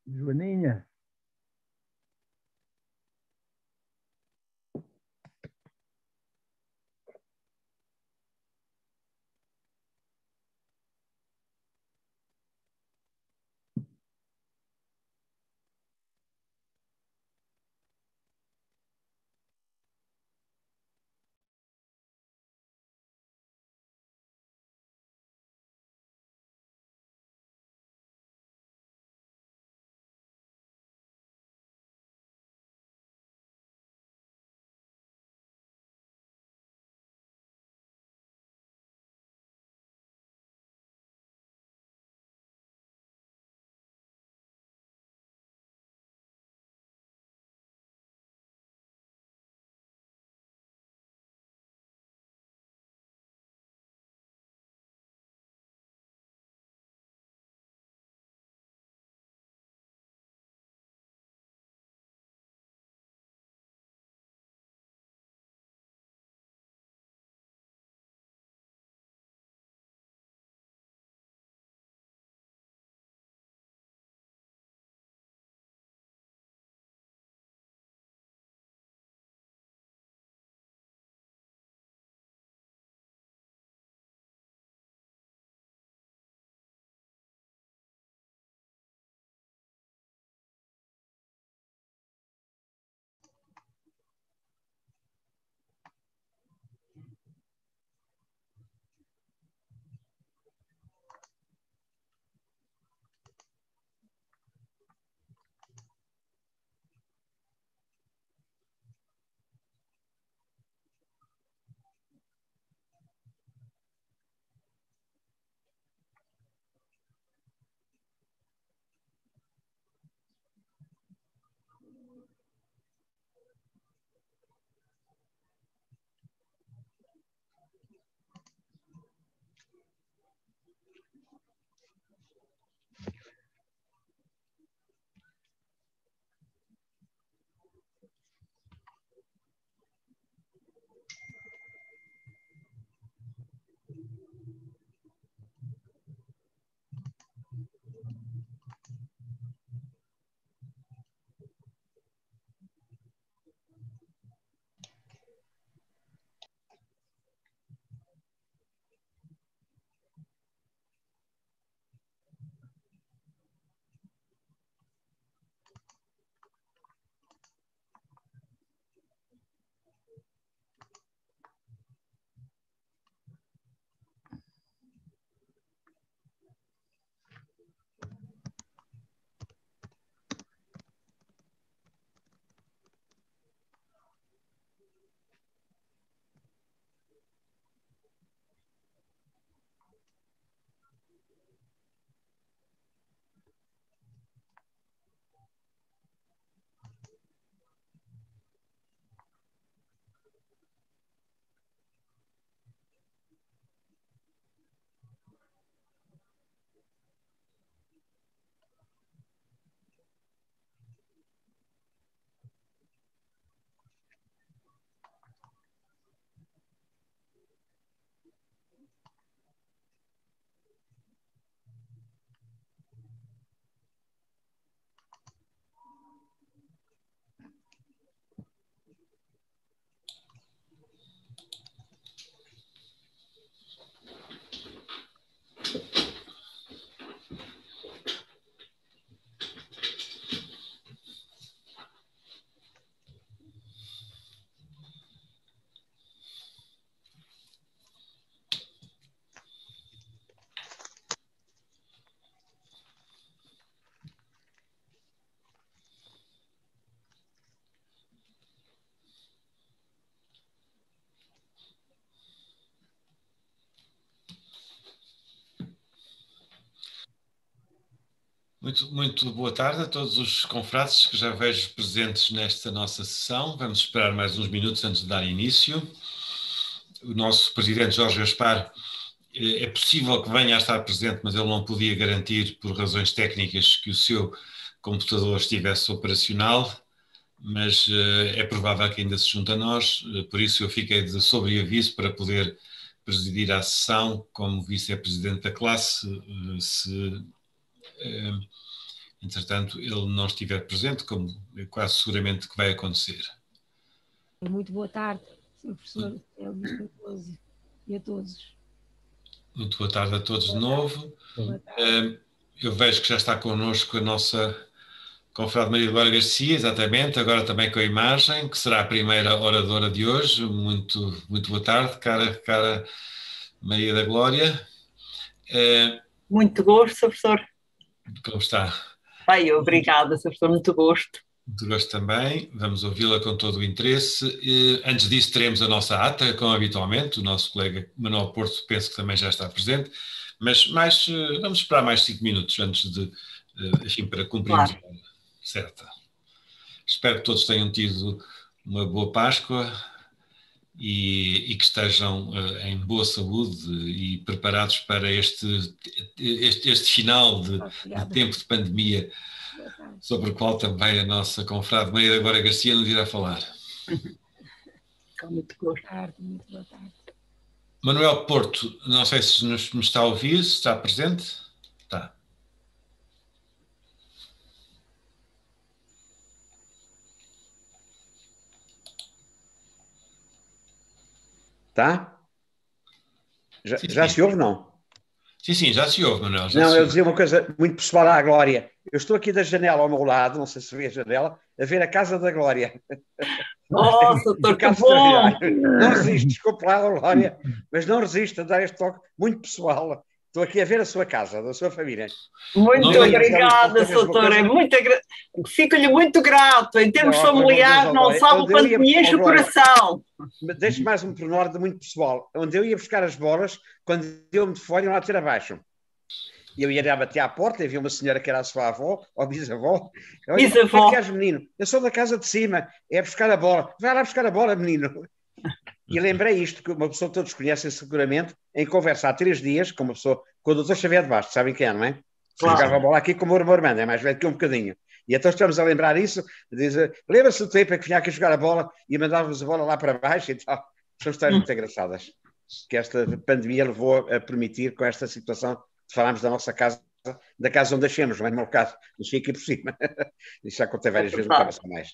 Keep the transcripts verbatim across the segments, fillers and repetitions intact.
Joaninha. Muito, muito boa tarde a todos os confrades que já vejo presentes nesta nossa sessão. Vamos esperar mais uns minutos antes de dar início. O nosso presidente Jorge Gaspar, é possível que venha a estar presente, mas ele não podia garantir, por razões técnicas, que o seu computador estivesse operacional, mas é provável que ainda se junte a nós, por isso eu fiquei de sobreaviso para poder presidir a sessão como vice-presidente da classe, se entretanto, ele não estiver presente, como é quase seguramente que vai acontecer. Muito boa tarde, senhor professor Elvis Cardoso, e a todos. Muito boa tarde a todos de novo. Eu vejo que já está connosco a nossa confrade Maria Glória Garcia, exatamente, agora também com a imagem, que será a primeira oradora de hoje. Muito, muito boa tarde, cara, cara Maria da Glória. Muito gosto, professor. Como está? Bem, obrigada, professor, muito gosto. Muito gosto também, vamos ouvi-la com todo o interesse. E, antes disso, teremos a nossa ata, como habitualmente, o nosso colega Manuel Porto penso que também já está presente, mas mais, vamos esperar mais cinco minutos antes de, enfim, para cumprirmos Claro. a certa. Espero que todos tenham tido uma boa Páscoa e, e que estejam uh, em boa saúde e preparados para este, este, este final de, de tempo de pandemia, sobre o qual também a nossa confrade Maria da Glória Garcia nos irá falar. Com muito gosto. Boa tarde, muito boa tarde. Manuel Porto, não sei se nos, me está a ouvir, se está presente. Está. Tá? Já, Sim, já sim. se ouve, não? Sim, sim, já se ouve, Manuel. Já Não, se eu ouve. dizia uma coisa muito pessoal à Glória. Eu estou aqui da janela ao meu lado, não sei se vê a janela, a ver a casa da Glória. Nossa, doutor, que Bocado bom! extraordinário. Não resisto, desculpe lá, Glória, mas não resisto a dar este toque muito pessoal. Estou aqui a ver a sua casa, da sua família. Muito Não, não, obrigada, não, não, doutor. É muito agra... Fico-lhe muito grato. Em termos Não, familiares, por não amor de Deus, sabe o Glória, quanto eu me ia- enche oh, o Glória. coração. Deixe mais um pormenor de muito pessoal. Onde eu ia buscar as bolas, quando deu-me de fora, iam lá ter abaixo. E eu ia lá bater à porta e havia uma senhora que era a sua avó, ou bisavó. Olha, Bisavó. o que é que és, menino? Eu sou da casa de cima, é buscar a bola. Vai lá buscar a bola, menino. E lembrei isto, que uma pessoa que todos conhecem seguramente, em conversa há três dias, com uma pessoa, com o doutor Xavier de Bastos, sabem quem é, não é? Claro. Jogava a bola aqui com o meu irmão, é mais velho que um bocadinho. E então estamos a lembrar isso, diz, lembra-se do tempo em que vinha aqui jogar a bola e mandávamos a bola lá para baixo e tal. São histórias muito engraçadas, que esta pandemia levou a permitir, com esta situação, de falarmos da nossa casa, da casa onde nascemos, não é no meu caso, não cheguei aqui por cima. Isso já contei várias vezes, nunca passa mais.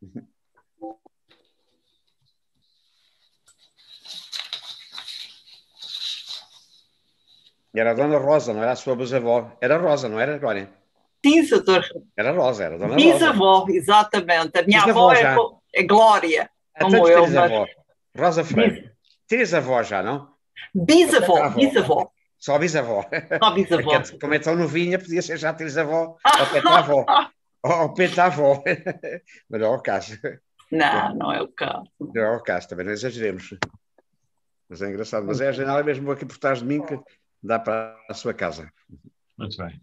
Era a Dona Rosa, não era a sua bisavó. Era Rosa, não era, Glória? Sim, doutor. Era Rosa, era a Dona Rosa. Bisavó, exatamente. A minha Bisavó avó é, já. co- é Glória, Há como tantos eu, três mas... avós. Rosa Freire. Três avós já, não? Bisavó, Avó. bisavó. Só bisavó. Só bisavó. Porque, como é tão novinha, podia ser já trisavó ou tetavó. Ou pentavó. Mas não é o caso. Não, não é o caso. Não é o caso, também não exageremos. Mas é engraçado. Mas é a janela mesmo aqui por trás de mim que dá para a sua casa. Muito bem.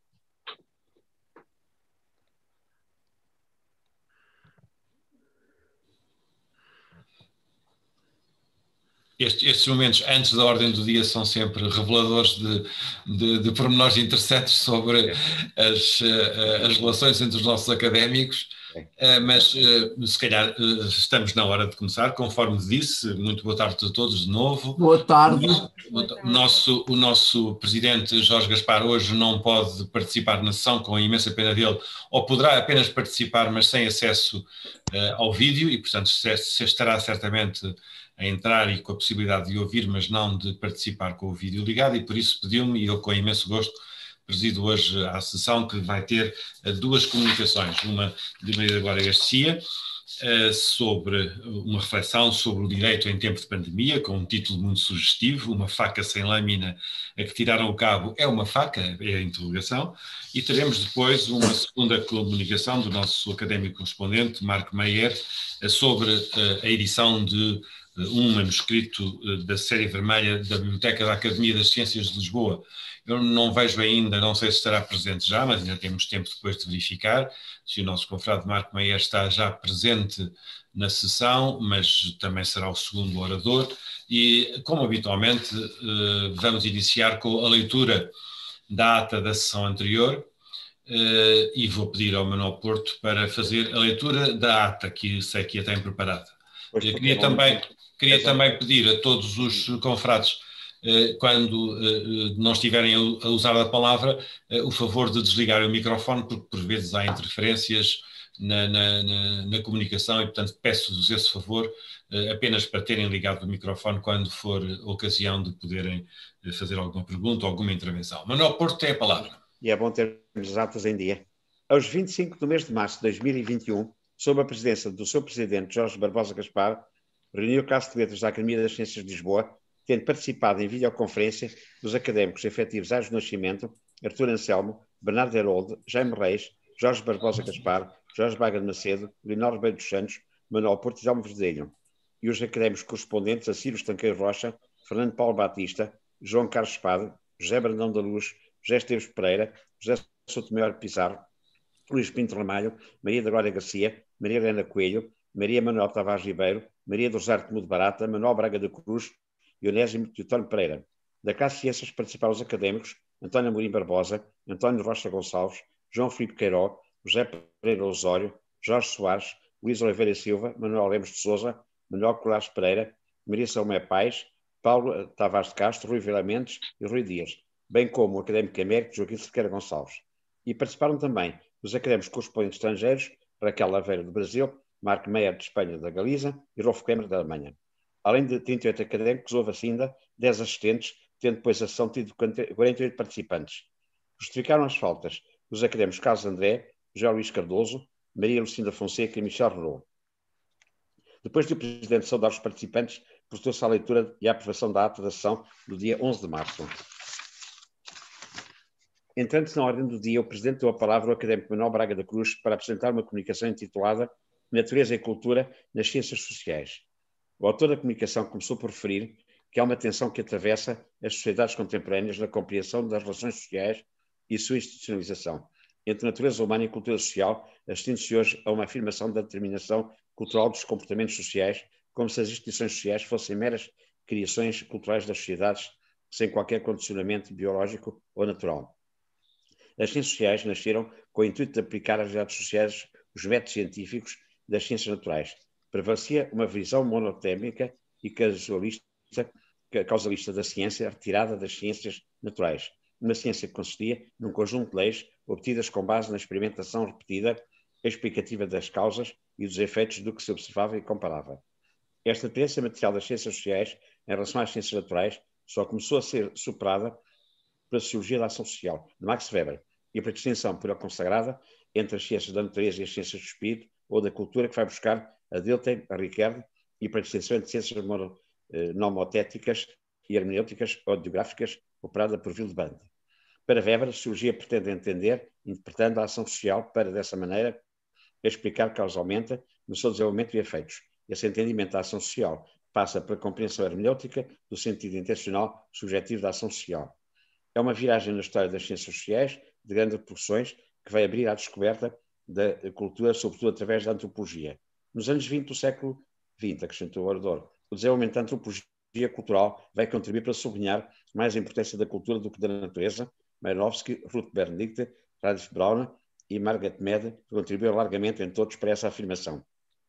Estes, estes momentos antes da ordem do dia são sempre reveladores de, de, de pormenores interessantes sobre as, as relações entre os nossos académicos, mas se calhar estamos na hora de começar, conforme disse. Muito boa tarde a todos de novo. Boa tarde. O nosso, o nosso presidente Jorge Gaspar hoje não pode participar na sessão, com a imensa pena dele, ou poderá apenas participar, mas sem acesso uh, ao vídeo, e portanto se, se estará certamente a entrar e com a possibilidade de ouvir, mas não de participar com o vídeo ligado, e por isso pediu-me, e eu com imenso gosto presido hoje a sessão, que vai ter uh, duas comunicações, uma de Maria da Glória Garcia, Uh, sobre uma reflexão sobre o direito em tempo de pandemia, com um título muito sugestivo, Uma faca sem lâmina a que tiraram o cabo é uma faca, é a interrogação, e teremos depois uma segunda comunicação do nosso académico correspondente, Marco Meyer, uh, sobre uh, a edição de uh, um manuscrito uh, da série vermelha da Biblioteca da Academia das Ciências de Lisboa. Eu não vejo ainda, não sei se estará presente já, mas ainda temos tempo depois de verificar se o nosso confrade Marco Meyer está já presente na sessão, mas também será o segundo orador. E, como habitualmente, vamos iniciar com a leitura da ata da sessão anterior, e vou pedir ao Manuel Porto para fazer a leitura da ata, que sei que a tem preparada. Pois, queria também, queria também pedir a todos os confrades quando não estiverem a usar a palavra, o favor de desligar o microfone, porque por vezes há interferências na, na, na, na comunicação e, portanto, peço-vos esse favor apenas para terem ligado o microfone quando for ocasião de poderem fazer alguma pergunta ou alguma intervenção. Manuel Porto tem a palavra. E é bom termos as datas em dia. Aos vinte e cinco de mês de março de dois mil e vinte e um, sob a presidência do seu presidente Jorge Barbosa Gaspar, reuniu o Caso de Letras da Academia das Ciências de Lisboa, tendo participado em videoconferência dos académicos efetivos Ars do Nascimento, Artur Anselmo, Bernardo Herold, Jaime Reis, Jorge Barbosa Gaspar, Jorge Braga de Macedo, Leonor Ribeiro dos Santos, Manuel Porto e Telmo Verdelho, e os académicos correspondentes a Ciro Estanqueiro Rocha, Fernando Paulo Batista, João Carlos Espada, José Brandão da Luz, José Esteves Pereira, José Sotomayor Pizarro, Luís Pinto Ramalho, Maria da Glória Garcia, Maria Helena Coelho, Maria Manuel Tavares Ribeiro, Maria do Rosário Temudo Barata, Manuel Braga da Cruz e Onésimo Teotónio Pereira. Da Casa de Ciências participaram os académicos António Amorim Barbosa, António Rocha Gonçalves, João Filipe Queiró, José Pereira Osório, Jorge Soares, Luís Oliveira Silva, Manuel Lemos de Sousa, Manuel Colares Pereira, Maria Salomé Paes, Paulo Tavares de Castro, Rui Vila Mendes e Rui Dias, bem como o académico emérito Joaquim Cerqueira Gonçalves. E participaram também os académicos correspondentes estrangeiros, Raquel Aveiro do Brasil, Marco Meyer de Espanha da Galiza e Rolf Kemmer da Alemanha. Além de trinta e oito académicos, houve ainda dez assistentes, tendo depois a sessão tido quarenta e oito participantes. Justificaram as faltas os académicos Carlos André, João Luís Cardoso, Maria Lucinda Fonseca e Michel Renault. Depois de o Presidente saudar os participantes, procedeu-se à leitura e à aprovação da ata da sessão do dia onze de março. Entrando na ordem do dia, o Presidente deu a palavra ao académico Manuel Braga da Cruz para apresentar uma comunicação intitulada Natureza e Cultura nas Ciências Sociais. O autor da comunicação começou por referir que há uma tensão que atravessa as sociedades contemporâneas na compreensão das relações sociais e sua institucionalização. Entre natureza humana e cultura social, assistindo-se hoje a uma afirmação da determinação cultural dos comportamentos sociais, como se as instituições sociais fossem meras criações culturais das sociedades, sem qualquer condicionamento biológico ou natural. As ciências sociais nasceram com o intuito de aplicar às realidades sociais os métodos científicos das ciências naturais. Prevalecia uma visão monotémica e causalista, causalista da ciência retirada das ciências naturais. Uma ciência que consistia num conjunto de leis obtidas com base na experimentação repetida, explicativa das causas e dos efeitos do que se observava e comparava. Esta tendência material das ciências sociais em relação às ciências naturais só começou a ser superada pela sociologia da ação social, de Max Weber, e pela distinção por a consagrada entre as ciências da natureza e as ciências do espírito ou da cultura que vai buscar a Dilthey, a Rickert, e pela distinção entre ciências nomotéticas e hermenêuticas ou geográficas operada por Wildeband. Para Weber, a sociologia pretende entender, interpretando a ação social para, dessa maneira, explicar causalmente no seu desenvolvimento e efeitos. Esse entendimento da ação social passa pela compreensão hermenêutica do sentido intencional subjetivo da ação social. É uma viragem na história das ciências sociais de grandes proporções que vai abrir à descoberta da cultura, sobretudo através da antropologia. Nos anos vinte do século vinte, acrescentou o orador, o desenvolvimento da antropologia cultural vai contribuir para sublinhar mais a importância da cultura do que da natureza. Mayakovsky, Ruth Benedict, Radif Braun e Margaret Mead contribuíram largamente em todos para essa afirmação.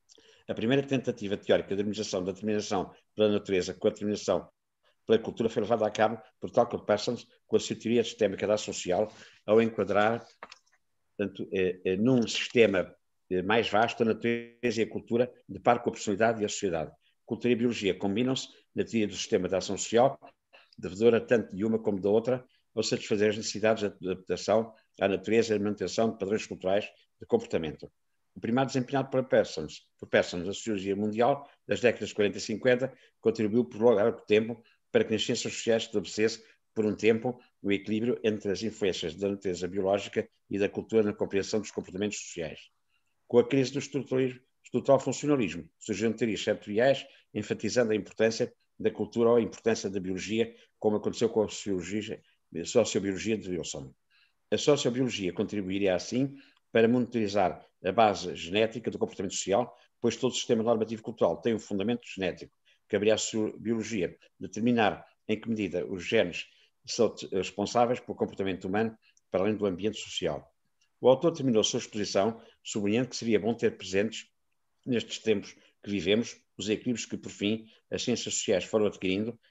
A primeira tentativa teórica de harmonização da determinação pela natureza com a determinação pela cultura foi levada a cabo por Tucker Parsons com a sua teoria sistémica da ação social, ao enquadrar portanto, eh, eh, num sistema eh, mais vasto a natureza e a cultura, de par com a personalidade e a sociedade. Cultura e biologia combinam-se na teoria do sistema da ação social, devedora tanto de uma como da outra, ao satisfazer as necessidades de adaptação à natureza e a manutenção de padrões culturais de comportamento. O primado desempenhado por Parsons, por Parsons na sociologia mundial das décadas de quarenta e cinquenta contribuiu por longo tempo para que nas ciências sociais estabelecesse por um tempo o equilíbrio entre as influências da natureza biológica e da cultura na compreensão dos comportamentos sociais. Com a crise do estrutural funcionalismo, surgiram teorias setoriais enfatizando a importância da cultura ou a importância da biologia, como aconteceu com a sociologia, a sociobiologia de Wilson. A sociobiologia contribuiria assim para monitorizar a base genética do comportamento social, pois todo o sistema normativo cultural tem um fundamento genético. Caberia à sociobiologia determinar em que medida os genes são responsáveis pelo comportamento humano para além do ambiente social. O autor terminou a sua exposição sublinhando que seria bom ter presentes, nestes tempos que vivemos, os equilíbrios que, por fim, as ciências sociais foram adquirindo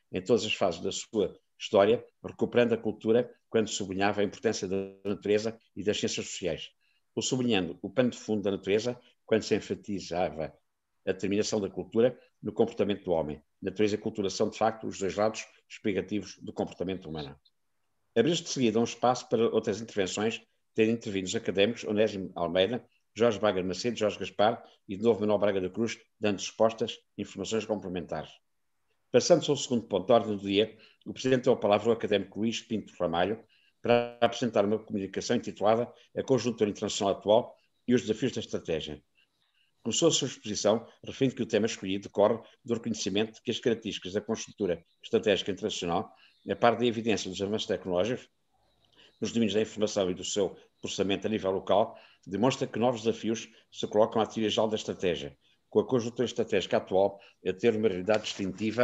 em todas as fases da sua história, recuperando a cultura quando sublinhava a importância da natureza e das ciências sociais, ou sublinhando o pano de fundo da natureza quando se enfatizava a determinação da cultura no comportamento do homem. Natureza e cultura são, de facto, os dois lados explicativos do comportamento humano. Abriu-se de seguida um espaço para outras intervenções, tendo intervindo os académicos Onésimo Almeida, Jorge Braga de Macedo, Jorge Gaspar e, de novo, Manuel Braga da Cruz, dando respostas e informações complementares. Passando-se ao segundo ponto da ordem do dia, o Presidente deu a palavra ao académico Luís Pinto Ramalho para apresentar uma comunicação intitulada A Conjuntura Internacional Atual e os Desafios da Estratégia. Começou a sua exposição referindo que o tema escolhido decorre do reconhecimento de que as características da conjuntura estratégica internacional, a par da evidência dos avanços tecnológicos nos domínios da informação e do seu processamento a nível local, demonstra que novos desafios se colocam à teoria geral da estratégia, com a conjuntura estratégica atual a ter uma realidade distintiva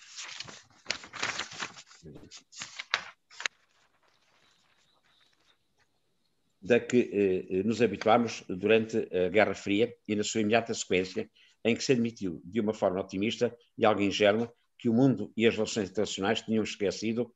da que eh, nos habituámos durante a Guerra Fria e na sua imediata sequência, em que se admitiu de uma forma otimista e algo ingênua que o mundo e as relações internacionais tinham esquecido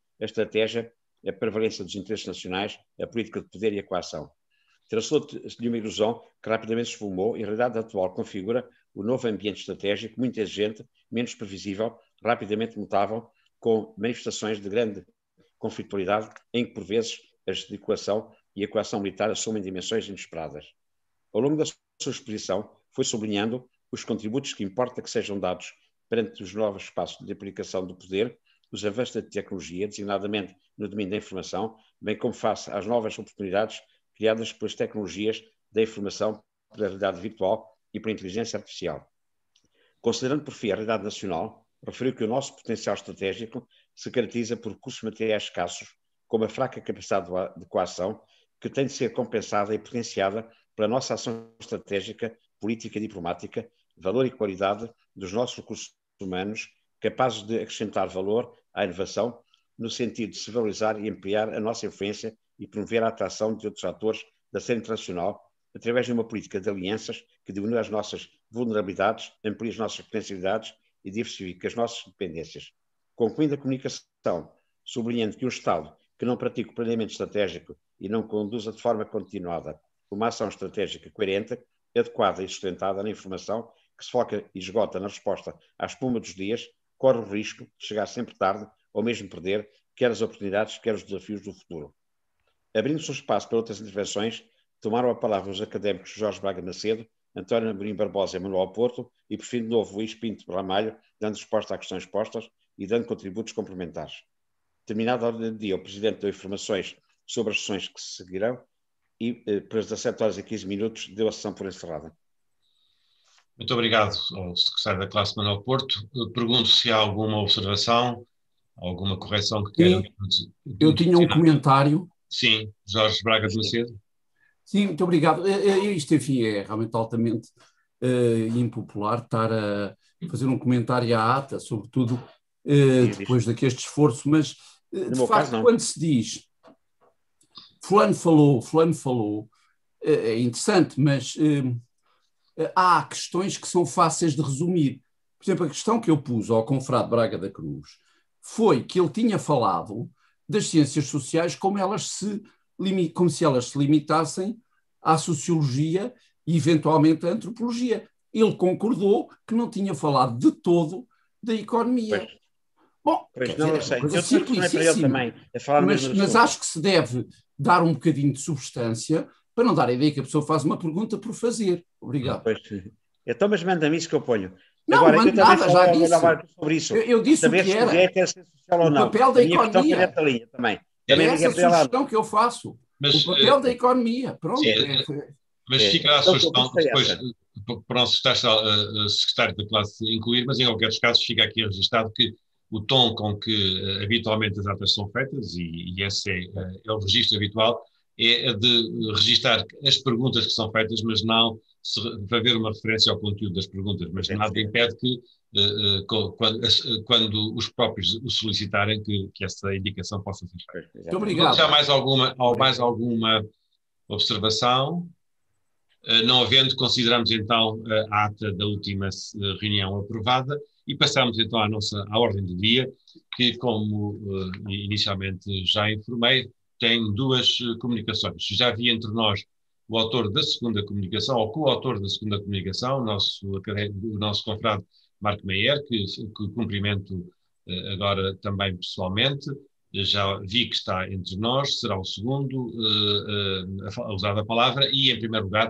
a estratégia, a prevalência dos interesses nacionais, a política de poder e a coação. Traçou-se-lhe uma ilusão que rapidamente se esfumou e a realidade atual configura o novo ambiente estratégico, muito exigente, menos previsível, rapidamente mutável, com manifestações de grande conflitualidade, em que, por vezes, a gesticulação e a coação militar assumem dimensões inesperadas. Ao longo da sua exposição, foi sublinhando os contributos que importa que sejam dados perante os novos espaços de aplicação do poder, os avanços da tecnologia, designadamente no domínio da informação, bem como face às novas oportunidades criadas pelas tecnologias da informação, pela realidade virtual e pela inteligência artificial. Considerando por fim a realidade nacional, referiu que o nosso potencial estratégico se caracteriza por recursos materiais escassos, com uma fraca capacidade de coação, que tem de ser compensada e potenciada pela nossa ação estratégica, política e diplomática, valor e qualidade dos nossos recursos humanos, capazes de acrescentar valor à inovação, no sentido de se valorizar e ampliar a nossa influência e promover a atração de outros atores da cena internacional, através de uma política de alianças que diminui as nossas vulnerabilidades, amplia as nossas potencialidades e diversifica as nossas dependências. Concluindo a comunicação, sublinhando que um Estado que não pratique o planeamento estratégico e não conduza de forma continuada uma ação estratégica coerente, adequada e sustentada na informação, que se foca e esgota na resposta à espuma dos dias, corre o risco de chegar sempre tarde ou mesmo perder quer as oportunidades, quer os desafios do futuro. Abrindo-se o espaço para outras intervenções, tomaram a palavra os académicos Jorge Braga Macedo, António Amorim Barbosa e Manuel Porto e, por fim, de novo, Luís Pinto Ramalho, dando resposta às questões postas e dando contributos complementares. Terminada a ordem do dia, o Presidente deu informações sobre as sessões que se seguirão e, eh, pelas dezassete horas e quinze minutos, deu a sessão por encerrada. Muito obrigado ao Secretário da Classe Manuel Porto. Eu pergunto se há alguma observação, alguma correção que queiram. Eu tinha um comentário. Sim, Jorge Braga de Macedo. Sim, muito obrigado. Isto, enfim, é realmente altamente uh, impopular estar a fazer um comentário à ata, sobretudo uh, depois daquele esforço, mas, uh, de facto, quando se diz fulano falou, fulano falou, uh, é interessante, mas uh, há questões que são fáceis de resumir. Por exemplo, a questão que eu pus ao confrade Braga da Cruz foi que ele tinha falado das ciências sociais como elas se como se elas se limitassem à sociologia e, eventualmente, à antropologia. Ele concordou que não tinha falado de todo da economia. Pois. Bom, pois não, dizer, sei. coisa Eu telefonei para ele também, a falar mas, mesmo mas acho que se deve dar um bocadinho de substância para não dar a ideia que a pessoa faz uma pergunta por fazer. Obrigado. Pois. Então, mas manda-me isso que eu ponho. Não, Agora, mando eu também nada, já falava, disse. falava sobre isso. Eu, eu disse Saber o que se era. é, quer ser social ou o não. papel da a minha economia. Questão linha, também. É também essa a sugestão que eu faço. Mas, o papel uh, da economia. Pronto. Sim, é, mas é. fica a Então, sugestão depois para o secretário, secretário da classe incluir, mas em qualquer dos casos fica aqui registado que o tom com que uh, habitualmente as atas são feitas, e, e esse é, uh, é o registro habitual, é de registar as perguntas que são feitas, mas não se, para haver uma referência ao conteúdo das perguntas, mas sim, nada sim. impede que, uh, uh, quando, uh, quando os próprios o solicitarem, que, que essa indicação possa ser feita. Muito obrigado. Já há mais alguma, há mais alguma observação? Uh, não havendo, consideramos então a ata da última reunião aprovada E passamos então à nossa à ordem do dia, que, como uh, inicialmente já informei, tem duas uh, comunicações. Já havia entre nós o autor da segunda comunicação, ou coautor da segunda comunicação, o nosso, o nosso confrade Marco Meyer, que, que cumprimento uh, agora também pessoalmente. Já vi que está entre nós, será o segundo uh, uh, a usar a palavra, e, em primeiro lugar,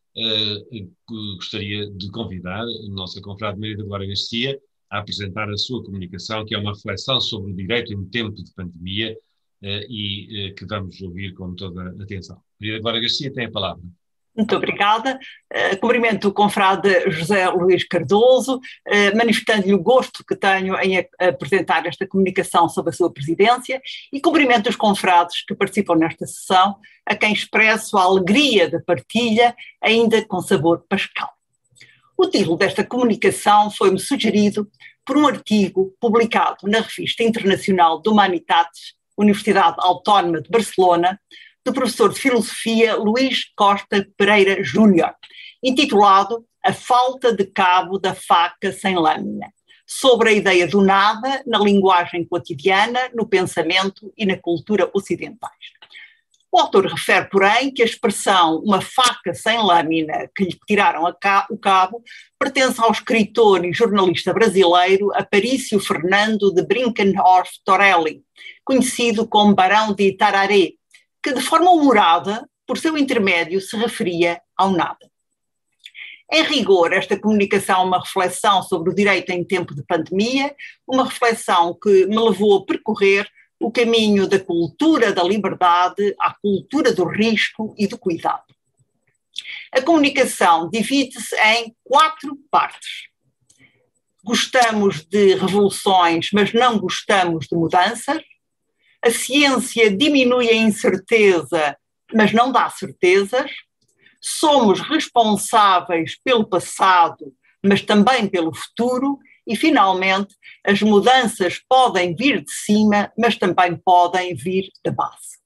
uh, gostaria de convidar a nossa confrade Maria da Glória Garcia a apresentar a sua comunicação, que é uma reflexão sobre o direito em tempo de pandemia, uh, e uh, que vamos ouvir com toda a atenção. Maria da Glória Garcia tem a palavra. Muito obrigada. Uh, cumprimento o confrade José Luís Cardoso, uh, manifestando-lhe o gosto que tenho em a, apresentar esta comunicação sobre a sua presidência, e cumprimento os confrades que participam nesta sessão, a quem expresso a alegria da partilha, ainda com sabor pascal. O título desta comunicação foi-me sugerido por um artigo publicado na Revista Internacional de Humanidades, Universidade Autónoma de Barcelona, do professor de Filosofia Luís Costa Pereira Júnior, intitulado A Falta de Cabo da Faca Sem Lâmina, sobre a ideia do nada na linguagem cotidiana, no pensamento e na cultura ocidentais. O autor refere, porém, que a expressão uma faca sem lâmina que lhe tiraram a ca- o cabo pertence ao escritor e jornalista brasileiro Aparício Fernando de Brinkenhoff Torelli, conhecido como Barão de Itararé, que de forma humorada, por seu intermédio, se referia ao nada. Em rigor, esta comunicação é uma reflexão sobre o direito em tempo de pandemia, uma reflexão que me levou a percorrer o caminho da cultura da liberdade à cultura do risco e do cuidado. A comunicação divide-se em quatro partes. Gostamos de revoluções, mas não gostamos de mudanças. A ciência diminui a incerteza, mas não dá certezas. Somos responsáveis pelo passado, mas também pelo futuro. E, finalmente, as mudanças podem vir de cima, mas também podem vir da base.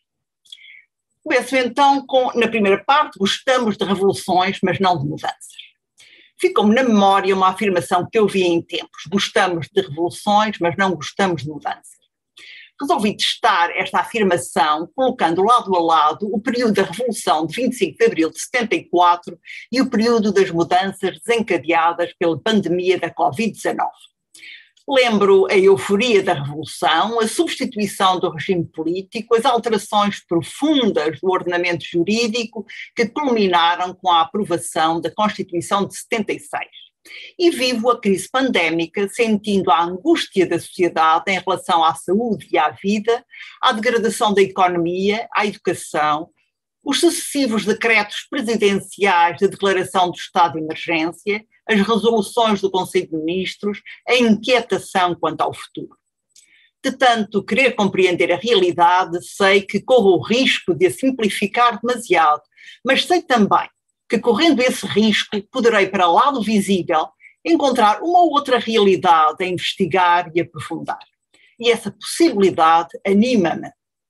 Começo então com, na primeira parte, gostamos de revoluções, mas não de mudanças. Ficou-me na memória uma afirmação que eu vi em tempos. Gostamos de revoluções, mas não gostamos de mudanças. Resolvi testar esta afirmação colocando lado a lado o período da Revolução de vinte e cinco de abril de setenta e quatro e o período das mudanças desencadeadas pela pandemia da covid dezanove. Lembro a euforia da Revolução, a substituição do regime político, as alterações profundas do ordenamento jurídico que culminaram com a aprovação da Constituição de setenta e seis. E vivo a crise pandémica sentindo a angústia da sociedade em relação à saúde e à vida, à degradação da economia, à educação, os sucessivos decretos presidenciais de declaração do estado de emergência, as resoluções do Conselho de Ministros, a inquietação quanto ao futuro. De tanto querer compreender a realidade, sei que corro o risco de a simplificar demasiado, mas sei também que, correndo esse risco, poderei, para lá do visível, encontrar uma ou outra realidade a investigar e aprofundar. E essa possibilidade anima-me.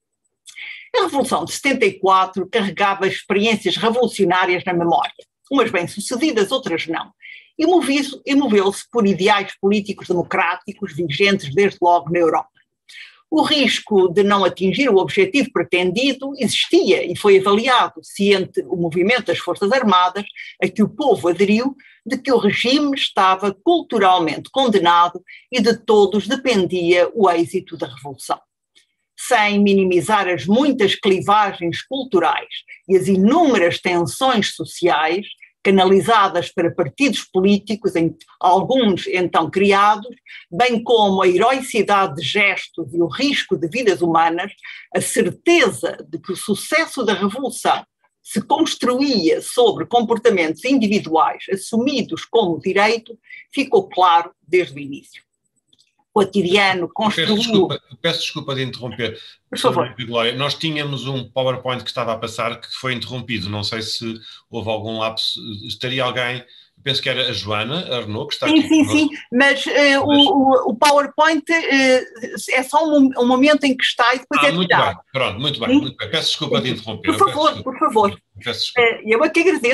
A Revolução de setenta e quatro carregava experiências revolucionárias na memória, umas bem-sucedidas, outras não, e moveu-se por ideais políticos democráticos vigentes desde logo na Europa. O risco de não atingir o objetivo pretendido existia e foi avaliado, ciente o movimento das Forças Armadas, a que o povo aderiu, de que o regime estava culturalmente condenado e de todos dependia o êxito da Revolução. Sem minimizar as muitas clivagens culturais e as inúmeras tensões sociais, canalizadas para partidos políticos, em, alguns então criados, bem como a heroicidade de gestos e o risco de vidas humanas, a certeza de que o sucesso da Revolução se construía sobre comportamentos individuais assumidos como direito, ficou claro desde o início. O cotidiano construiu... Peço desculpa, peço desculpa de interromper. Por favor. Glória, nós tínhamos um PowerPoint que estava a passar que foi interrompido. Não sei se houve algum lapso. Estaria alguém, penso que era a Joana Arnaud, que está sim, aqui. Sim, sim, sim, mas, uh, mas... O, o PowerPoint uh, é só um, um momento em que está e depois ah, é muito tirado. bem, pronto, muito bem, muito bem. Peço desculpa de interromper. Por favor, por favor. Peço desculpa. Uh, eu é que agradeço.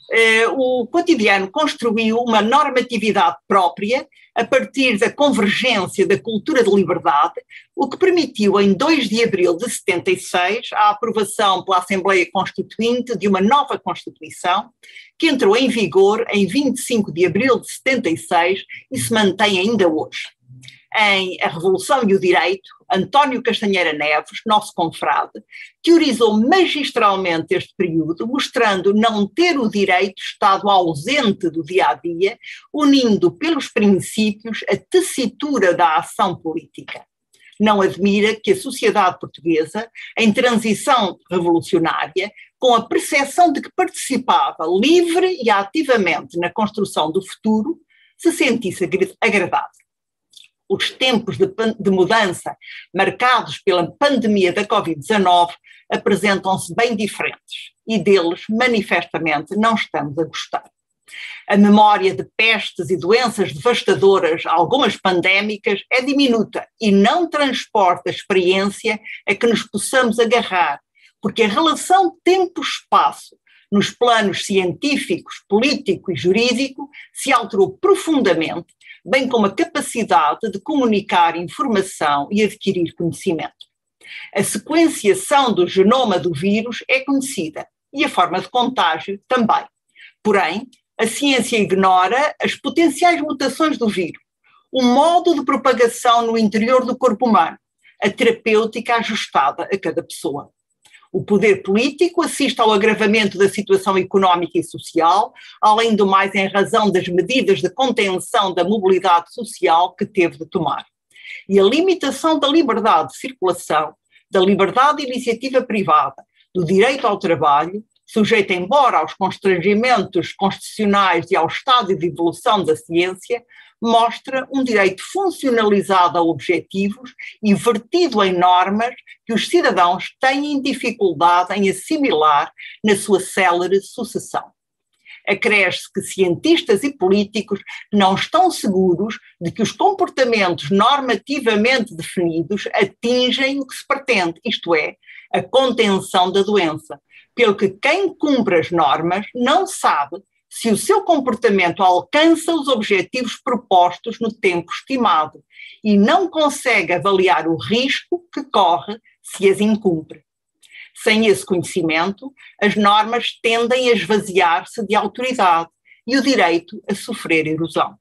eh, o Cotidiano construiu uma normatividade própria a partir da convergência da cultura de liberdade, o que permitiu, em dois de abril de setenta e seis, a aprovação pela Assembleia Constituinte de uma nova Constituição, que entrou em vigor em vinte e cinco de abril de setenta e seis e se mantém ainda hoje. Em A Revolução e o Direito, António Castanheira Neves, nosso confrade, teorizou magistralmente este período, mostrando não ter o direito estado ausente do dia-a-dia, unindo pelos princípios a tessitura da ação política. Não admira que a sociedade portuguesa, em transição revolucionária, com a percepção de que participava livre e ativamente na construção do futuro, se sentisse agradada. Os tempos de, de mudança marcados pela pandemia da covid dezanove apresentam-se bem diferentes e deles, manifestamente, não estamos a gostar. A memória de pestes e doenças devastadoras, algumas pandémicas, é diminuta e não transporta a experiência a que nos possamos agarrar, porque a relação tempo-espaço nos planos científicos, político e jurídico se alterou profundamente, bem como a capacidade de comunicar informação e adquirir conhecimento. A sequenciação do genoma do vírus é conhecida e a forma de contágio também. Porém, a ciência ignora as potenciais mutações do vírus, o modo de propagação no interior do corpo humano, a terapêutica ajustada a cada pessoa. O poder político assiste ao agravamento da situação económica e social, além do mais em razão das medidas de contenção da mobilidade social que teve de tomar. E a limitação da liberdade de circulação, da liberdade de iniciativa privada, do direito ao trabalho, sujeita embora aos constrangimentos constitucionais e ao estádio de evolução da ciência, mostra um direito funcionalizado a objetivos e vertido em normas que os cidadãos têm dificuldade em assimilar na sua célere sucessão. Acresce que cientistas e políticos não estão seguros de que os comportamentos normativamente definidos atingem o que se pretende, isto é, a contenção da doença, pelo que quem cumpre as normas não sabe se o seu comportamento alcança os objetivos propostos no tempo estimado e não consegue avaliar o risco que corre se as incumpre. Sem esse conhecimento, as normas tendem a esvaziar-se de autoridade e o direito a sofrer erosão.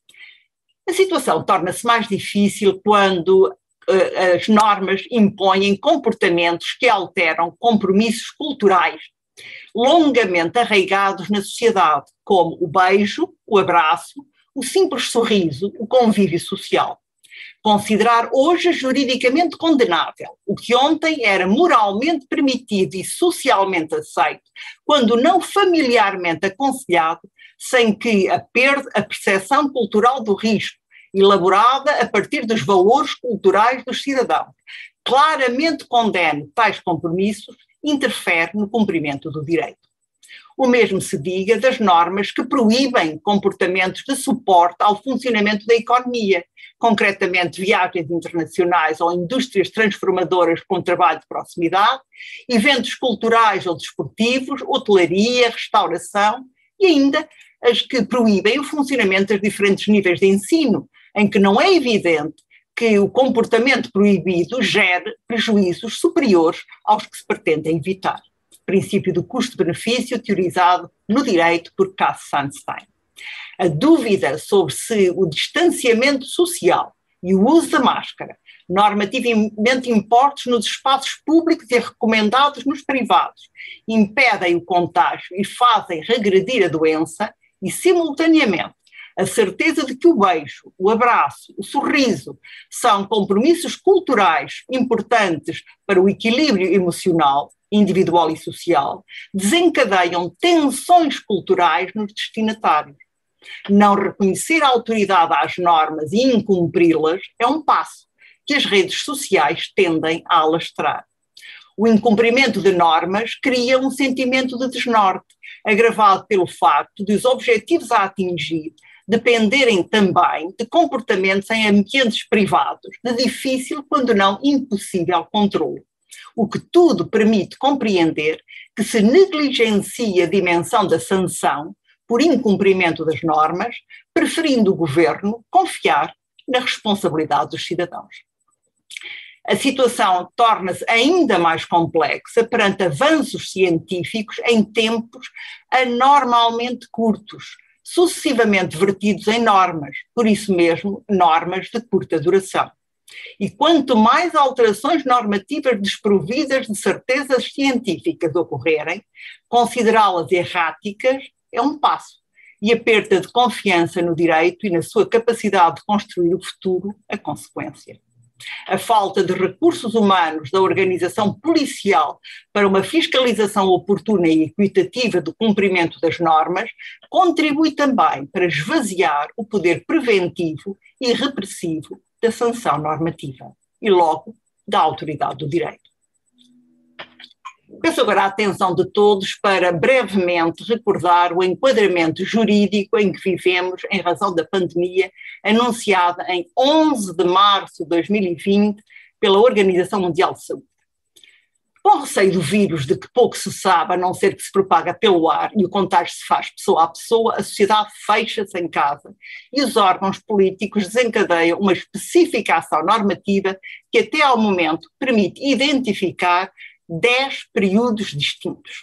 A situação torna-se mais difícil quando uh, as normas impõem comportamentos que alteram compromissos culturais longamente arraigados na sociedade, como o beijo, o abraço, o simples sorriso, o convívio social. Considerar hoje juridicamente condenável o que ontem era moralmente permitido e socialmente aceito, quando não familiarmente aconselhado, sem que a, perda, a percepção cultural do risco, elaborada a partir dos valores culturais dos cidadãos, claramente condene tais compromissos, interfere no cumprimento do direito. O mesmo se diga das normas que proíbem comportamentos de suporte ao funcionamento da economia, concretamente viagens internacionais ou indústrias transformadoras com trabalho de proximidade, eventos culturais ou desportivos, hotelaria, restauração e ainda as que proíbem o funcionamento dos diferentes níveis de ensino, em que não é evidente que o comportamento proibido gere prejuízos superiores aos que se pretendem evitar. Princípio do custo-benefício teorizado no direito por Cass Sunstein. A dúvida sobre se o distanciamento social e o uso da máscara, normativamente impostos nos espaços públicos e recomendados nos privados, impedem o contágio e fazem regredir a doença e, simultaneamente, a certeza de que o beijo, o abraço, o sorriso são compromissos culturais importantes para o equilíbrio emocional, individual e social, desencadeiam tensões culturais nos destinatários. Não reconhecer a autoridade às normas e incumpri-las é um passo que as redes sociais tendem a alastrar. O incumprimento de normas cria um sentimento de desnorte, agravado pelo facto de os objetivos a atingir dependerem também de comportamentos em ambientes privados, de difícil, quando não impossível, controle. O que tudo permite compreender que que se negligencia a dimensão da sanção por incumprimento das normas, preferindo o governo confiar na responsabilidade dos cidadãos. A situação torna-se ainda mais complexa perante avanços científicos em tempos anormalmente curtos, sucessivamente vertidos em normas, por isso mesmo, normas de curta duração. E quanto mais alterações normativas desprovidas de certezas científicas ocorrerem, considerá-las erráticas é um passo, e a perda de confiança no direito e na sua capacidade de construir o futuro, a consequência. A falta de recursos humanos da organização policial para uma fiscalização oportuna e equitativa do cumprimento das normas contribui também para esvaziar o poder preventivo e repressivo da sanção normativa e, logo, da autoridade do direito. Peço agora a atenção de todos para brevemente recordar o enquadramento jurídico em que vivemos em razão da pandemia anunciada em onze de março de dois mil e vinte pela Organização Mundial de Saúde. Com receio do vírus de que pouco se sabe, a não ser que se propaga pelo ar e o contágio se faz pessoa a pessoa, a sociedade fecha-se em casa e os órgãos políticos desencadeiam uma específica ação normativa que até ao momento permite identificar dez períodos distintos.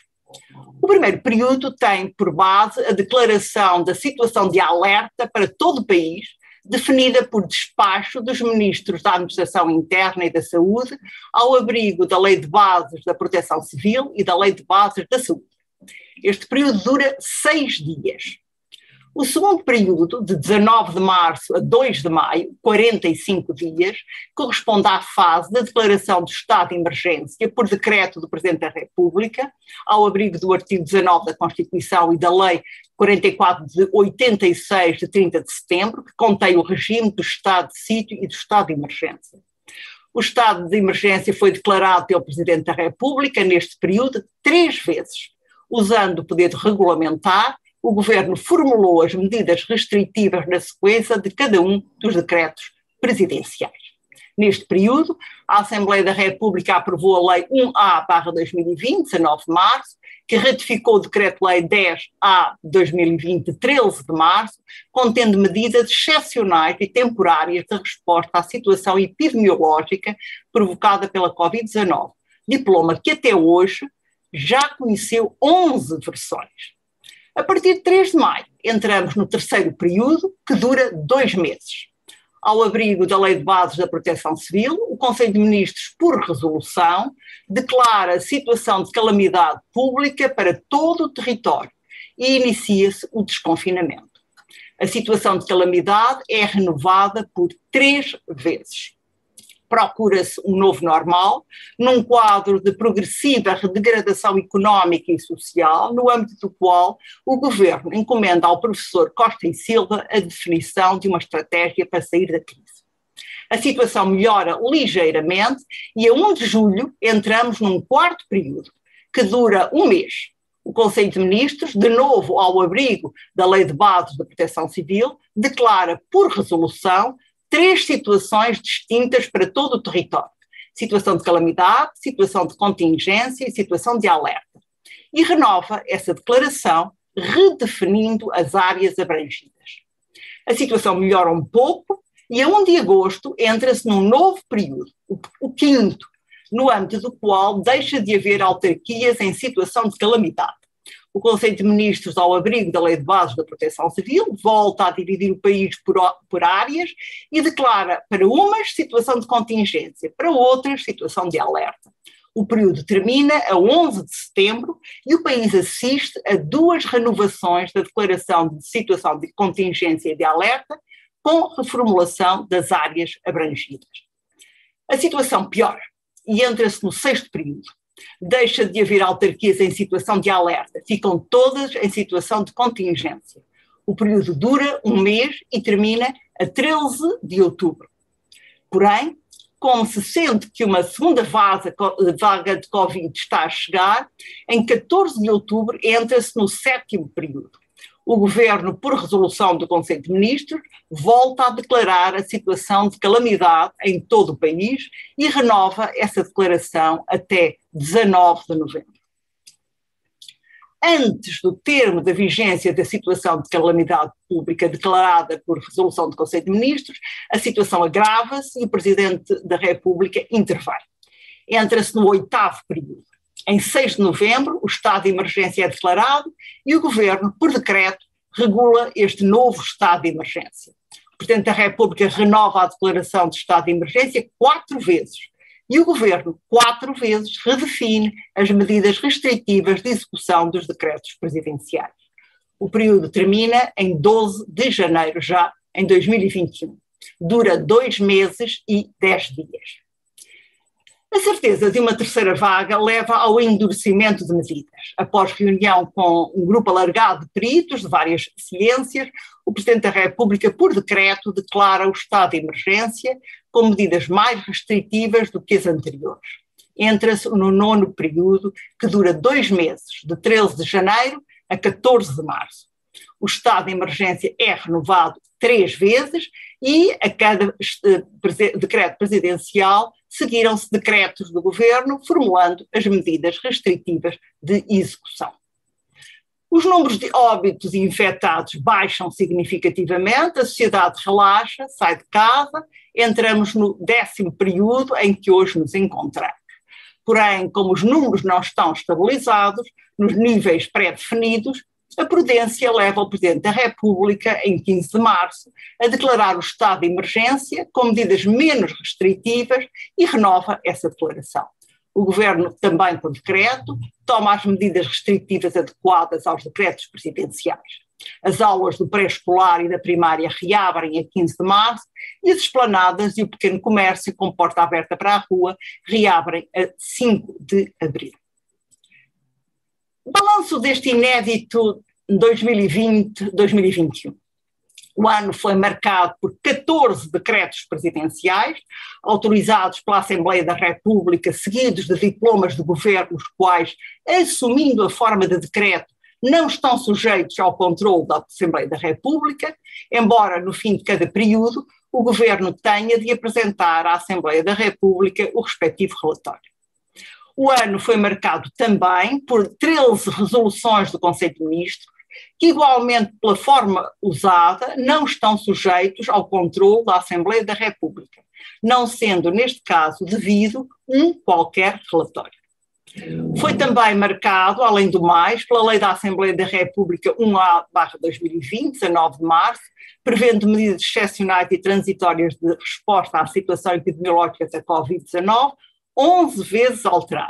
O primeiro período tem por base a declaração da situação de alerta para todo o país, definida por despacho dos ministros da Administração Interna e da Saúde, ao abrigo da Lei de Bases da Proteção Civil e da Lei de Bases da Saúde. Este período dura seis dias. O segundo período, de dezanove de março a dois de maio, quarenta e cinco dias, corresponde à fase da declaração do estado de emergência por decreto do Presidente da República, ao abrigo do artigo dezanove da Constituição e da Lei quarenta e quatro de oitenta e seis, de trinta de setembro, que contém o regime do estado de sítio e do estado de emergência. O estado de emergência foi declarado pelo Presidente da República neste período três vezes. Usando o poder regulamentar, o Governo formulou as medidas restritivas na sequência de cada um dos decretos presidenciais. Neste período, a Assembleia da República aprovou a Lei um A barra dois mil e vinte, dezanove de março, que ratificou o Decreto-Lei dez A de dois mil e vinte, treze de março, contendo medidas excepcionais e temporárias de resposta à situação epidemiológica provocada pela covid dezanove, diploma que até hoje já conheceu onze versões. A partir de três de maio, entramos no terceiro período, que dura dois meses. Ao abrigo da Lei de Bases da Proteção Civil, o Conselho de Ministros, por resolução, declara a situação de calamidade pública para todo o território e inicia-se o desconfinamento. A situação de calamidade é renovada por três vezes. Procura-se um novo normal, num quadro de progressiva degradação económica e social, no âmbito do qual o Governo encomenda ao professor Costa e Silva a definição de uma estratégia para sair da crise. A situação melhora ligeiramente e a primeiro de julho entramos num quarto período, que dura um mês. O Conselho de Ministros, de novo ao abrigo da Lei de Bases da Proteção Civil, declara por resolução três situações distintas para todo o território: situação de calamidade, situação de contingência e situação de alerta. E renova essa declaração, redefinindo as áreas abrangidas. A situação melhora um pouco e a primeiro de agosto entra-se num novo período, o, o quinto, no âmbito do qual deixa de haver autarquias em situação de calamidade. O Conselho de Ministros, ao abrigo da Lei de Bases da Proteção Civil, volta a dividir o país por, por áreas e declara para umas situação de contingência, para outras situação de alerta. O período termina a onze de setembro e o país assiste a duas renovações da declaração de situação de contingência e de alerta, com reformulação das áreas abrangidas. A situação piora e entra-se no sexto período. Deixa de haver autarquias em situação de alerta, ficam todas em situação de contingência. O período dura um mês e termina a treze de outubro. Porém, como se sente que uma segunda vaga de Covid está a chegar, em catorze de outubro entra-se no sétimo período. O Governo, por resolução do Conselho de Ministros, volta a declarar a situação de calamidade em todo o país e renova essa declaração até dezanove de novembro. antes do termo da vigência da situação de calamidade pública declarada por resolução do Conselho de Ministros, a situação agrava-se e o Presidente da República intervém. Entra-se no oitavo período. Em seis de novembro, o estado de emergência é declarado e o Governo, por decreto, regula este novo estado de emergência. O Presidente da República renova a declaração de estado de emergência quatro vezes e o Governo, quatro vezes, redefine as medidas restritivas de execução dos decretos presidenciais. O período termina em doze de janeiro, já em dois mil e vinte e um. Dura dois meses e dez dias. A certeza de uma terceira vaga leva ao endurecimento de medidas. Após reunião com um grupo alargado de peritos de várias ciências, o Presidente da República, por decreto, declara o estado de emergência com medidas mais restritivas do que as anteriores. Entra-se no nono período, que dura dois meses, de treze de janeiro a catorze de março. O estado de emergência é renovado três vezes e a cada decreto presidencial seguiram-se decretos do Governo formulando as medidas restritivas de execução. Os números de óbitos e infectados baixam significativamente, a sociedade relaxa, sai de casa, entramos no décimo período em que hoje nos encontramos. Porém, como os números não estão estabilizados nos níveis pré-definidos, a prudência leva o Presidente da República, em quinze de março, a declarar o estado de emergência com medidas menos restritivas e renova essa declaração. O Governo, também por decreto, toma as medidas restritivas adequadas aos decretos presidenciais. As aulas do pré-escolar e da primária reabrem a quinze de março e as esplanadas e o pequeno comércio com porta aberta para a rua reabrem a cinco de abril. Balanço deste inédito dois mil e vinte, dois mil e vinte e um. O ano foi marcado por catorze decretos presidenciais, autorizados pela Assembleia da República, seguidos de diplomas de governo, os quais, assumindo a forma de decreto, não estão sujeitos ao controle da Assembleia da República, embora no fim de cada período o Governo tenha de apresentar à Assembleia da República o respectivo relatório. O ano foi marcado também por treze resoluções do Conselho de Ministros, que igualmente pela forma usada não estão sujeitos ao controle da Assembleia da República, não sendo neste caso devido um qualquer relatório. Foi também marcado, além do mais, pela Lei da Assembleia da República um A barra dois mil e vinte, dezanove de março, prevendo medidas excepcionais e transitórias de resposta à situação epidemiológica da covid dezanove, onze vezes alterado.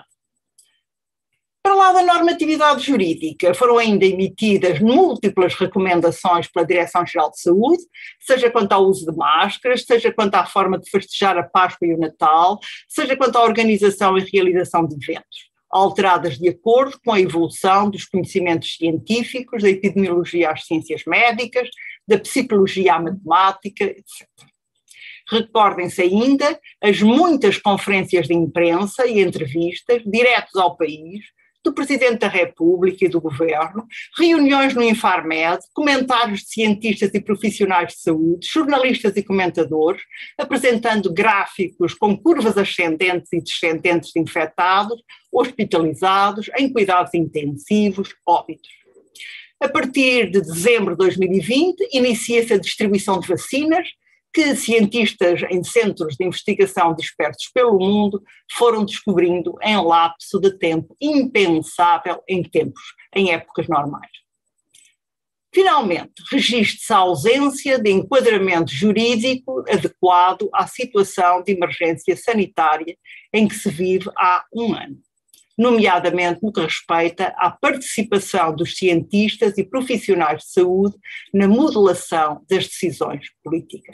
Para lá da normatividade jurídica, foram ainda emitidas múltiplas recomendações pela Direção-Geral de Saúde, seja quanto ao uso de máscaras, seja quanto à forma de festejar a Páscoa e o Natal, seja quanto à organização e realização de eventos, alteradas de acordo com a evolução dos conhecimentos científicos, da epidemiologia às ciências médicas, da psicologia à matemática, etcétera. Recordem-se ainda as muitas conferências de imprensa e entrevistas diretos ao país, do Presidente da República e do Governo, reuniões no Infarmed, comentários de cientistas e profissionais de saúde, jornalistas e comentadores, apresentando gráficos com curvas ascendentes e descendentes de infectados, hospitalizados, em cuidados intensivos, óbitos. A partir de dezembro de dois mil e vinte, inicia-se a distribuição de vacinas, que cientistas em centros de investigação dispersos pelo mundo foram descobrindo em lapso de tempo impensável em tempos, em épocas normais. Finalmente, registre-se a ausência de enquadramento jurídico adequado à situação de emergência sanitária em que se vive há um ano, nomeadamente no que respeita à participação dos cientistas e profissionais de saúde na modelação das decisões políticas.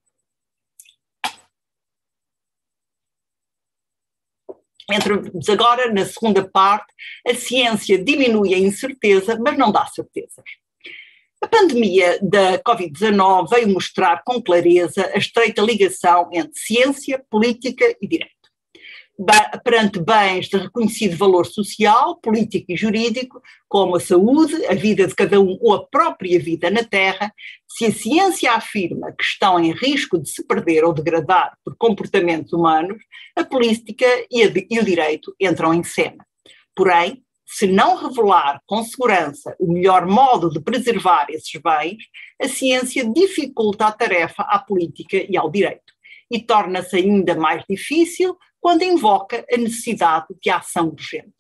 Entramos agora na segunda parte. A ciência diminui a incerteza, mas não dá certezas. A pandemia da covid dezanove veio mostrar com clareza a estreita ligação entre ciência, política e direito. Perante bens de reconhecido valor social, político e jurídico, como a saúde, a vida de cada um ou a própria vida na Terra, se a ciência afirma que estão em risco de se perder ou degradar por comportamentos humanos, a política e, a, e o direito entram em cena. Porém, Se não revelar com segurança o melhor modo de preservar esses bens, a ciência dificulta a tarefa à política e ao direito e torna-se ainda mais difícil quando invoca a necessidade de ação urgente.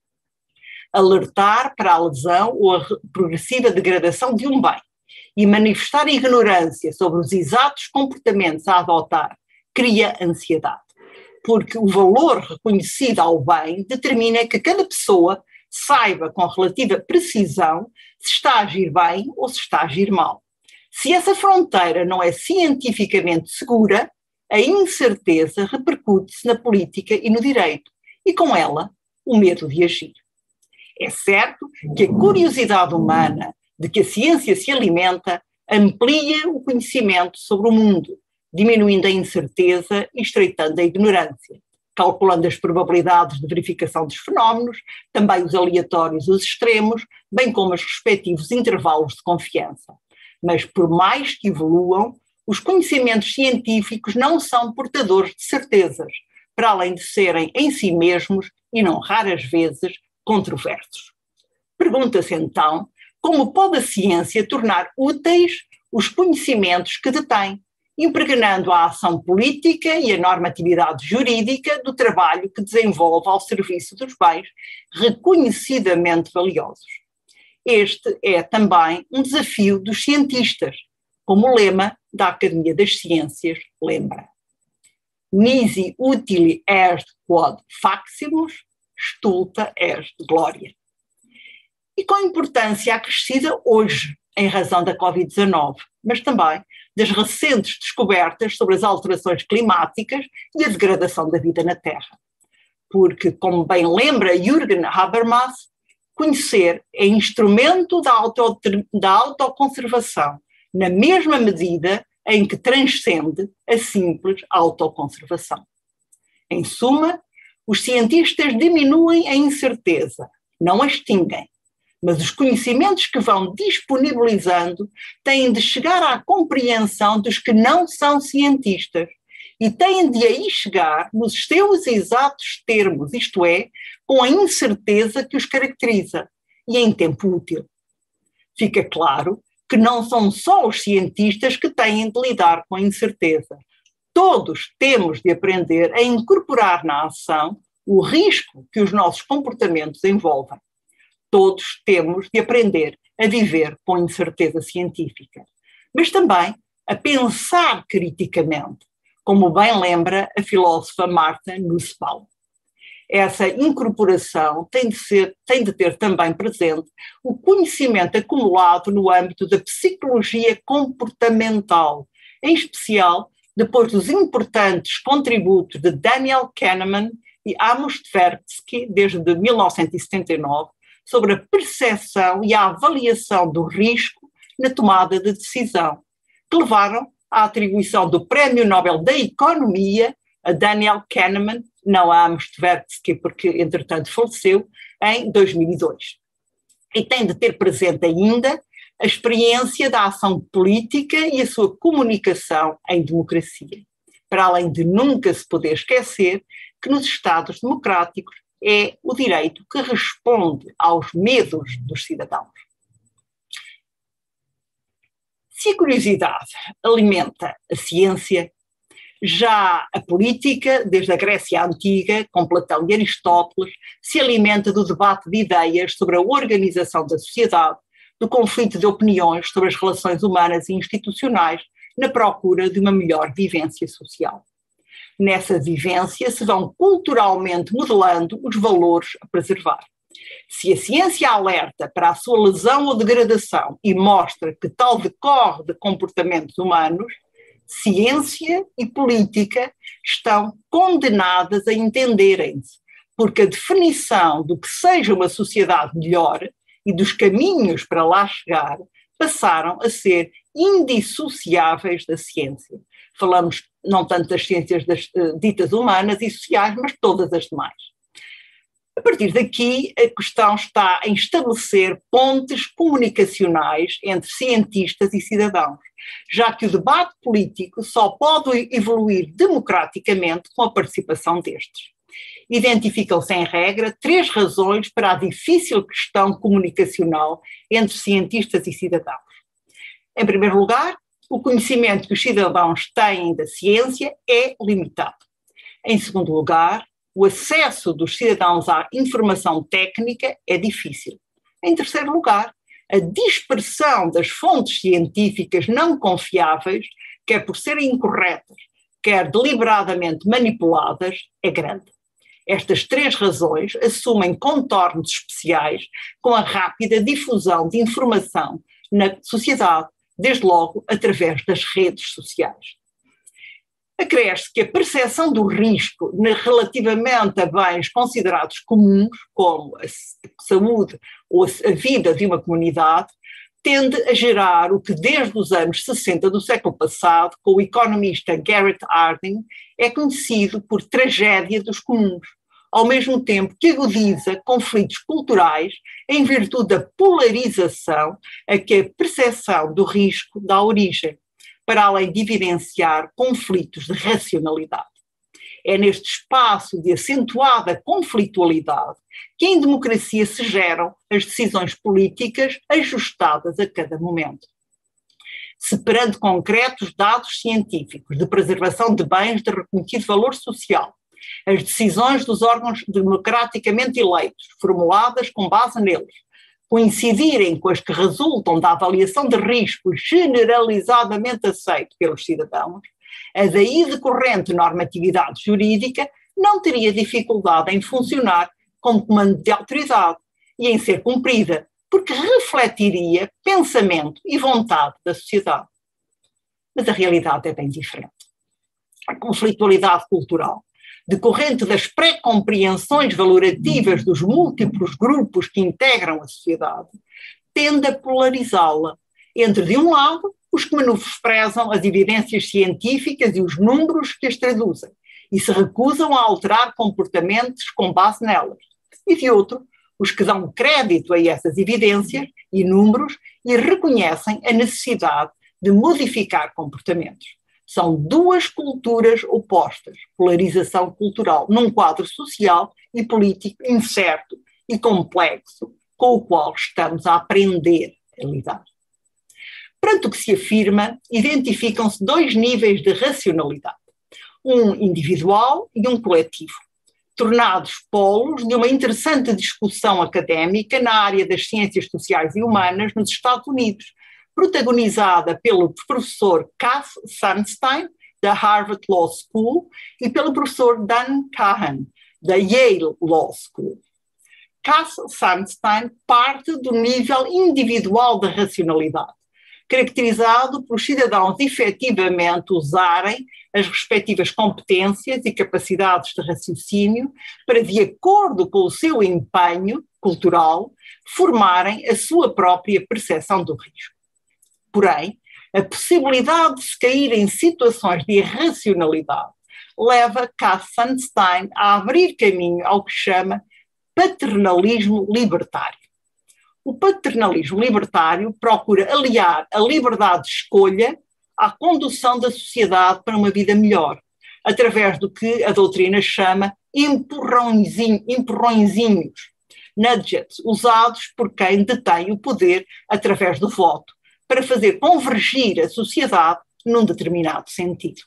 Alertar para a lesão ou a progressiva degradação de um bem e manifestar ignorância sobre os exatos comportamentos a adotar cria ansiedade, porque o valor reconhecido ao bem determina que cada pessoa saiba com relativa precisão se está a agir bem ou se está a agir mal. Se essa fronteira não é cientificamente segura, a incerteza repercute-se na política e no direito, e com ela o medo de agir. É certo que a curiosidade humana de que a ciência se alimenta amplia o conhecimento sobre o mundo, diminuindo a incerteza e estreitando a ignorância, calculando as probabilidades de verificação dos fenómenos, também os aleatórios e os extremos, bem como os respectivos intervalos de confiança. Mas por mais que evoluam, os conhecimentos científicos não são portadores de certezas, para além de serem em si mesmos, e não raras vezes, controversos. Pergunta-se então, como pode a ciência tornar úteis os conhecimentos que detém, impregnando a ação política e a normatividade jurídica do trabalho que desenvolve ao serviço dos bens reconhecidamente valiosos. Este é também um desafio dos cientistas, como o lema da Academia das Ciências lembra. Nisi utile est quod facimus, stulta est gloria. E com importância acrescida hoje, em razão da covid dezanove, mas também das recentes descobertas sobre as alterações climáticas e a degradação da vida na Terra. Porque, como bem lembra Jürgen Habermas, conhecer é instrumento da, auto, da autoconservação, na mesma medida em que transcende a simples autoconservação. Em suma, os cientistas diminuem a incerteza, não a extinguem, mas os conhecimentos que vão disponibilizando têm de chegar à compreensão dos que não são cientistas e têm de aí chegar nos seus exatos termos, isto é, com a incerteza que os caracteriza e em tempo útil. Fica claro que não são só os cientistas que têm de lidar com a incerteza. Todos temos de aprender a incorporar na ação o risco que os nossos comportamentos envolvem. Todos temos de aprender a viver com incerteza científica, mas também a pensar criticamente, como bem lembra a filósofa Martha Nussbaum. Essa incorporação tem de ser, tem de ter também presente o conhecimento acumulado no âmbito da psicologia comportamental, em especial depois dos importantes contributos de Daniel Kahneman e Amos Tversky, desde mil novecentos e setenta e nove, sobre a percepção e a avaliação do risco na tomada de decisão, que levaram à atribuição do Prémio Nobel da Economia a Daniel Kahneman, não a Amos Tversky, porque entretanto faleceu, em dois mil e dois. E tem de ter presente ainda a experiência da ação política e a sua comunicação em democracia, para além de nunca se poder esquecer que nos Estados democráticos é o direito que responde aos medos dos cidadãos. Se a curiosidade alimenta a ciência, já a política, desde a Grécia Antiga, com Platão e Aristóteles, se alimenta do debate de ideias sobre a organização da sociedade, do conflito de opiniões sobre as relações humanas e institucionais, na procura de uma melhor vivência social. Nessa vivência se vão culturalmente modelando os valores a preservar. Se a ciência alerta para a sua lesão ou degradação e mostra que tal decorre de comportamentos humanos, ciência e política estão condenadas a entenderem-se, porque a definição do que seja uma sociedade melhor e dos caminhos para lá chegar passaram a ser indissociáveis da ciência. Falamos não tanto das ciências das, uh, ditas humanas e sociais, mas todas as demais. A partir daqui, a questão está em estabelecer pontes comunicacionais entre cientistas e cidadãos, já que o debate político só pode evoluir democraticamente com a participação destes. Identificam-se, em regra, três razões para a difícil questão comunicacional entre cientistas e cidadãos. Em primeiro lugar, o conhecimento que os cidadãos têm da ciência é limitado. Em segundo lugar, o acesso dos cidadãos à informação técnica é difícil. Em terceiro lugar, a dispersão das fontes científicas não confiáveis, quer por serem incorretas, quer deliberadamente manipuladas, é grande. Estas três razões assumem contornos especiais com a rápida difusão de informação na sociedade, desde logo através das redes sociais. Acresce que a percepção do risco relativamente a bens considerados comuns, como a saúde ou a vida de uma comunidade, tende a gerar o que desde os anos sessenta do século passado, com o economista Garrett Hardin, é conhecido por tragédia dos comuns, ao mesmo tempo que agudiza conflitos culturais em virtude da polarização a que a percepção do risco dá origem, para além de evidenciar conflitos de racionalidade. É neste espaço de acentuada conflitualidade que em democracia se geram as decisões políticas ajustadas a cada momento. Separando concretos dados científicos de preservação de bens de reconhecido valor social, as decisões dos órgãos democraticamente eleitos, formuladas com base neles, coincidirem com as que resultam da avaliação de risco generalizadamente aceito pelos cidadãos, a daí decorrente normatividade jurídica não teria dificuldade em funcionar como comando de autoridade e em ser cumprida, porque refletiria pensamento e vontade da sociedade. Mas a realidade é bem diferente. A conflitualidade cultural, decorrente das pré-compreensões valorativas dos múltiplos grupos que integram a sociedade, tende a polarizá-la entre, de um lado, os que menosprezam as evidências científicas e os números que as traduzem e se recusam a alterar comportamentos com base nelas, e de outro, os que dão crédito a essas evidências e números e reconhecem a necessidade de modificar comportamentos. São duas culturas opostas, polarização cultural, num quadro social e político incerto e complexo, com o qual estamos a aprender a lidar. Perante o que se afirma, identificam-se dois níveis de racionalidade, um individual e um coletivo, tornados polos de uma interessante discussão académica na área das ciências sociais e humanas nos Estados Unidos, protagonizada pelo professor Cass Sunstein, da Harvard Law School, e pelo professor Dan Kahan, da Yale Law School. Cass Sunstein parte do nível individual da racionalidade, caracterizado por cidadãos efetivamente usarem as respectivas competências e capacidades de raciocínio para, de acordo com o seu empenho cultural, formarem a sua própria percepção do risco. Porém, a possibilidade de se cair em situações de irracionalidade leva Cass Sunstein a abrir caminho ao que chama paternalismo libertário. O paternalismo libertário procura aliar a liberdade de escolha à condução da sociedade para uma vida melhor, através do que a doutrina chama empurrõezinho, empurrõezinhos, nudgets, usados por quem detém o poder através do voto, para fazer convergir a sociedade num determinado sentido.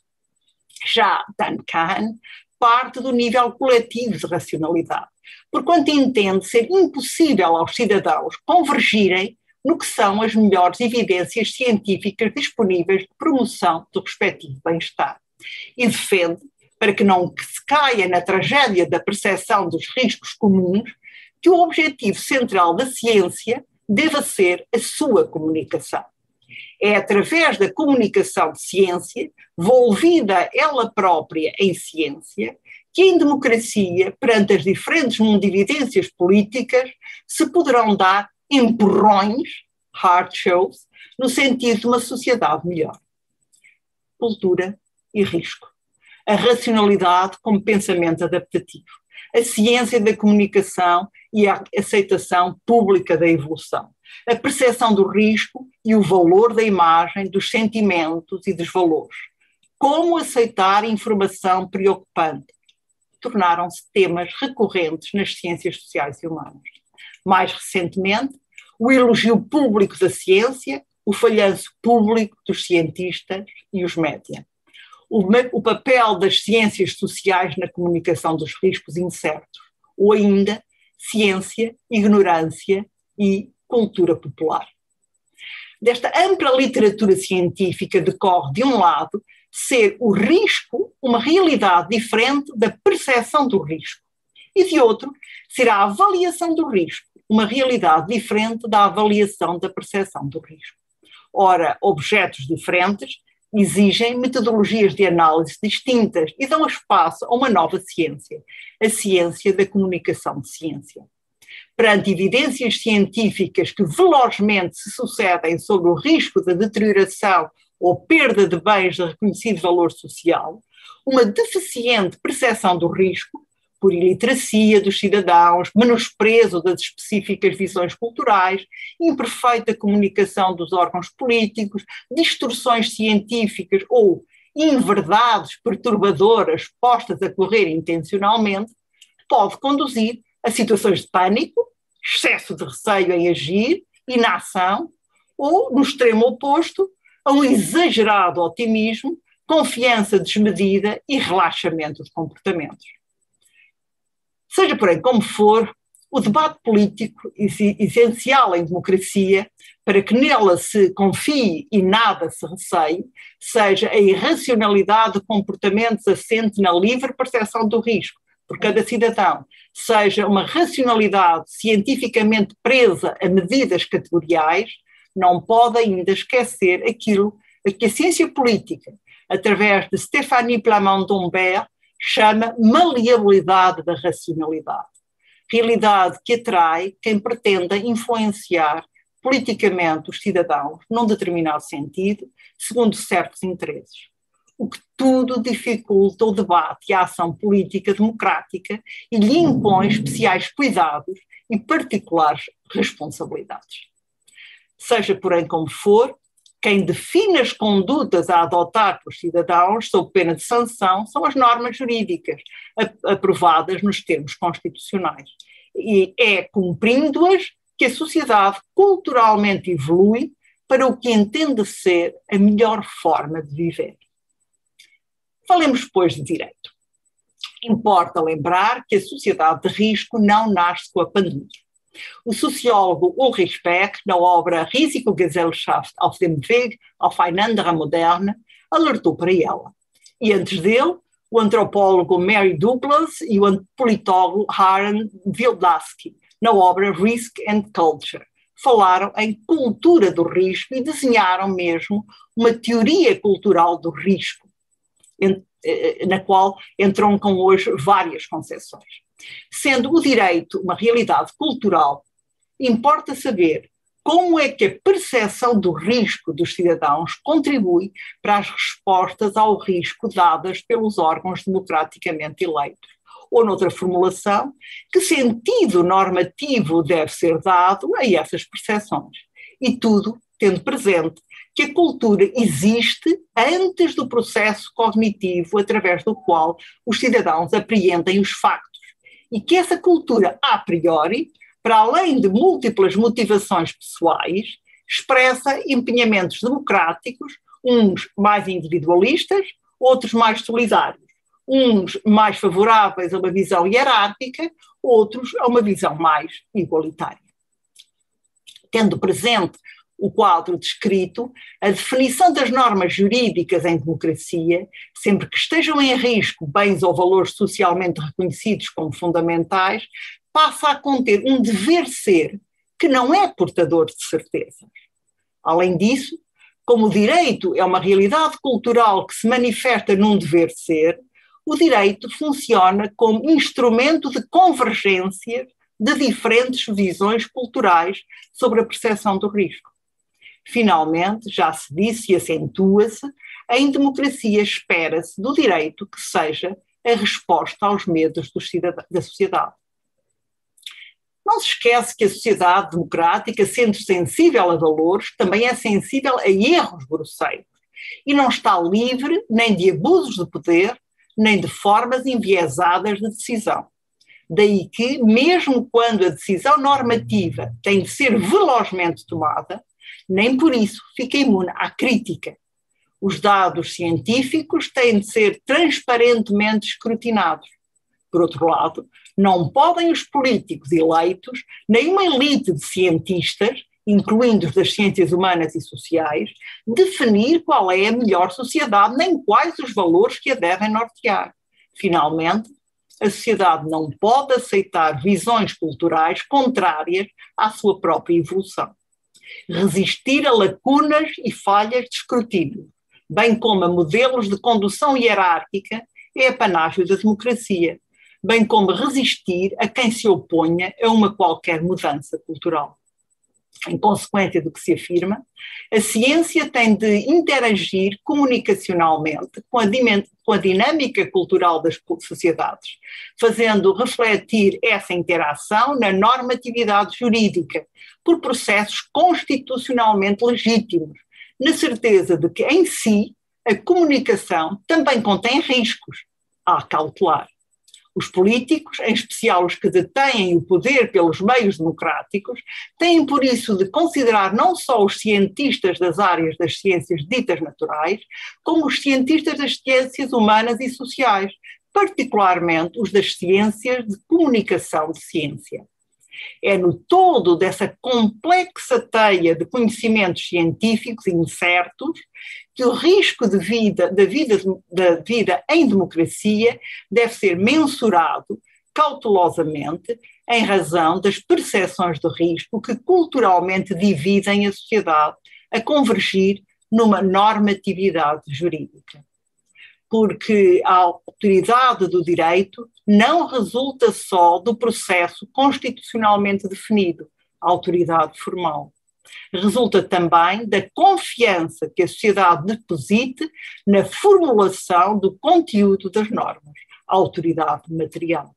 Já Dan Kahan parte do nível coletivo de racionalidade, porquanto entende ser impossível aos cidadãos convergirem no que são as melhores evidências científicas disponíveis de promoção do respectivo bem-estar, e defende, para que não se caia na tragédia da percepção dos riscos comuns, que o objetivo central da ciência deva ser a sua comunicação. É através da comunicação de ciência, volvida ela própria em ciência, que em democracia, perante as diferentes mundividências políticas, se poderão dar empurrões, hard shows, no sentido de uma sociedade melhor. Cultura e risco. A racionalidade como pensamento adaptativo. A ciência da comunicação e a aceitação pública da evolução. A percepção do risco e o valor da imagem, dos sentimentos e dos valores. Como aceitar informação preocupante. tornaram-se temas recorrentes nas ciências sociais e humanas. Mais recentemente, o elogio público da ciência, o falhanço público dos cientistas e os média. O, o papel das ciências sociais na comunicação dos riscos incertos, ou ainda ciência, ignorância e cultura popular. Desta ampla literatura científica decorre, de um lado, ser o risco uma realidade diferente da percepção do risco, e de outro, ser a avaliação do risco uma realidade diferente da avaliação da percepção do risco. Ora, objetos diferentes exigem metodologias de análise distintas e dão espaço a uma nova ciência, a ciência da comunicação de ciência. Perante evidências científicas que velozmente se sucedem sobre o risco da deterioração ou perda de bens de reconhecido valor social, uma deficiente percepção do risco, por iliteracia dos cidadãos, menosprezo das específicas visões culturais, imperfeita comunicação dos órgãos políticos, distorções científicas ou inverdades perturbadoras postas a correr intencionalmente, pode conduzir a situações de pânico, excesso de receio em agir, inação, ou, no extremo oposto, a um exagerado otimismo, confiança desmedida e relaxamento de comportamentos. Seja, porém, como for, o debate político é essencial em democracia para que nela se confie e nada se receie, seja a irracionalidade de comportamentos assente na livre percepção do risco por cada cidadão, seja uma racionalidade cientificamente presa a medidas categoriais, não pode ainda esquecer aquilo a que a ciência política, através de Stéphanie Plamondon-Dombert, chama maleabilidade da racionalidade. Realidade que atrai quem pretenda influenciar politicamente os cidadãos num determinado sentido, segundo certos interesses. O que tudo dificulta o debate e a ação política democrática e lhe impõe especiais cuidados e particulares responsabilidades. Seja, porém, como for, quem define as condutas a adotar pelos cidadãos sob pena de sanção são as normas jurídicas aprovadas nos termos constitucionais. E é cumprindo-as que a sociedade culturalmente evolui para o que entende ser a melhor forma de viver. Falemos, pois, de direito. Importa lembrar que a sociedade de risco não nasce com a pandemia. O sociólogo Ulrich Beck, na obra Risikogesellschaft auf dem Weg auf eine andere Moderne, alertou para ela. E antes dele, o antropólogo Mary Douglas e o politólogo Aaron Wildavsky, na obra Risk and Culture, falaram em cultura do risco e desenharam mesmo uma teoria cultural do risco, na qual entroncam hoje várias concepções. Sendo o direito uma realidade cultural, importa saber como é que a percepção do risco dos cidadãos contribui para as respostas ao risco dadas pelos órgãos democraticamente eleitos. Ou, noutra formulação, que sentido normativo deve ser dado a essas percepções. E tudo tendo presente que a cultura existe antes do processo cognitivo através do qual os cidadãos apreendem os factos. E que essa cultura, a priori, para além de múltiplas motivações pessoais, expressa empenhamentos democráticos, uns mais individualistas, outros mais solidários, uns mais favoráveis a uma visão hierárquica, outros a uma visão mais igualitária. Tendo presente o quadro descrito, a definição das normas jurídicas em democracia, sempre que estejam em risco bens ou valores socialmente reconhecidos como fundamentais, passa a conter um dever ser que não é portador de certezas. Além disso, como o direito é uma realidade cultural que se manifesta num dever ser, o direito funciona como instrumento de convergência de diferentes visões culturais sobre a percepção do risco. Finalmente, já se disse e acentua-se, em democracia espera-se do direito que seja a resposta aos medos dos cidadãos, da sociedade. Não se esquece que a sociedade democrática, sendo sensível a valores, também é sensível a erros grosseiros e não está livre nem de abusos de poder, nem de formas enviesadas de decisão. Daí que, mesmo quando a decisão normativa tem de ser velozmente tomada, nem por isso fica imune à crítica. Os dados científicos têm de ser transparentemente escrutinados. Por outro lado, não podem os políticos eleitos, nem uma elite de cientistas, incluindo os das ciências humanas e sociais, definir qual é a melhor sociedade, nem quais os valores que a devem nortear. Finalmente, a sociedade não pode aceitar visões culturais contrárias à sua própria evolução. Resistir a lacunas e falhas de escrutínio, bem como a modelos de condução hierárquica, é apanágio da democracia, bem como resistir a quem se oponha a uma qualquer mudança cultural. Em consequência do que se afirma, a ciência tem de interagir comunicacionalmente com a, com a dinâmica cultural das sociedades, fazendo refletir essa interação na normatividade jurídica, por processos constitucionalmente legítimos, na certeza de que, em si, a comunicação também contém riscos a cautelar. Os políticos, em especial os que detêm o poder pelos meios democráticos, têm por isso de considerar não só os cientistas das áreas das ciências ditas naturais, como os cientistas das ciências humanas e sociais, particularmente os das ciências de comunicação de ciência. É no todo dessa complexa teia de conhecimentos científicos incertos que o risco de vida, da, vida, da vida em democracia deve ser mensurado cautelosamente em razão das percepções de risco que culturalmente dividem a sociedade a convergir numa normatividade jurídica. Porque a autoridade do direito não resulta só do processo constitucionalmente definido, a autoridade formal. Resulta também da confiança que a sociedade deposite na formulação do conteúdo das normas, a autoridade material.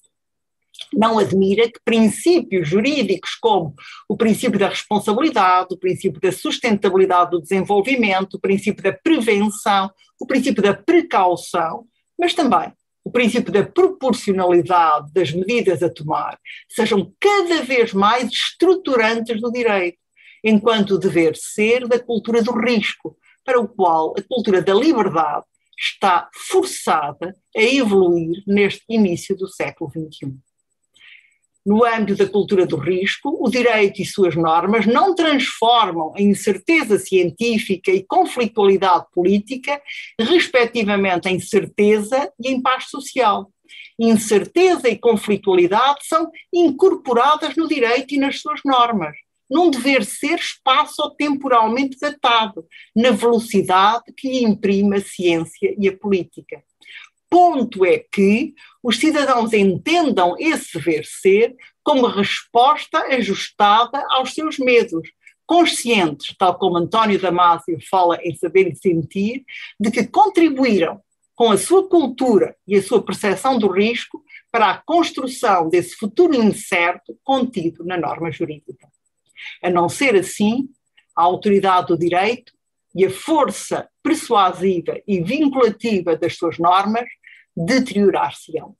Não admira que princípios jurídicos como o princípio da responsabilidade, o princípio da sustentabilidade do desenvolvimento, o princípio da prevenção, o princípio da precaução, mas também o princípio da proporcionalidade das medidas a tomar, sejam cada vez mais estruturantes do direito, enquanto o dever ser da cultura do risco, para o qual a cultura da liberdade está forçada a evoluir neste início do século vinte e um. No âmbito da cultura do risco, o direito e suas normas não transformam a incerteza científica e conflitualidade política, respectivamente, em certeza e em paz social. Incerteza e conflitualidade são incorporadas no direito e nas suas normas, num dever ser espaço-temporalmente datado, na velocidade que lhe imprime a ciência e a política. Ponto é que os cidadãos entendam esse dever ser como resposta ajustada aos seus medos, conscientes, tal como António Damasio fala em Saber e Sentir, de que contribuíram com a sua cultura e a sua percepção do risco para a construção desse futuro incerto contido na norma jurídica. A não ser assim, a autoridade do direito e a força persuasiva e vinculativa das suas normas deteriorar-se-ão.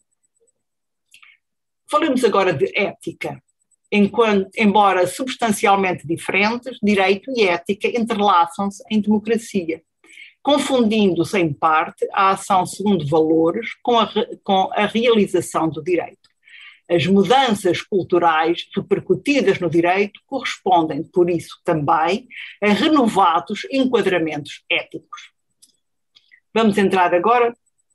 Falemos agora de ética. Enquanto, embora substancialmente diferentes, direito e ética entrelaçam-se em democracia, confundindo-se em parte a ação segundo valores com a, com a realização do direito. As mudanças culturais repercutidas no direito correspondem, por isso, também a renovados enquadramentos éticos. Vamos entrar agora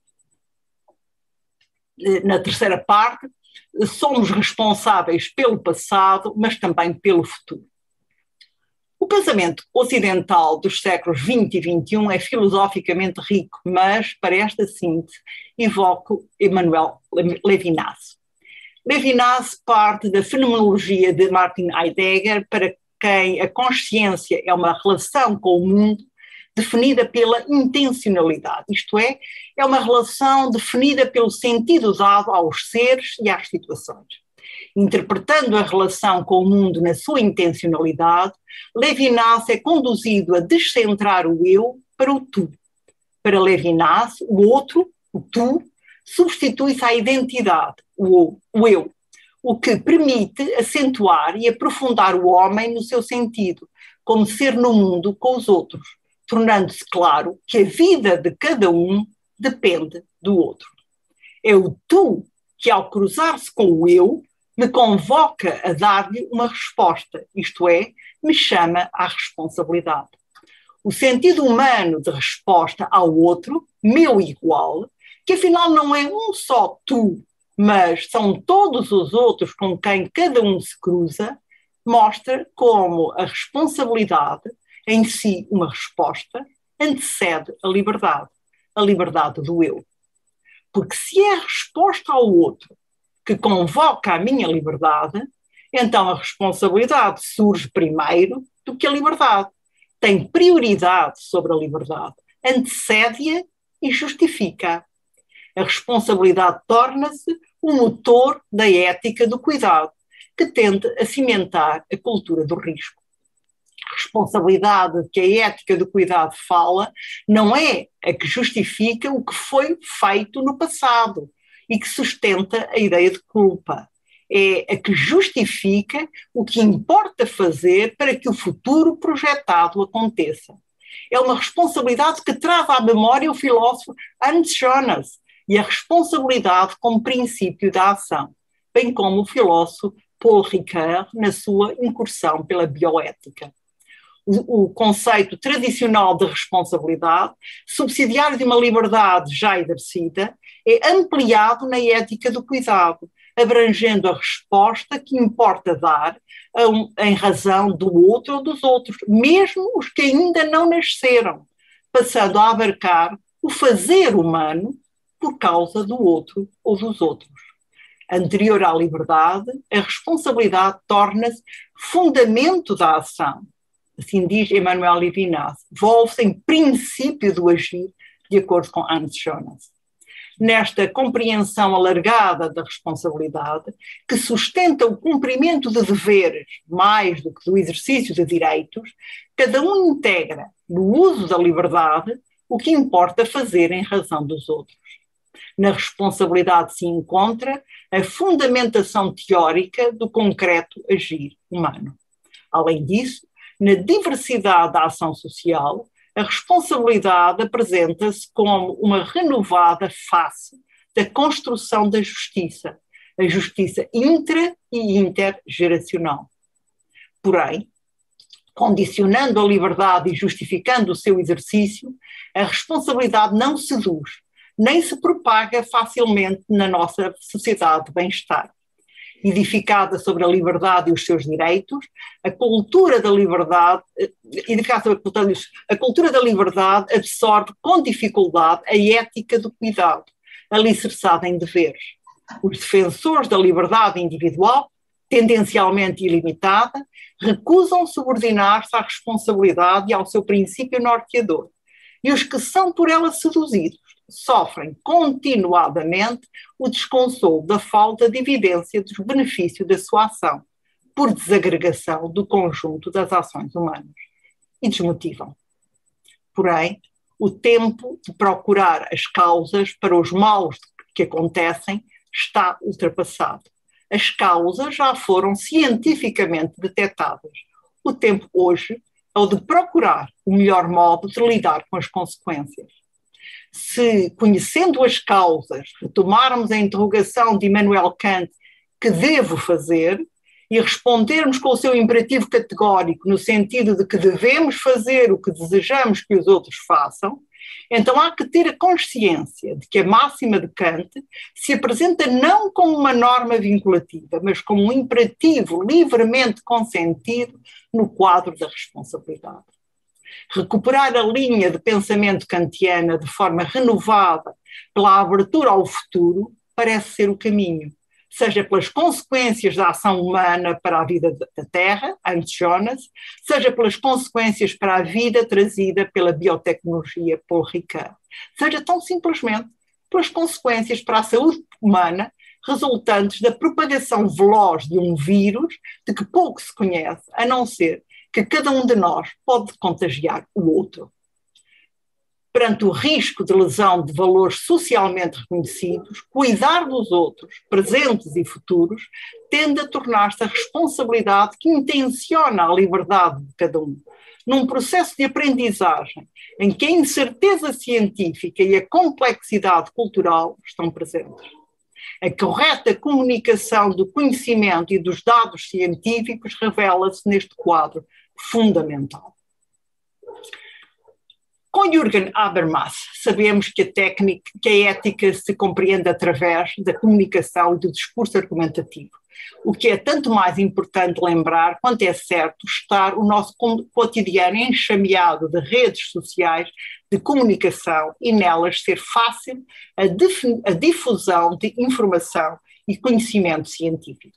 na terceira parte. Somos responsáveis pelo passado, mas também pelo futuro. O pensamento ocidental dos séculos vinte e vinte e um é filosoficamente rico, mas, para esta síntese, evoco Emmanuel Levinas. Levinas parte da fenomenologia de Martin Heidegger, para quem a consciência é uma relação com o mundo definida pela intencionalidade, isto é, é uma relação definida pelo sentido dado aos seres e às situações. Interpretando a relação com o mundo na sua intencionalidade, Levinas é conduzido a descentrar o eu para o tu. Para Levinas, o outro o tu, substitui-se à identidade, o, o eu, o que permite acentuar e aprofundar o homem no seu sentido, como ser no mundo com os outros, tornando-se claro que a vida de cada um depende do outro. É o tu que, ao cruzar-se com o eu, me convoca a dar-lhe uma resposta, isto é, me chama à responsabilidade. O sentido humano de resposta ao outro, meu igual, que afinal não é um só tu, mas são todos os outros com quem cada um se cruza, mostra como a responsabilidade, em si uma resposta, antecede a liberdade, a liberdade do eu. Porque se é a resposta ao outro que convoca a minha liberdade, então a responsabilidade surge primeiro do que a liberdade. Tem prioridade sobre a liberdade, antecede-a e justifica-a. A responsabilidade torna-se o motor da ética do cuidado, que tende a cimentar a cultura do risco. A responsabilidade que a ética do cuidado fala não é a que justifica o que foi feito no passado e que sustenta a ideia de culpa. É a que justifica o que importa fazer para que o futuro projetado aconteça. É uma responsabilidade que traz à memória o filósofo Hans Jonas e a responsabilidade como princípio da ação, bem como o filósofo Paul Ricoeur na sua incursão pela bioética. O, o conceito tradicional de responsabilidade, subsidiário de uma liberdade já exercida, é ampliado na ética do cuidado, abrangendo a resposta que importa dar a um, em razão do outro ou dos outros, mesmo os que ainda não nasceram, passando a abarcar o fazer humano por causa do outro ou dos outros. Anterior à liberdade, a responsabilidade torna-se fundamento da ação. Assim diz Emmanuel Levinas, volve-se em princípio do agir, de acordo com Hans Jonas. Nesta compreensão alargada da responsabilidade, que sustenta o cumprimento de deveres mais do que do exercício de direitos, cada um integra, no uso da liberdade, o que importa fazer em razão dos outros. Na responsabilidade se encontra a fundamentação teórica do concreto agir humano. Além disso, na diversidade da ação social, a responsabilidade apresenta-se como uma renovada face da construção da justiça, a justiça intra- e intergeracional. Porém, condicionando a liberdade e justificando o seu exercício, a responsabilidade não seduz, nem se propaga facilmente na nossa sociedade de bem-estar. Edificada sobre a liberdade e os seus direitos, a cultura da liberdade, edificada sobre a cultura da liberdade absorve com dificuldade a ética do cuidado, alicerçada em deveres. Os defensores da liberdade individual, tendencialmente ilimitada, recusam subordinar-se à responsabilidade e ao seu princípio norteador. E os que são por ela seduzidos sofrem continuadamente o desconsolo da falta de evidência dos benefícios da sua ação, por desagregação do conjunto das ações humanas, e desmotivam. Porém, o tempo de procurar as causas para os males que acontecem está ultrapassado. As causas já foram cientificamente detectadas. O tempo hoje é o de procurar o melhor modo de lidar com as consequências. Se, conhecendo as causas, retomarmos a interrogação de Immanuel Kant, que devo fazer, e respondermos com o seu imperativo categórico, no sentido de que devemos fazer o que desejamos que os outros façam, então há que ter a consciência de que a máxima de Kant se apresenta não como uma norma vinculativa, mas como um imperativo livremente consentido no quadro da responsabilidade. Recuperar a linha de pensamento kantiana de forma renovada pela abertura ao futuro parece ser o caminho, seja pelas consequências da ação humana para a vida da Terra, Hans Jonas, seja pelas consequências para a vida trazida pela biotecnologia Paul Ricoeur, seja tão simplesmente pelas consequências para a saúde humana resultantes da propagação veloz de um vírus de que pouco se conhece, a não ser que cada um de nós pode contagiar o outro. perante o risco de lesão de valores socialmente reconhecidos, cuidar dos outros, presentes e futuros, tende a tornar-se a responsabilidade que intenciona a liberdade de cada um, num processo de aprendizagem em que a incerteza científica e a complexidade cultural estão presentes. A correta comunicação do conhecimento e dos dados científicos revela-se neste quadro fundamental. Com Jürgen Habermas, sabemos que a técnica, que a ética se compreende através da comunicação e do discurso argumentativo, o que é tanto mais importante lembrar quanto é certo estar o nosso cotidiano enxameado de redes sociais de comunicação e nelas ser fácil a, a difusão de informação e conhecimento científico.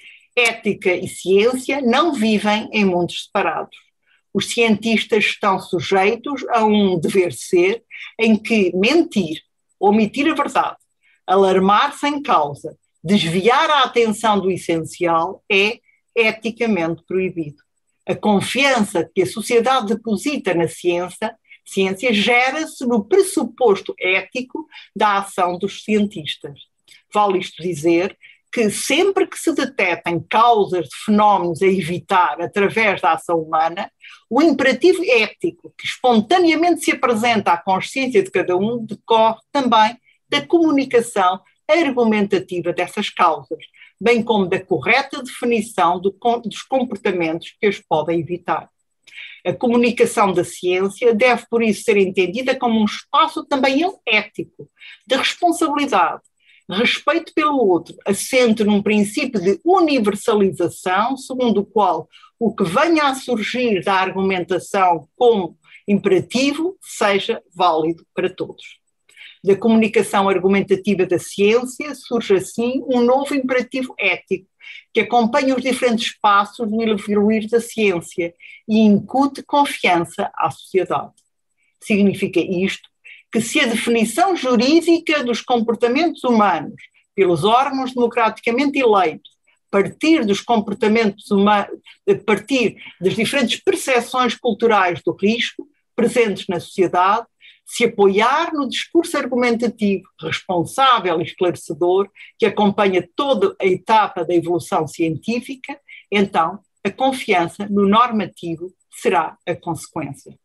Ética e ciência não vivem em mundos separados. Os cientistas estão sujeitos a um dever ser em que mentir, omitir a verdade, alarmar sem causa, desviar a atenção do essencial é eticamente proibido. A confiança que a sociedade deposita na ciência, ciência gera-se no pressuposto ético da ação dos cientistas. Vale isto dizer que sempre que se detectem causas de fenómenos a evitar através da ação humana, o imperativo ético que espontaneamente se apresenta à consciência de cada um decorre também da comunicação argumentativa dessas causas, bem como da correta definição do, dos comportamentos que as podem evitar. A comunicação da ciência deve, por isso, ser entendida como um espaço também ético, de responsabilidade, respeito pelo outro, assente num princípio de universalização, segundo o qual o que venha a surgir da argumentação como imperativo seja válido para todos. Da comunicação argumentativa da ciência surge assim um novo imperativo ético que acompanha os diferentes passos do evoluir da ciência e incute confiança à sociedade. Significa isto que se a definição jurídica dos comportamentos humanos pelos órgãos democraticamente eleitos, partir dos comportamentos humanos, partir das diferentes percepções culturais do risco presentes na sociedade, se apoiar no discurso argumentativo responsável e esclarecedor que acompanha toda a etapa da evolução científica, então a confiança no normativo será a consequência.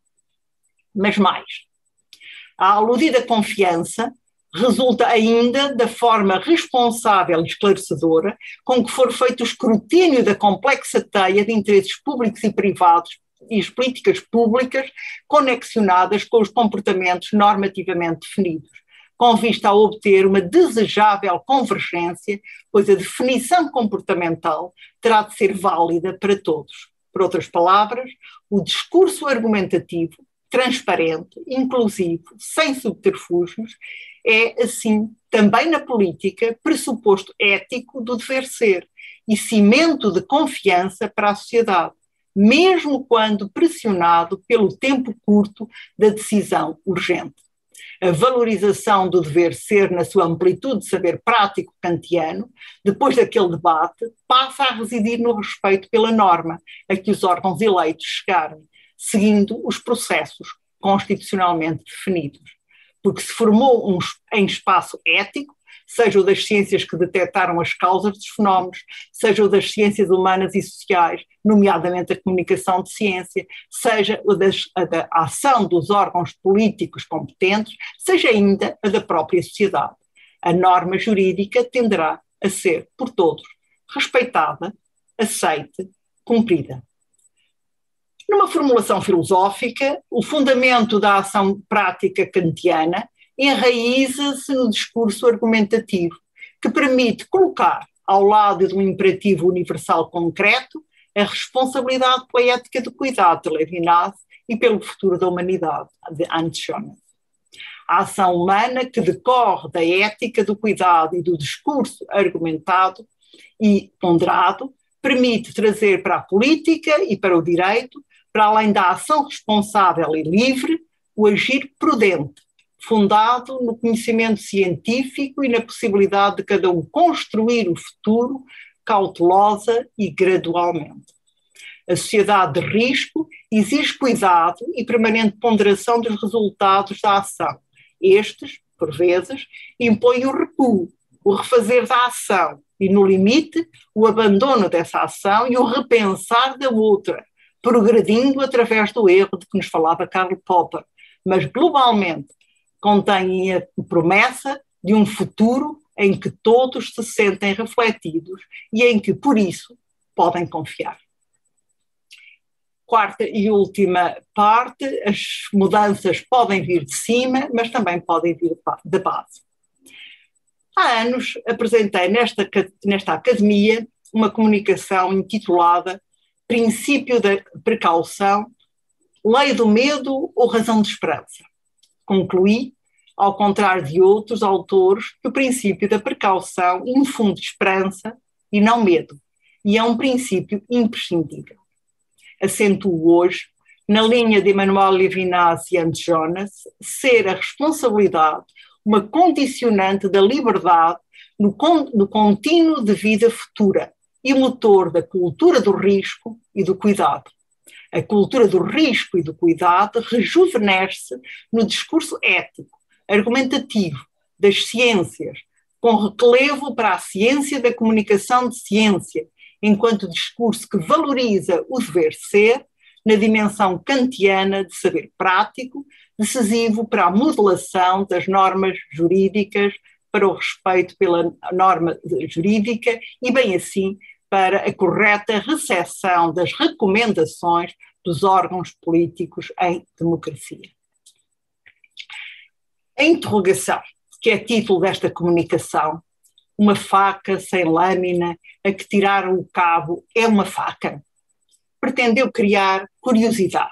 Mas mais, a aludida confiança resulta ainda da forma responsável e esclarecedora com que for feito o escrutínio da complexa teia de interesses públicos e privados e as políticas públicas conexionadas com os comportamentos normativamente definidos, com vista a obter uma desejável convergência, pois a definição comportamental terá de ser válida para todos. Por outras palavras, o discurso argumentativo, transparente, inclusivo, sem subterfúgios, é, assim, também na política, pressuposto ético do dever ser e cimento de confiança para a sociedade, mesmo quando pressionado pelo tempo curto da decisão urgente. A valorização do dever ser na sua amplitude de saber prático kantiano, depois daquele debate, passa a residir no respeito pela norma a que os órgãos eleitos chegarem, seguindo os processos constitucionalmente definidos. Porque se formou um, em espaço ético, seja o das ciências que detectaram as causas dos fenómenos, seja o das ciências humanas e sociais, nomeadamente a comunicação de ciência, seja o das, a da ação dos órgãos políticos competentes, seja ainda a da própria sociedade. A norma jurídica tenderá a ser, por todos, respeitada, aceite, cumprida. Numa formulação filosófica, o fundamento da ação prática kantiana enraiza-se no discurso argumentativo, que permite colocar, ao lado de um imperativo universal concreto, a responsabilidade pela ética do cuidado de Levinas e pelo futuro da humanidade, de Ernst Jonas. A ação humana que decorre da ética do cuidado e do discurso argumentado e ponderado permite trazer para a política e para o direito, para além da ação responsável e livre, o agir prudente, fundado no conhecimento científico e na possibilidade de cada um construir o futuro cautelosa e gradualmente. A sociedade de risco exige cuidado e permanente ponderação dos resultados da ação. Estes, por vezes, impõem o recuo, o refazer da ação e, no limite, o abandono dessa ação e o repensar da outra, progredindo através do erro de que nos falava Karl Popper, mas globalmente contêm a promessa de um futuro em que todos se sentem refletidos e em que, por isso, podem confiar. Quarta e última parte, as mudanças podem vir de cima, mas também podem vir da base. Há anos apresentei nesta, nesta academia uma comunicação intitulada Princípio da Precaução, Lei do Medo ou Razão de Esperança. Concluí, ao contrário de outros autores, que o princípio da precaução infunde esperança e não medo, e é um princípio imprescindível. Acentuo hoje, na linha de Emmanuel Levinas e Hans Jonas, ser a responsabilidade uma condicionante da liberdade no, con no contínuo de vida futura e motor da cultura do risco e do cuidado. A cultura do risco e do cuidado rejuvenesce no discurso ético, argumentativo, das ciências, com relevo para a ciência da comunicação de ciência, enquanto discurso que valoriza o dever ser, na dimensão kantiana de saber prático, decisivo para a modelação das normas jurídicas, para o respeito pela norma jurídica e, bem assim, para a correta recepção das recomendações dos órgãos políticos em democracia. A interrogação, que é título desta comunicação, uma faca sem lâmina a que tiraram o cabo é uma faca, pretendeu criar curiosidade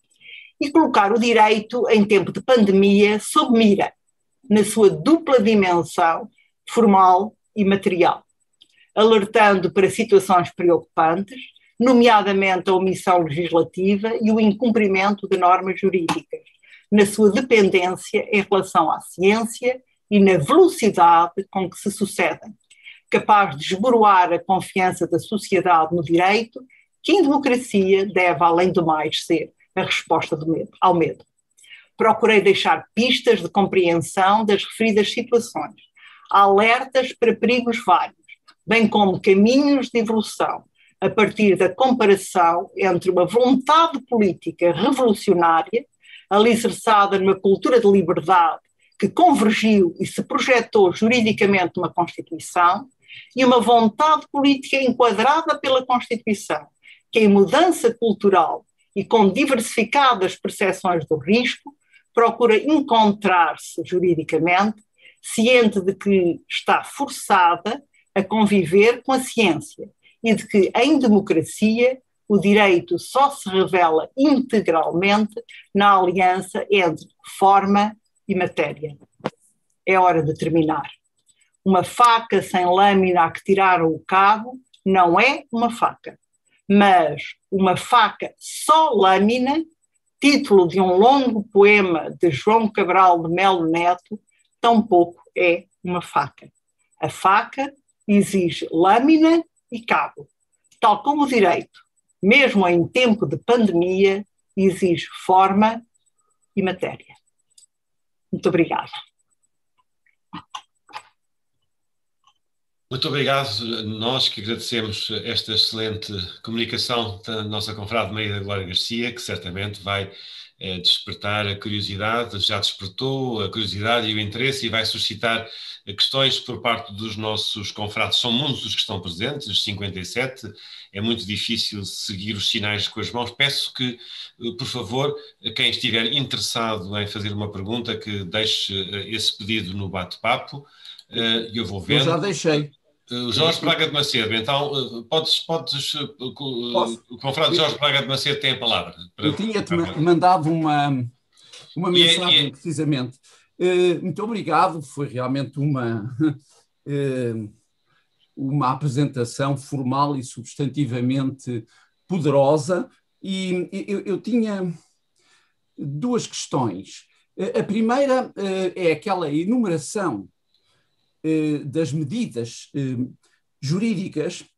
e colocar o direito em tempo de pandemia sob mira, na sua dupla dimensão formal e material, alertando para situações preocupantes, nomeadamente a omissão legislativa e o incumprimento de normas jurídicas, na sua dependência em relação à ciência e na velocidade com que se sucedem, capaz de esboroar a confiança da sociedade no direito, que em democracia deve, além do mais, ser a resposta do medo, ao medo. Procurei deixar pistas de compreensão das referidas situações, alertas para perigos vários, bem como caminhos de evolução, a partir da comparação entre uma vontade política revolucionária, alicerçada numa cultura de liberdade que convergiu e se projetou juridicamente numa Constituição, e uma vontade política enquadrada pela Constituição, que em mudança cultural e com diversificadas percepções do risco, procura encontrar-se juridicamente, ciente de que está forçada a conviver com a ciência e de que, em democracia, o direito só se revela integralmente na aliança entre forma e matéria. É hora de terminar. Uma faca sem lâmina a que tiraram o cabo não é uma faca, mas uma faca só lâmina, título de um longo poema de João Cabral de Melo Neto, tampouco é uma faca. A faca exige lâmina e cabo, tal como o direito, mesmo em tempo de pandemia, exige forma e matéria. Muito obrigada. Muito obrigado. Nós que agradecemos esta excelente comunicação da nossa confrade Maria da Glória Garcia, que certamente vai eh, despertar a curiosidade, já despertou a curiosidade e o interesse e vai suscitar questões por parte dos nossos confrades. São muitos os que estão presentes, cinquenta e sete, é muito difícil seguir os sinais com as mãos. Peço que, por favor, quem estiver interessado em fazer uma pergunta, que deixe esse pedido no bate-papo. Eu vou vendo. Eu já deixei. O Jorge Braga de Macedo, então, podes, podes Posso? O confrade Jorge Braga de Macedo tem a palavra. Eu tinha-te mandado uma, uma mensagem, e, e... precisamente. Uh, muito obrigado, foi realmente uma, uh, uma apresentação formal e substantivamente poderosa, e eu, eu tinha duas questões. Uh, a primeira uh, é aquela enumeração uh, das medidas uh, jurídicas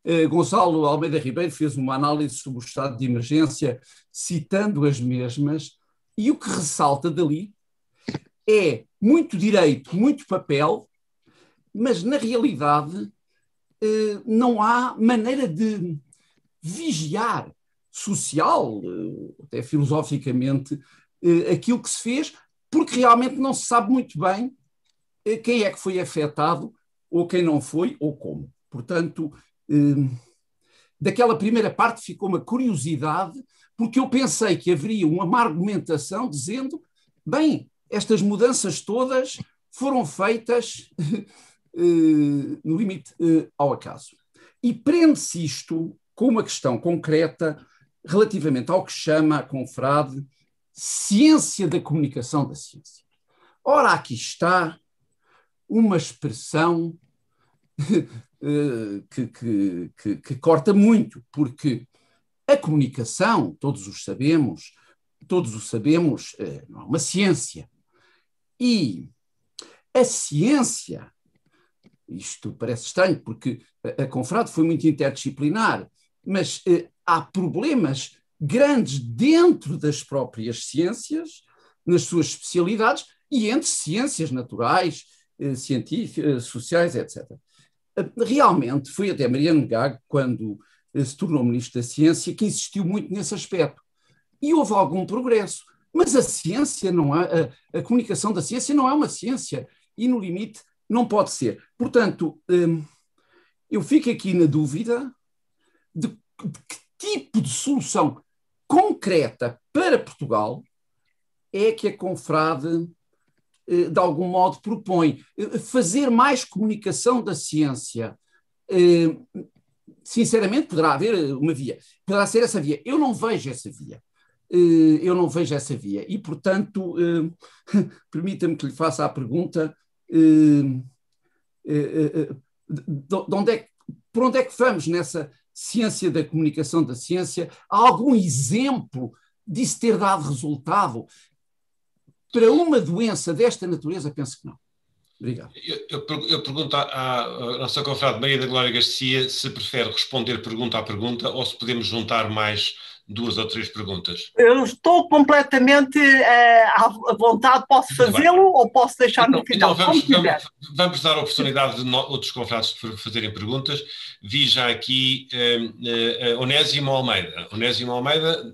uh, Gonçalo Almeida Ribeiro fez uma análise sobre o estado de emergência, citando as mesmas, e o que ressalta dali é muito direito, muito papel, mas na realidade uh, não há maneira de vigiar social, uh, até filosoficamente, uh, aquilo que se fez, porque realmente não se sabe muito bem uh, quem é que foi afetado, ou quem não foi, ou como. Portanto, uh, daquela primeira parte ficou uma curiosidade, porque eu pensei que haveria uma argumentação dizendo, bem, estas mudanças todas foram feitas uh, no limite uh, ao acaso. E prende-se isto com uma questão concreta relativamente ao que chama a Confrade ciência da comunicação da ciência. Ora, aqui está uma expressão que, que, que, que corta muito, porque a comunicação, todos os sabemos, todos o sabemos, não é uma ciência. E a ciência, isto parece estranho, porque a Confrade foi muito interdisciplinar, mas eh, há problemas grandes dentro das próprias ciências, nas suas especialidades, e entre ciências naturais, eh, científicas, sociais, etcétera. Realmente, foi até Mariano Gago, quando eh, se tornou Ministro da Ciência, que insistiu muito nesse aspecto. E houve algum progresso. Mas a ciência não é, a, a comunicação da ciência não é uma ciência, e no limite não pode ser. Portanto, hum, eu fico aqui na dúvida de, de que tipo de solução concreta para Portugal é que a Confrade, de algum modo, propõe. Fazer mais comunicação da ciência, sinceramente, poderá haver uma via, poderá ser essa via. Eu não vejo essa via. Eu não vejo essa via. E, portanto, permita-me que lhe faça a pergunta, de onde é, por onde é que vamos nessa ciência da comunicação da ciência? Há algum exemplo disso ter dado resultado? Para uma doença desta natureza, penso que não. Obrigado. Eu, eu, eu pergunto à, à nossa confrade Maria da Glória Garcia se prefere responder pergunta a pergunta ou se podemos juntar mais duas ou três perguntas. Eu estou completamente uh, à vontade, posso fazê-lo ou posso deixar então, no final? Então vamos, vamos, vamos dar a oportunidade de no, outros confrados fazerem perguntas. Vi já aqui uh, uh, Onésimo Almeida. Onésimo Almeida.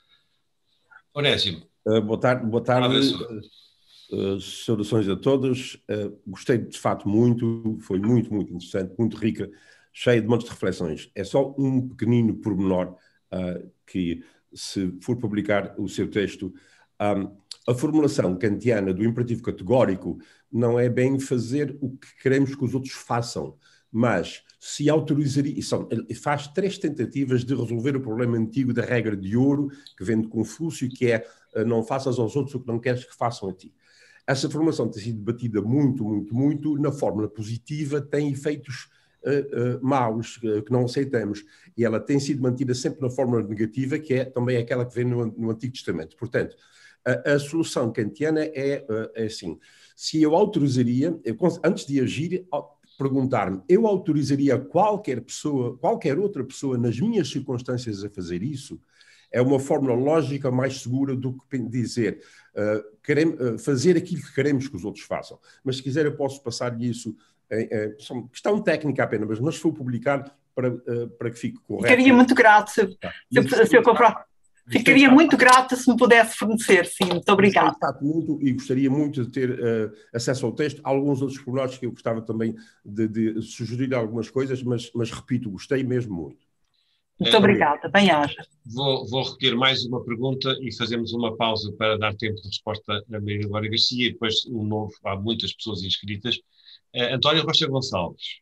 Onésimo. Uh, boa tarde, boa tarde. Uh, saudações a todos. Uh, gostei de fato muito, foi muito, muito interessante, muito rica, cheia de montes de reflexões. É só um pequenino pormenor uh, que, se for publicar o seu texto, um, a formulação kantiana do imperativo categórico não é bem fazer o que queremos que os outros façam, mas se autorizaria, são, faz três tentativas de resolver o problema antigo da regra de ouro, que vem de Confúcio, que é não faças aos outros o que não queres que façam a ti. Essa formulação tem sido debatida muito, muito, muito. Na fórmula positiva tem efeitos uh, uh, maus, uh, que não aceitamos. E ela tem sido mantida sempre na fórmula negativa, que é também aquela que vem no, no Antigo Testamento. Portanto, a, a solução kantiana é, uh, é assim. Se eu autorizaria, eu, antes de agir, perguntar-me, eu autorizaria qualquer pessoa, qualquer outra pessoa nas minhas circunstâncias a fazer isso? É uma fórmula lógica mais segura do que dizer uh, queremos, uh, fazer aquilo que queremos que os outros façam. Mas se quiser eu posso passar-lhe isso, é uh, uh, questão técnica apenas, mas, mas se for publicar para, uh, para que fique correto. Ficaria muito grato se, tá. se, se eu comprar. Ficaria muito grata se me pudesse fornecer, sim, muito obrigado. Muito, e gostaria muito de ter uh, acesso ao texto. Há alguns outros pormenores que eu gostava também de, de sugerir algumas coisas, mas, mas repito, gostei mesmo muito. Muito é, obrigada, bem haja. Vou, vou recolher mais uma pergunta e fazemos uma pausa para dar tempo de resposta a Maria Glória Garcia e depois um novo, há muitas pessoas inscritas. Uh, António Rocha Gonçalves.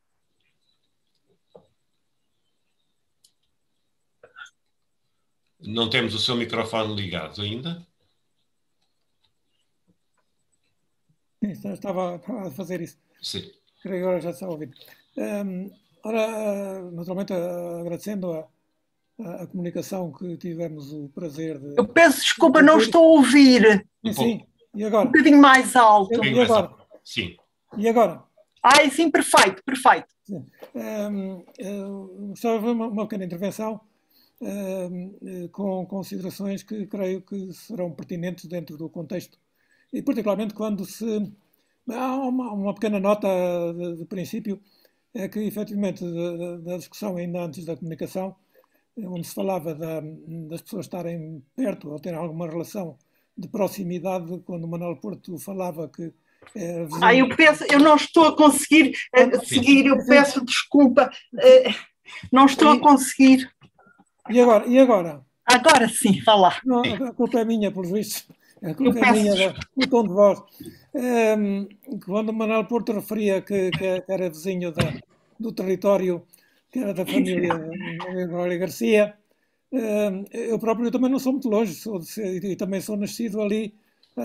Não temos o seu microfone ligado ainda? Sim, estava a fazer isso. Sim. Creio que agora já está a ouvir. Um, ora, naturalmente, agradecendo a, a, a comunicação que tivemos o prazer de... Eu peço desculpa, de não estou a ouvir. Sim, sim. E agora? Um bocadinho mais alto. E agora? Sim. E agora? Ai, sim, perfeito, perfeito. Sim. Um, eu gostava de fazer uma, uma pequena intervenção um, com considerações que creio que serão pertinentes dentro do contexto, e particularmente quando se... Há uma, uma pequena nota de, de princípio, é que efetivamente da, da discussão ainda antes da comunicação, onde se falava da, das pessoas estarem perto ou terem alguma relação de proximidade, quando o Manuel Porto falava que é, ah, eu, peço, eu não estou a conseguir uh, seguir, eu peço desculpa, uh, não estou e, a conseguir. E agora? E agora? Agora sim, vá lá. Não, a culpa é minha, pelos vistos. A culpa eu é minha, o tom de voz. Um, quando o Manuel Porto referia que, que era vizinho da, do território, que era da família Glória Garcia, um, eu próprio também não sou muito longe, sou de, e também sou nascido ali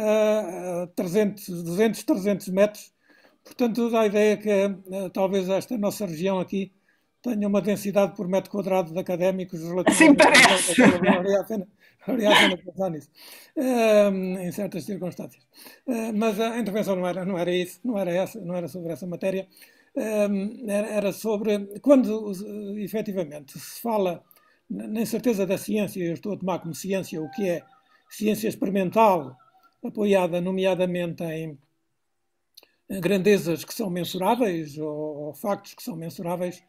a trezentos, duzentos, trezentos metros, portanto dá a ideia que uh, talvez esta nossa região aqui tenha uma densidade por metro quadrado de académicos relativamente... Sim, parece! Valia a pena, valia a pena pensar nisso, uh, em certas circunstâncias. Uh, mas a intervenção não era, não era isso, não era, essa, não era sobre essa matéria, uh, era, era sobre quando uh, efetivamente se fala na incerteza da ciência, eu estou a tomar como ciência o que é ciência experimental, apoiada nomeadamente em grandezas que são mensuráveis ou, ou factos que são mensuráveis.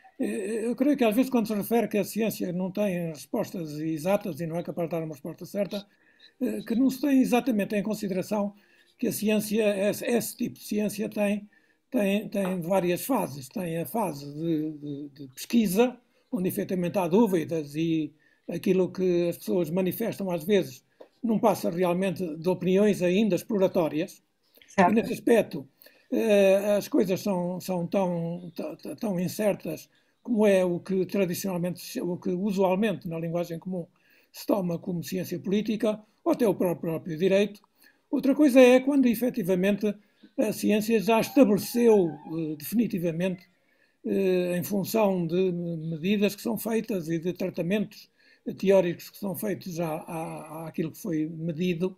Eu creio que às vezes quando se refere que a ciência não tem respostas exatas e não é capaz de dar uma resposta certa, que não se tem exatamente em consideração que a ciência, esse tipo de ciência tem, tem, tem várias fases. Tem a fase de, de, de pesquisa, onde efetivamente há dúvidas e aquilo que as pessoas manifestam às vezes não passa realmente de opiniões ainda exploratórias. Certo. E nesse aspecto as coisas são, são tão, tão incertas como é o que tradicionalmente, o que usualmente na linguagem comum se toma como ciência política, ou até o próprio, próprio direito. Outra coisa é quando efetivamente a ciência já estabeleceu definitivamente, em função de medidas que são feitas e de tratamentos teóricos que são feitos já à, àquilo que foi medido,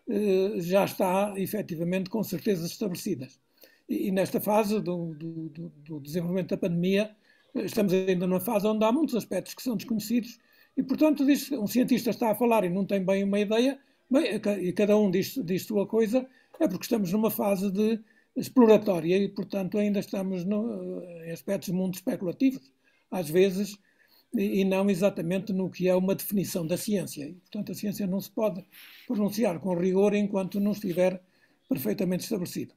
já está efetivamente com certezas estabelecidas. E, e nesta fase do, do, do desenvolvimento da pandemia, estamos ainda numa fase onde há muitos aspectos que são desconhecidos e, portanto, diz, um cientista está a falar e não tem bem uma ideia, bem, e cada um diz, diz sua coisa, é porque estamos numa fase de exploratória e, portanto, ainda estamos no, em aspectos muito especulativos, às vezes, e não exatamente no que é uma definição da ciência. E, portanto, a ciência não se pode pronunciar com rigor enquanto não estiver perfeitamente estabelecido.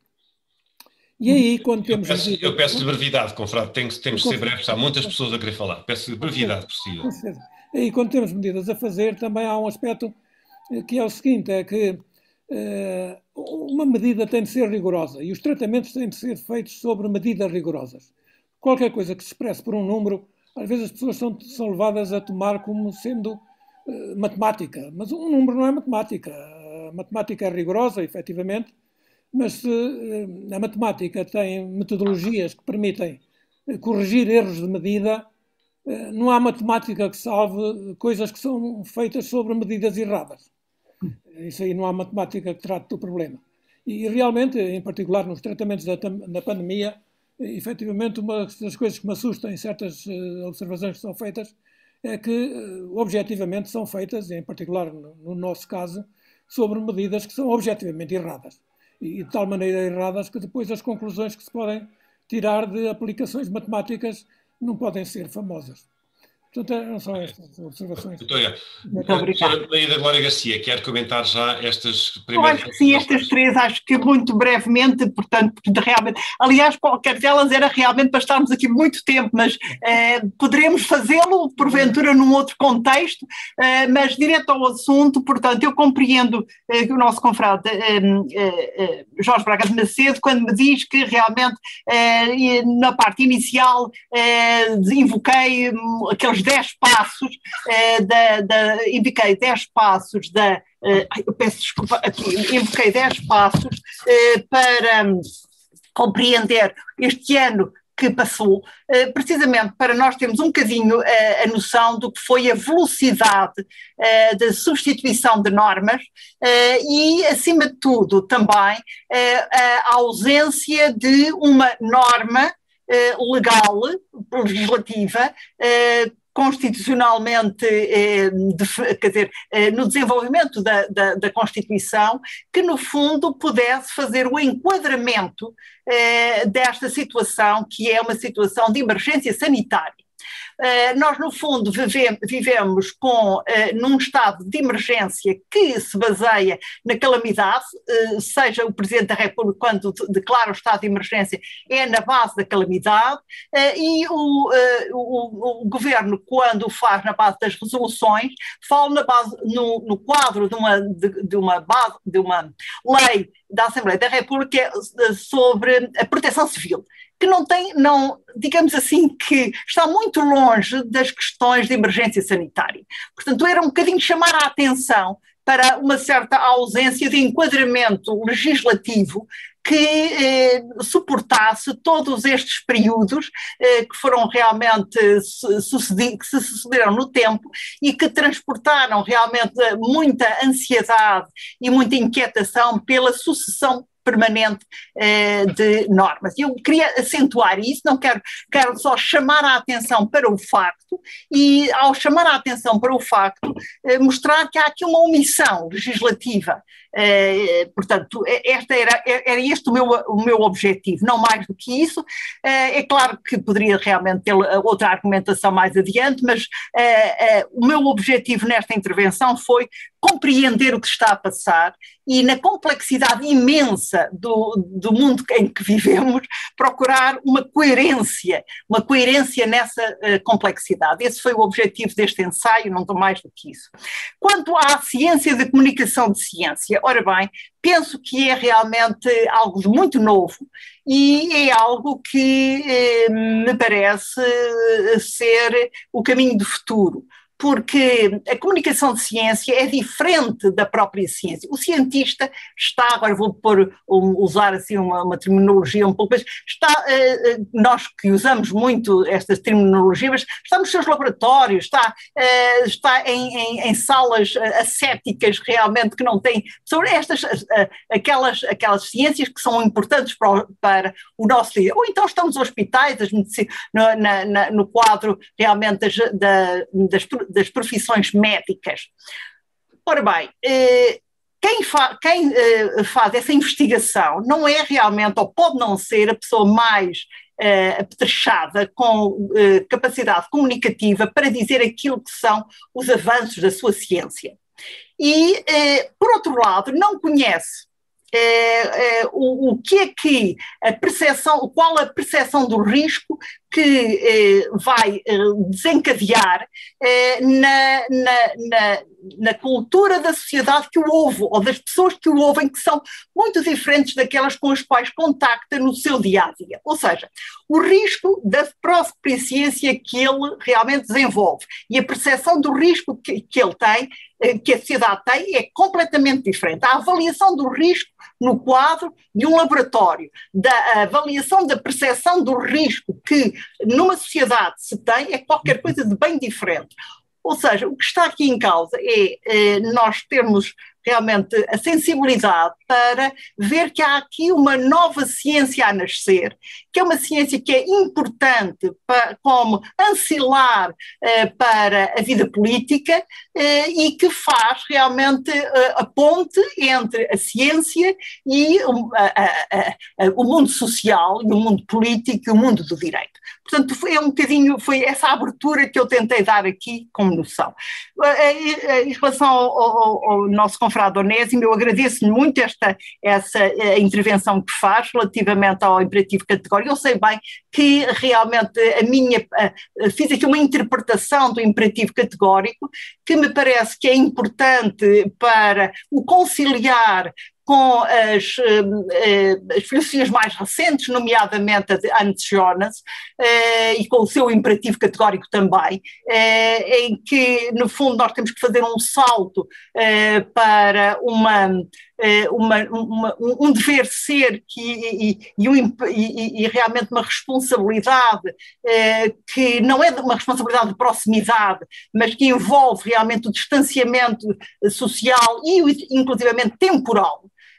E aí, quando temos... Eu peço, eu peço de brevidade, confrade, temos, temos de ser breves, há muitas pessoas a querer falar. Peço de brevidade possível. Com certeza. E aí, quando temos medidas a fazer, também há um aspecto que é o seguinte, é que uh, uma medida tem de ser rigorosa e os tratamentos têm de ser feitos sobre medidas rigorosas. Qualquer coisa que se expresse por um número, às vezes as pessoas são, são levadas a tomar como sendo uh, matemática, mas um número não é matemática. A matemática é rigorosa, efetivamente, mas se uh, a matemática tem metodologias que permitem uh, corrigir erros de medida, uh, não há matemática que salve coisas que são feitas sobre medidas erradas. Isso aí não há matemática que trate do problema. E realmente, em particular nos tratamentos da, da pandemia, efetivamente, uma das coisas que me assustam em certas uh, observações que são feitas é que, uh, objetivamente, são feitas, em particular no, no nosso caso, sobre medidas que são objetivamente erradas. E de tal maneira erradas que depois as conclusões que se podem tirar de aplicações matemáticas não podem ser famosas. Portanto, não são estas observações. Muito obrigado. Muito obrigado. Maria da Glória Garcia, quer comentar já estas primeiras... Eu acho que sim, estas três, acho que muito brevemente, portanto, realmente, aliás, qualquer delas era realmente para estarmos aqui muito tempo, mas eh, poderemos fazê-lo, porventura, num outro contexto, eh, mas direto ao assunto, portanto, eu compreendo eh, que o nosso confrade eh, eh, Jorge Braga de Macedo, quando me diz que realmente eh, na parte inicial eh, invoquei aqueles dez passos, eh, da, da, invoquei dez passos da, eh, eu peço desculpa aqui, invoquei dez passos eh, para um, compreender este ano que passou, eh, precisamente para nós termos um bocadinho eh, a noção do que foi a velocidade eh, da substituição de normas eh, e, acima de tudo, também eh, a ausência de uma norma legal, legislativa, constitucionalmente, quer dizer, no desenvolvimento da, da, da Constituição, que no fundo pudesse fazer o enquadramento desta situação, que é uma situação de emergência sanitária. Uh, nós, no fundo, vive, vivemos com, uh, num estado de emergência que se baseia na calamidade, uh, seja o Presidente da República, quando declara o estado de emergência, é na base da calamidade, uh, e o, uh, o, o Governo, quando o faz na base das resoluções, fala na base, no, no quadro de uma, de, de, uma base, de uma lei da Assembleia da República sobre a proteção civil, que não tem, não, digamos assim, que está muito longe das questões de emergência sanitária. Portanto, era um bocadinho chamar a atenção para uma certa ausência de enquadramento legislativo que eh, suportasse todos estes períodos eh, que foram realmente sucedi- que se sucederam no tempo e que transportaram realmente muita ansiedade e muita inquietação pela sucessão permanente eh, de normas. Eu queria acentuar isso, não quero, quero só chamar a atenção para o facto e, ao chamar a atenção para o facto, eh, mostrar que há aqui uma omissão legislativa. Eh, portanto, esta era, era este o meu, o meu objetivo, não mais do que isso. Eh, é claro que poderia realmente ter outra argumentação mais adiante, mas eh, eh, o meu objetivo nesta intervenção foi compreender o que está a passar e, na complexidade imensa do, do mundo em que vivemos, procurar uma coerência, uma coerência nessa uh, complexidade. Esse foi o objetivo deste ensaio, não estou mais do que isso. Quanto à ciência da comunicação de ciência, ora bem, penso que é realmente algo de muito novo e é algo que eh, me parece ser o caminho do futuro. Porque a comunicação de ciência é diferente da própria ciência. O cientista está, agora vou pôr, um, usar assim uma, uma terminologia um pouco, mas está, uh, nós que usamos muito estas terminologias, está nos seus laboratórios, está, uh, está em, em, em salas ascéticas realmente que não têm, sobre estas, uh, aquelas, aquelas ciências que são importantes para o, para o nosso dia. Ou então estamos nos hospitais, as medici- no, na, na, no quadro realmente das, da, das das profissões médicas. Ora bem, quem, fa, quem faz essa investigação não é realmente, ou pode não ser, a pessoa mais apetrechada, com capacidade comunicativa para dizer aquilo que são os avanços da sua ciência. E, por outro lado, não conhece É, é, o, o que é que a percepção, qual a percepção do risco que eh, vai eh, desencadear eh, na, na, na, na cultura da sociedade que o ouve, ou das pessoas que o ouvem, que são muito diferentes daquelas com as quais contacta no seu dia-a-dia. Ou seja, o risco da própria ciência que ele realmente desenvolve e a percepção do risco que, que ele tem, que a sociedade tem, é completamente diferente. A avaliação do risco no quadro de um laboratório, da avaliação da percepção do risco que numa sociedade se tem, é qualquer coisa de bem diferente. Ou seja, o que está aqui em causa é, é nós termos realmente a sensibilidade para ver que há aqui uma nova ciência a nascer, que é uma ciência que é importante para, como ancilar eh, para a vida política eh, e que faz realmente eh, a ponte entre a ciência e o, a, a, a, o mundo social, e o mundo político e o mundo do direito. Portanto, foi um bocadinho, foi essa abertura que eu tentei dar aqui como noção. Em relação ao, ao, ao nosso confrade Onésimo, eu agradeço-lhe muito esta, essa a intervenção que faz relativamente ao imperativo categórico. Eu sei bem que realmente a minha, a, fiz aqui uma interpretação do imperativo categórico que me parece que é importante para o conciliar com as, as filosofias mais recentes, nomeadamente a de Hans Jonas, e com o seu imperativo categórico também, em que, no fundo, nós temos que fazer um salto para uma, uma, uma, um dever ser que, e, e, um, e, e realmente uma responsabilidade que não é uma responsabilidade de proximidade, mas que envolve realmente o distanciamento social e, inclusivamente, temporal.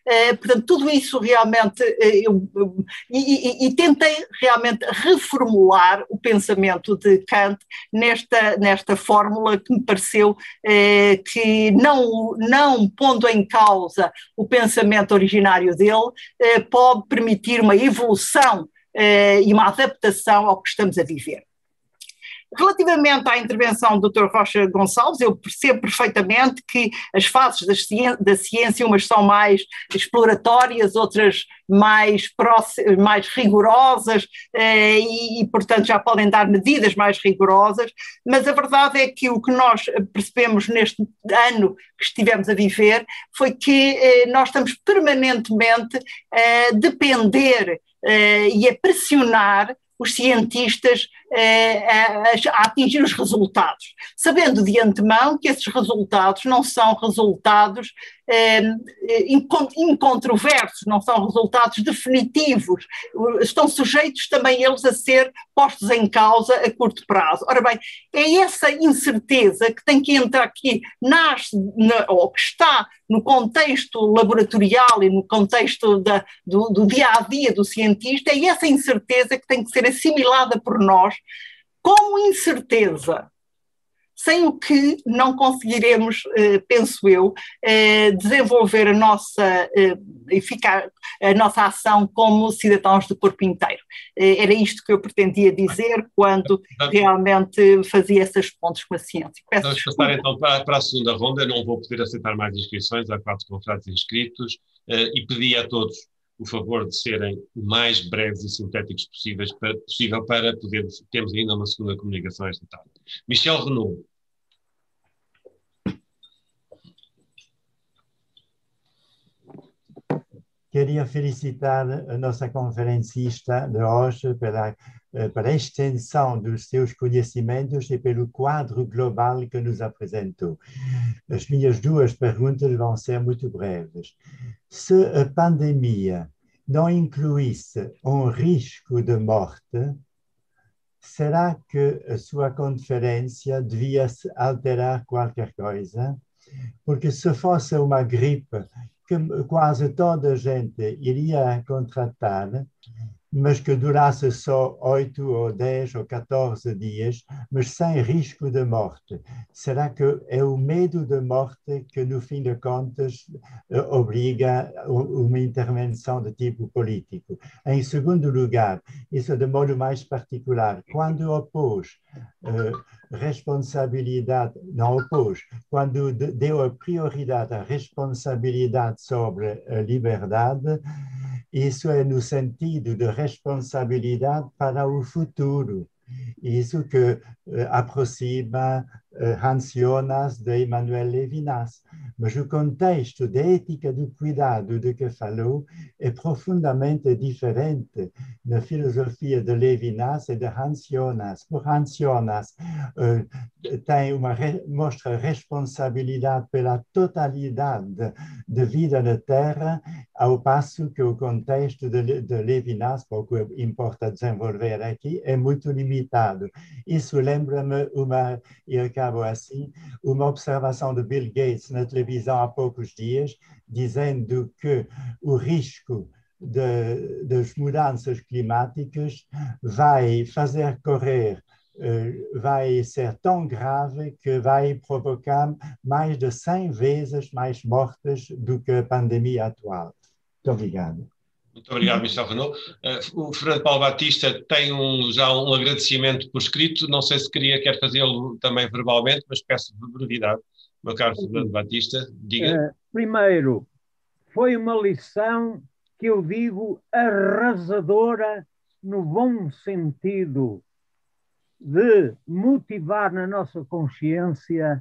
Uh, portanto, tudo isso realmente, uh, eu, eu, e, e, e tentei realmente reformular o pensamento de Kant nesta, nesta fórmula que me pareceu uh, que, não, não pondo em causa o pensamento originário dele, uh, pode permitir uma evolução uh, e uma adaptação ao que estamos a viver. Relativamente à intervenção do doutor Rocha Gonçalves, eu percebo perfeitamente que as fases da ciência, da ciência umas são mais exploratórias, outras mais, próximas, mais rigorosas eh, e, e, portanto, já podem dar medidas mais rigorosas, mas a verdade é que o que nós percebemos neste ano que estivemos a viver foi que eh, nós estamos permanentemente a depender eh, e a pressionar os cientistas eh, a, a atingir os resultados, sabendo de antemão que esses resultados não são resultados eh, incontroversos, não são resultados definitivos, estão sujeitos também eles a ser postos em causa a curto prazo. Ora bem, é essa incerteza que tem que entrar aqui, nasce, na, ou que está no contexto laboratorial e no contexto da, do, do dia-a-dia do cientista, é essa incerteza que tem que ser assimilada por nós como incerteza, sem o que não conseguiremos, eh, penso eu, eh, desenvolver a nossa, eh, eficaz, a nossa ação como cidadãos do corpo inteiro. Eh, era isto que eu pretendia dizer quando realmente fazia esses pontos com a ciência. Peço Vamos desculpa. passar então para, para a segunda ronda. Não vou poder aceitar mais inscrições, há quatro confrados inscritos, eh, e pedi a todos o favor de serem o mais breves e sintéticos possíveis para, possível para poder termos ainda uma segunda comunicação esta tarde. Michel Renaud. Queria felicitar a nossa conferencista de hoje pela, pela extensão dos seus conhecimentos e pelo quadro global que nos apresentou. As minhas duas perguntas vão ser muito breves. Se a pandemia não incluísse um risco de morte, será que a sua conferência devia alterar qualquer coisa? Porque se fosse uma gripe que quase toda a gente iria contratar, mas que durasse só oito ou dez ou catorze dias, mas sem risco de morte. Será que é o medo de morte que, no fim de contas, obriga uma intervenção de tipo político? Em segundo lugar, isso de modo mais particular, quando opôs uh, responsabilidade, não opôs, quando deu a prioridade à responsabilidade sobre a liberdade, isso é no sentido de responsabilidade para o futuro. Isso que uh, aproxima uh, Hans Jonas de Emmanuel Levinas. Mas o contexto da ética do cuidado de que falou é profundamente diferente na filosofia de Levinas e de Hans Jonas. Por Hans Jonas uh, tem uma re mostra responsabilidade pela totalidade de vida na Terra, ao passo que o contexto de, de Levinas, pouco importa desenvolver aqui, é muito limitado. Isso lembra-me uma, e acabo assim, uma observação de Bill Gates na televisão há poucos dias, dizendo que o risco de, das mudanças climáticas vai fazer correr, uh, vai ser tão grave que vai provocar mais de cem vezes mais mortes do que a pandemia atual. Muito obrigado. Muito obrigado, Michel Renaud. Uh, o Fernando Paulo Batista tem um, já um agradecimento por escrito, não sei se queria, quer fazê-lo também verbalmente, mas peço de brevidade. Meu caro Fernando Batista, diga. Uh, primeiro, foi uma lição que eu digo arrasadora no bom sentido de motivar na nossa consciência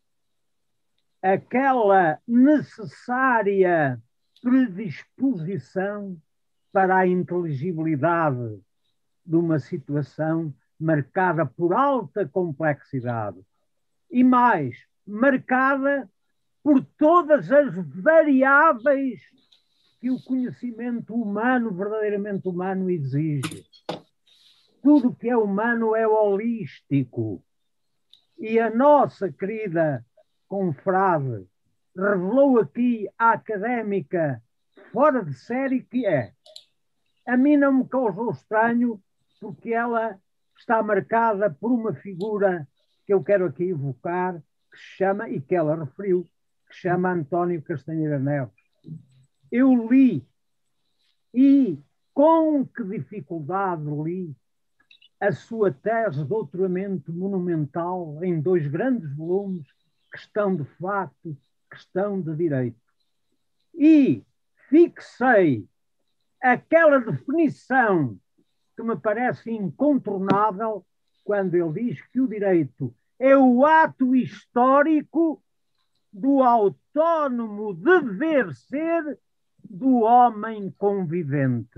aquela necessária predisposição para a inteligibilidade de uma situação marcada por alta complexidade e mais, marcada por todas as variáveis que o conhecimento humano, verdadeiramente humano, exige. Tudo que é humano é holístico. E a nossa querida confrade revelou aqui a académica fora de série que é. A mim não me causou estranho, porque ela está marcada por uma figura que eu quero aqui evocar, que se chama, e que ela referiu, que se chama António Castanheira Neves. Eu li, e com que dificuldade li, a sua tese de doutoramento monumental em dois grandes volumes, Questão de Facto, Questão de Direito. E fixei aquela definição que me parece incontornável quando ele diz que o direito é o ato histórico do autónomo dever ser do homem convivente.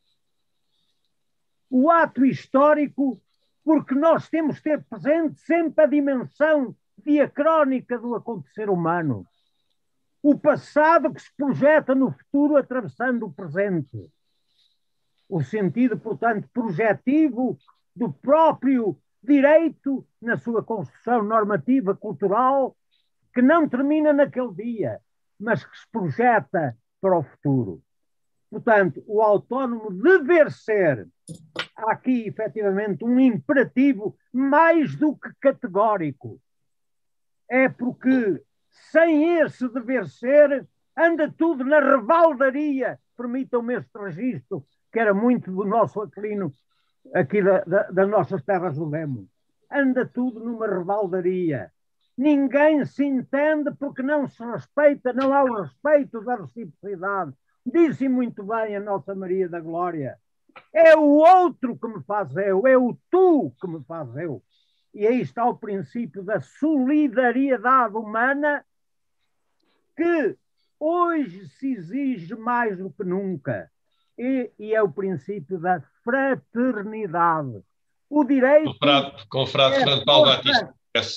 O ato histórico, porque nós temos de ter presente sempre a dimensão diacrónica do acontecer humano. O passado que se projeta no futuro atravessando o presente. O sentido, portanto, projetivo do próprio direito na sua construção normativa cultural, que não termina naquele dia, mas que se projeta para o futuro. Portanto, o autónomo dever ser, há aqui efetivamente um imperativo mais do que categórico. É porque sem esse dever ser anda tudo na revaldaria, permitam-me este registro, que era muito do nosso Aquilino, aqui da, da, das nossas terras do Lemos. Anda tudo numa revaldaria. Ninguém se entende porque não se respeita, não há o respeito da reciprocidade. Disse muito bem a Nossa Maria da Glória. É o outro que me faz eu, é o tu que me faz eu. E aí está o princípio da solidariedade humana, que hoje se exige mais do que nunca. E, e é o princípio da fraternidade. O direito com o frade é Fernando Paulo Batista.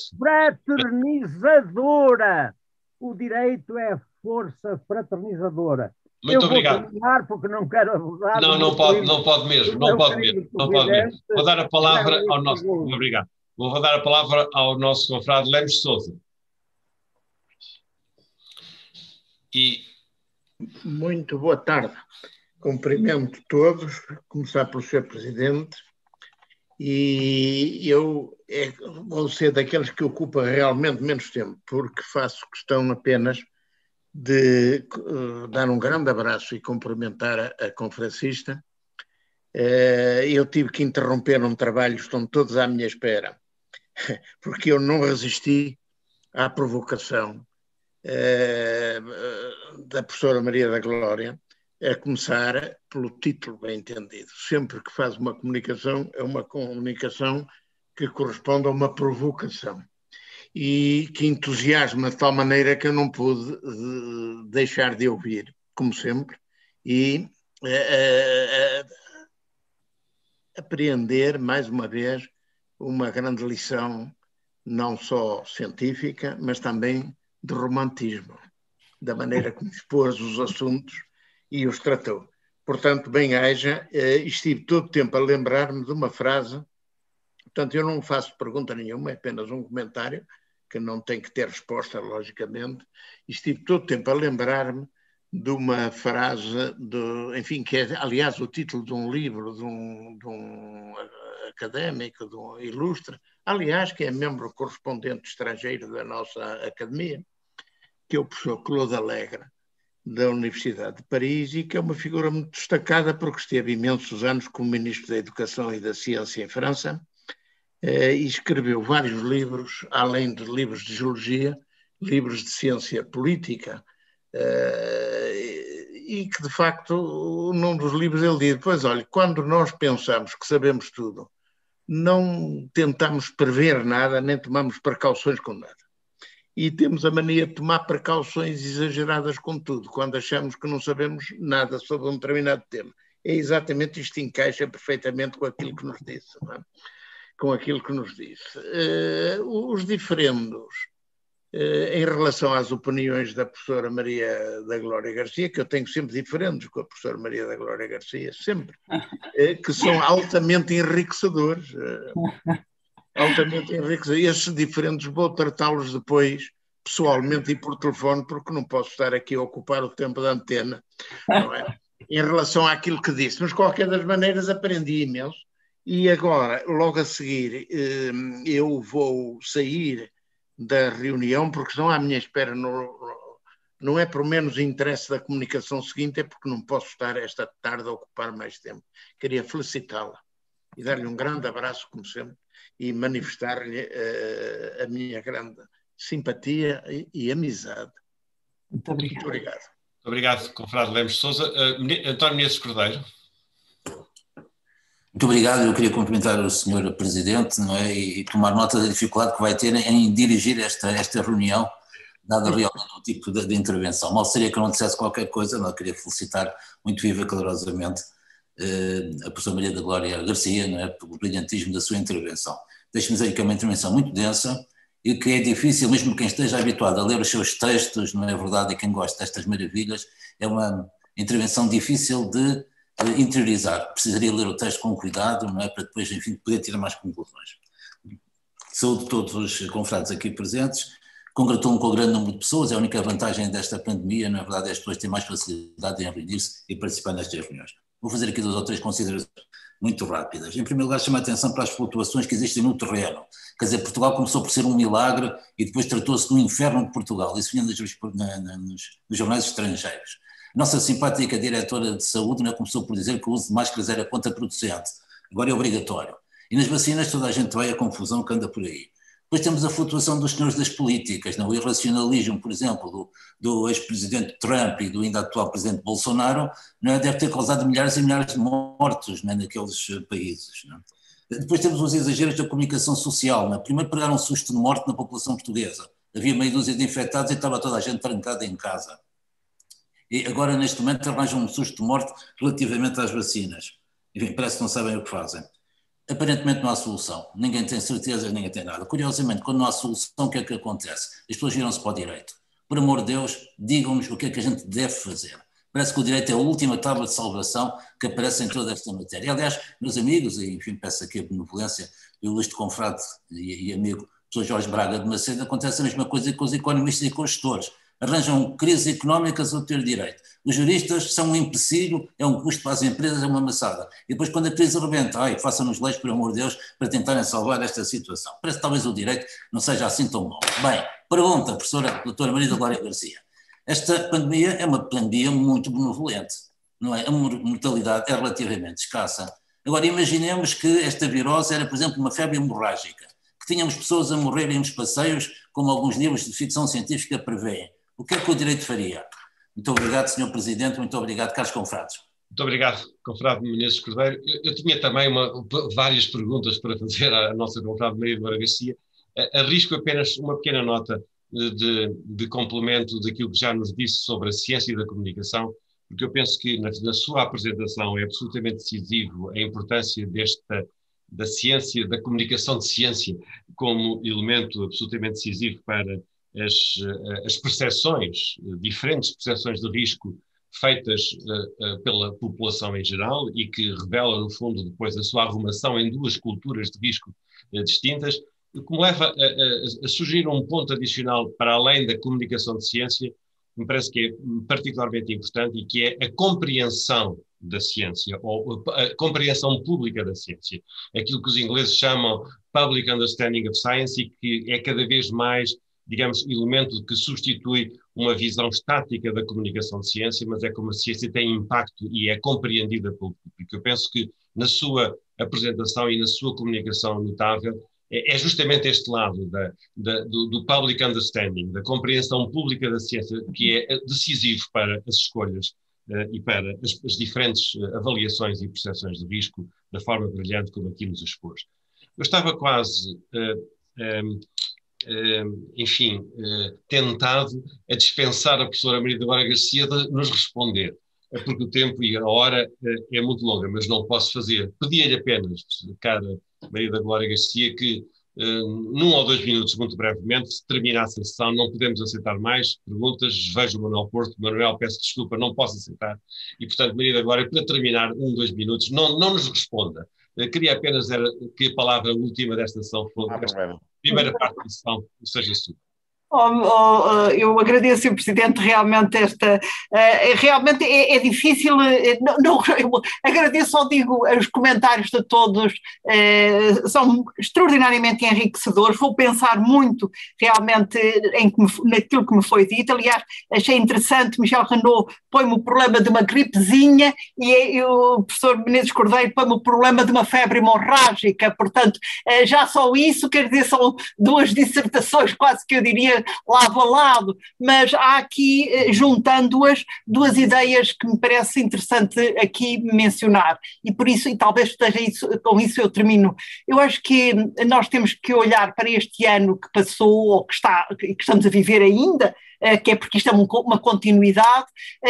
Fraternizadora. O direito é força fraternizadora. Muito eu obrigado. Vou terminar porque não quero abusar. Não, não pode, não pode mesmo, não pode mesmo, não pode mesmo. Vou dar a palavra ao nosso. Obrigado. Vou dar a palavra ao nosso confrade Lemos de Sousa. E... Muito boa tarde. Cumprimento todos, começar pelo senhor Presidente. E eu é, vou ser daqueles que ocupam realmente menos tempo, porque faço questão apenas de uh, dar um grande abraço e cumprimentar a, a conferencista. Uh, eu tive que interromper um trabalho, estão todos à minha espera, porque eu não resisti à provocação uh, da professora Maria da Glória, a começar pelo título bem entendido. Sempre que faz uma comunicação, é uma comunicação que corresponde a uma provocação e que entusiasma de tal maneira que eu não pude uh, deixar de ouvir, como sempre, e uh, uh, uh, apreender, mais uma vez, uma grande lição, não só científica, mas também de romantismo, da maneira como expôs os assuntos e os tratou. Portanto, bem haja, uh, estive todo o tempo a lembrar-me de uma frase, portanto, eu não faço pergunta nenhuma, é apenas um comentário, que não tem que ter resposta, logicamente. Estive todo o tempo a lembrar-me de uma frase, de, enfim, que é, aliás, o título de um livro de um, de um académico, de um ilustre, aliás, que é membro correspondente estrangeiro da nossa academia, que é o professor Claude Alegre, da Universidade de Paris, e que é uma figura muito destacada porque esteve imensos anos como Ministro da Educação e da Ciência em França, e escreveu vários livros, além de livros de geologia, livros de ciência política, e que, de facto, num dos livros ele diz, pois olha, quando nós pensamos que sabemos tudo, não tentamos prever nada, nem tomamos precauções com nada. E temos a mania de tomar precauções exageradas com tudo, quando achamos que não sabemos nada sobre um determinado tema. É exatamente isto, encaixa perfeitamente com aquilo que nos disse, não é? com aquilo que nos disse. Uh, os diferendos uh, em relação às opiniões da professora Maria da Glória Garcia, que eu tenho sempre diferendos com a professora Maria da Glória Garcia, sempre, uh, que são altamente enriquecedores. Uh, altamente enriquecedores. Esses diferendos vou tratá-los depois pessoalmente e por telefone, porque não posso estar aqui a ocupar o tempo da antena, não é? Em relação àquilo que disse. Mas, de qualquer das maneiras, aprendi imenso. E agora, logo a seguir, eu vou sair da reunião, porque estão à minha espera, no, não é por menos interesse da comunicação seguinte, é porque não posso estar esta tarde a ocupar mais tempo. Queria felicitá-la e dar-lhe um grande abraço, como sempre, e manifestar-lhe uh, a minha grande simpatia e, e amizade. Muito obrigado. Muito obrigado. Muito obrigado, confrade Lemos de Sousa. Uh, António Menezes Cordeiro. Muito obrigado. Eu queria cumprimentar o senhor Presidente, não é, e tomar nota da dificuldade que vai ter em dirigir esta, esta reunião, dada realmente o tipo de, de intervenção. Mal seria que eu não dissesse qualquer coisa, não, eu queria felicitar muito viva e calorosamente eh, a professora Maria da Glória Garcia, não é, pelo brilhantismo da sua intervenção. Deixe-me dizer que é uma intervenção muito densa e que é difícil, mesmo quem esteja habituado a ler os seus textos, não é verdade, e quem gosta destas maravilhas, é uma intervenção difícil de interiorizar. Precisaria ler o texto com cuidado, não é, para depois, enfim, poder tirar mais conclusões. Saúde todos os confrades aqui presentes, congratulo-me com o grande número de pessoas, é a única vantagem desta pandemia, na verdade, é as pessoas têm mais facilidade em reunir-se e participar nestas reuniões. Vou fazer aqui duas ou três considerações muito rápidas. Em primeiro lugar, chamo a atenção para as flutuações que existem no terreno. Quer dizer, Portugal começou por ser um milagre e depois tratou-se do inferno de Portugal. Isso vinha nos, na, na, nos, nos jornais estrangeiros. Nossa simpática diretora de saúde, né, começou por dizer que o uso de máscaras era contraproducente, agora é obrigatório. E nas vacinas toda a gente vai à confusão que anda por aí. Depois temos a flutuação dos senhores das políticas, não? O irracionalismo, por exemplo, do, do ex-presidente Trump e do ainda atual presidente Bolsonaro, não é? Deve ter causado milhares e milhares de mortos, não é? Naqueles países. Não é? Depois temos os exageros da comunicação social. Não é? Primeiro pegaram um susto de morte na população portuguesa. Havia meia dúzia de infectados e estava toda a gente trancada em casa. E agora, neste momento, arranjam um susto de morte relativamente às vacinas. Enfim, parece que não sabem o que fazem. Aparentemente não há solução. Ninguém tem certeza, ninguém tem nada. Curiosamente, quando não há solução, o que é que acontece? As pessoas viram-se para o direito. Por amor de Deus, digam-nos o que é que a gente deve fazer. Parece que o direito é a última tábua de salvação que aparece em toda esta matéria. Aliás, meus amigos, e enfim, peço aqui a benevolência do ilustre confrade e, e amigo professor Jorge Braga de Macedo, acontece a mesma coisa com os economistas e com os gestores. Arranjam crises económicas ao ter direito. Os juristas são um empecilho, é um custo para as empresas, é uma amassada. E depois, quando a crise rebenta, ai, façam-nos leis, por amor de Deus, para tentarem salvar esta situação. Parece que talvez o direito não seja assim tão bom. Bem, pergunta, professora doutora Maria da Glória Garcia. Esta pandemia é uma pandemia muito benevolente, não é? A mortalidade é relativamente escassa. Agora, imaginemos que esta virose era, por exemplo, uma febre hemorrágica, que tínhamos pessoas a morrerem nos passeios, como alguns livros de ficção científica prevêem. O que é que o direito faria? Muito obrigado, senhor Presidente, muito obrigado, caros confrades. Muito obrigado, confrade Menezes Cordeiro. Eu, eu tinha também uma, várias perguntas para fazer à nossa confrade Maria de Glória Garcia. Arrisco apenas uma pequena nota de, de complemento daquilo que já nos disse sobre a ciência da comunicação, porque eu penso que na, na sua apresentação é absolutamente decisivo a importância desta, da ciência, da comunicação de ciência, como elemento absolutamente decisivo para As, as percepções, diferentes percepções de risco feitas uh, uh, pela população em geral e que revela, no fundo, depois a sua arrumação em duas culturas de risco uh, distintas, o que me leva a, a, a sugerir um ponto adicional para além da comunicação de ciência, me parece que é particularmente importante e que é a compreensão da ciência, ou a compreensão pública da ciência. Aquilo que os ingleses chamam public understanding of science e que é cada vez mais, digamos, elemento que substitui uma visão estática da comunicação de ciência, mas é como a ciência tem impacto e é compreendida pelo público. Eu penso que na sua apresentação e na sua comunicação notável é justamente este lado da, da, do, do public understanding, da compreensão pública da ciência, que é decisivo para as escolhas uh, e para as, as diferentes avaliações e percepções de risco da forma brilhante como aqui nos expôs. Eu estava quase... Uh, um, Uh, enfim, uh, tentado a dispensar a professora Maria da Glória Garcia de nos responder, é porque o tempo e a hora uh, é muito longa, mas não posso fazer. Pedia-lhe apenas, cara Maria da Glória Garcia, que uh, num ou dois minutos, muito brevemente, terminasse a sessão. Não podemos aceitar mais perguntas. Vejo o Manuel Porto. Manuel, peço desculpa, não posso aceitar. E, portanto, Maria da Glória, para terminar, um, dois minutos, não, não nos responda. Uh, queria apenas era que a palavra última desta sessão fosse... Primeira parte da sessão, seja sua. Oh, oh, eu agradeço, senhor Presidente, realmente esta, uh, realmente é, é difícil, uh, não, não, eu agradeço, só digo, os comentários de todos uh, são extraordinariamente enriquecedores, vou pensar muito realmente em que me, naquilo que me foi dito, aliás, achei interessante, Michel Renaud põe-me o problema de uma gripezinha e, e o professor Menezes Cordeiro põe-me o problema de uma febre hemorrágica, portanto, uh, já só isso, quer dizer, são duas dissertações quase que eu diria lado a lado, mas há aqui, juntando-as, duas ideias que me parece interessante aqui mencionar, e por isso, e talvez esteja isso, com isso eu termino, eu acho que nós temos que olhar para este ano que passou, ou que, está, que estamos a viver ainda, que é porque isto é uma continuidade,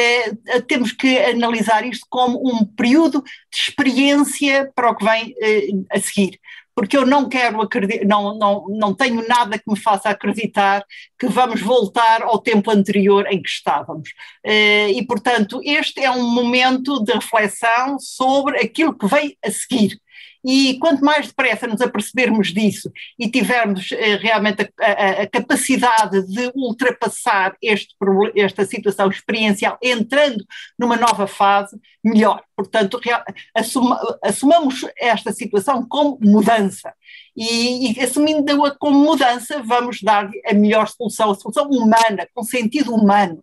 temos que analisar isto como um período de experiência para o que vem a seguir. Porque eu não quero acreditar, não, não, não tenho nada que me faça acreditar que vamos voltar ao tempo anterior em que estávamos. E, portanto, este é um momento de reflexão sobre aquilo que vem a seguir. E quanto mais depressa nos apercebermos disso e tivermos eh, realmente a, a, a capacidade de ultrapassar este, esta situação experiencial, entrando numa nova fase, melhor. Portanto, real, assuma, assumamos esta situação como mudança. E, e assumindo-a como mudança, vamos dar a melhor solução, a solução humana, com sentido humano.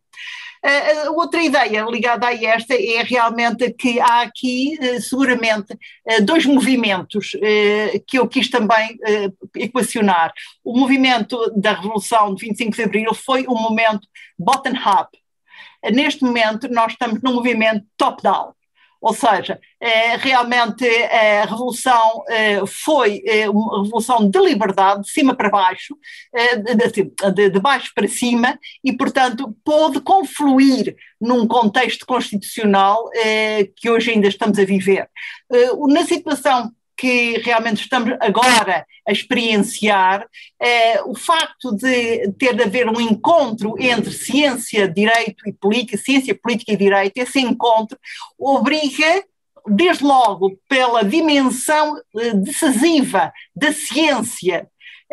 Uh, outra ideia ligada a esta é realmente que há aqui uh, seguramente uh, dois movimentos uh, que eu quis também uh, equacionar. O movimento da Revolução de vinte e cinco de Abril foi um momento bottom-up. Uh, neste momento nós estamos num movimento top-down. Ou seja, eh, realmente a revolução eh, foi eh, uma revolução de liberdade, de cima para baixo, eh, de, de, de baixo para cima, e, portanto, pôde confluir num contexto constitucional eh, que hoje ainda estamos a viver. Eh, na situação que realmente estamos agora a experienciar, eh, o facto de ter de haver um encontro entre ciência, direito e política, ciência, política e direito, esse encontro obriga, desde logo pela dimensão eh, decisiva da ciência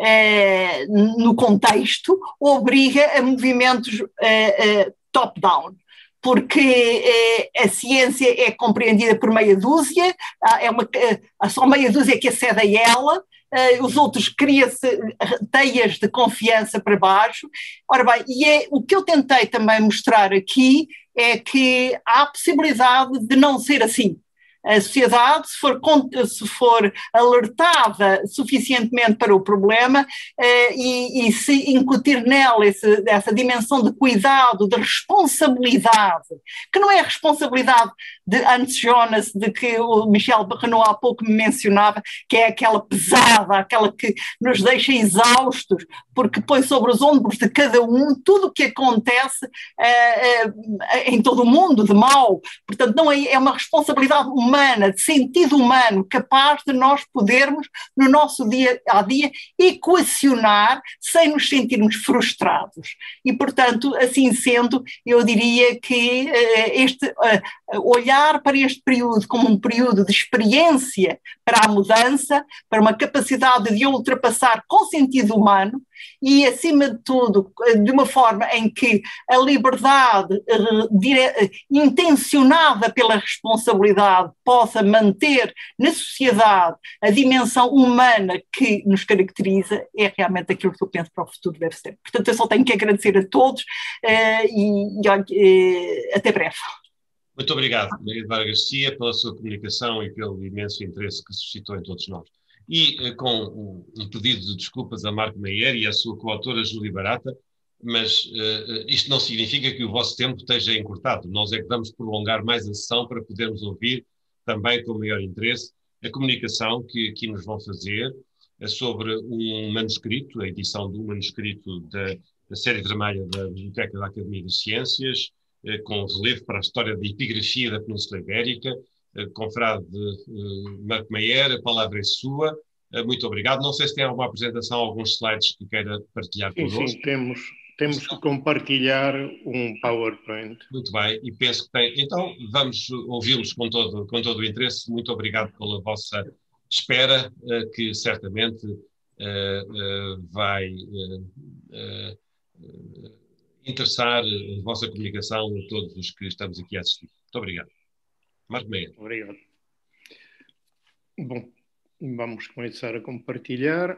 eh, no contexto, obriga a movimentos eh, eh, top-down. Porque eh, a ciência é compreendida por meia dúzia, é uma, há só meia dúzia que acede a ela, eh, os outros cria-se teias de confiança para baixo. Ora bem, e é, o que eu tentei também mostrar aqui é que há a possibilidade de não ser assim. A sociedade, se for, se for alertada suficientemente para o problema eh, e, e se incutir nela esse, essa dimensão de cuidado, de responsabilidade, que não é a responsabilidade de Hans Jonas, de que o Michel Renaud há pouco me mencionava, que é aquela pesada, aquela que nos deixa exaustos, porque põe sobre os ombros de cada um tudo o que acontece eh, eh, em todo o mundo de mal. Portanto, não é, é uma responsabilidade humana, de sentido humano, capaz de nós podermos, no nosso dia a dia, equacionar sem nos sentirmos frustrados. E, portanto, assim sendo, eu diria que uh, este uh, olhar para este período como um período de experiência para a mudança, para uma capacidade de ultrapassar com sentido humano, e, acima de tudo, de uma forma em que a liberdade uh, dire- intencionada pela responsabilidade possa manter na sociedade a dimensão humana que nos caracteriza, é realmente aquilo que eu penso para o futuro deve ser. Portanto, eu só tenho que agradecer a todos uh, e, e uh, até breve. Muito obrigado, Maria Eduarda Garcia, pela sua comunicação e pelo imenso interesse que suscitou em todos nós. E com um pedido de desculpas a Marco Maier e à sua coautora Júlia Barata, mas uh, isto não significa que o vosso tempo esteja encurtado. Nós é que vamos prolongar mais a sessão para podermos ouvir também com maior interesse a comunicação que aqui nos vão fazer sobre um manuscrito, a edição de um manuscrito da, da série vermelha da Biblioteca da Academia de Ciências, uh, com relevo para a história da epigrafia da Península Ibérica. Confrade uh, Marco Maier, a palavra é sua. Uh, muito obrigado. Não sei se tem alguma apresentação, alguns slides que queira partilhar sim, connosco. Sim, temos, temos que compartilhar um PowerPoint. Muito bem, e penso que tem. Então, vamos ouvi-los com todo, com todo o interesse. Muito obrigado pela vossa espera, uh, que certamente uh, uh, vai uh, uh, interessar a vossa comunicação a todos os que estamos aqui a assistir. Muito obrigado. Marco Meia. Obrigado. Bom, vamos começar a compartilhar.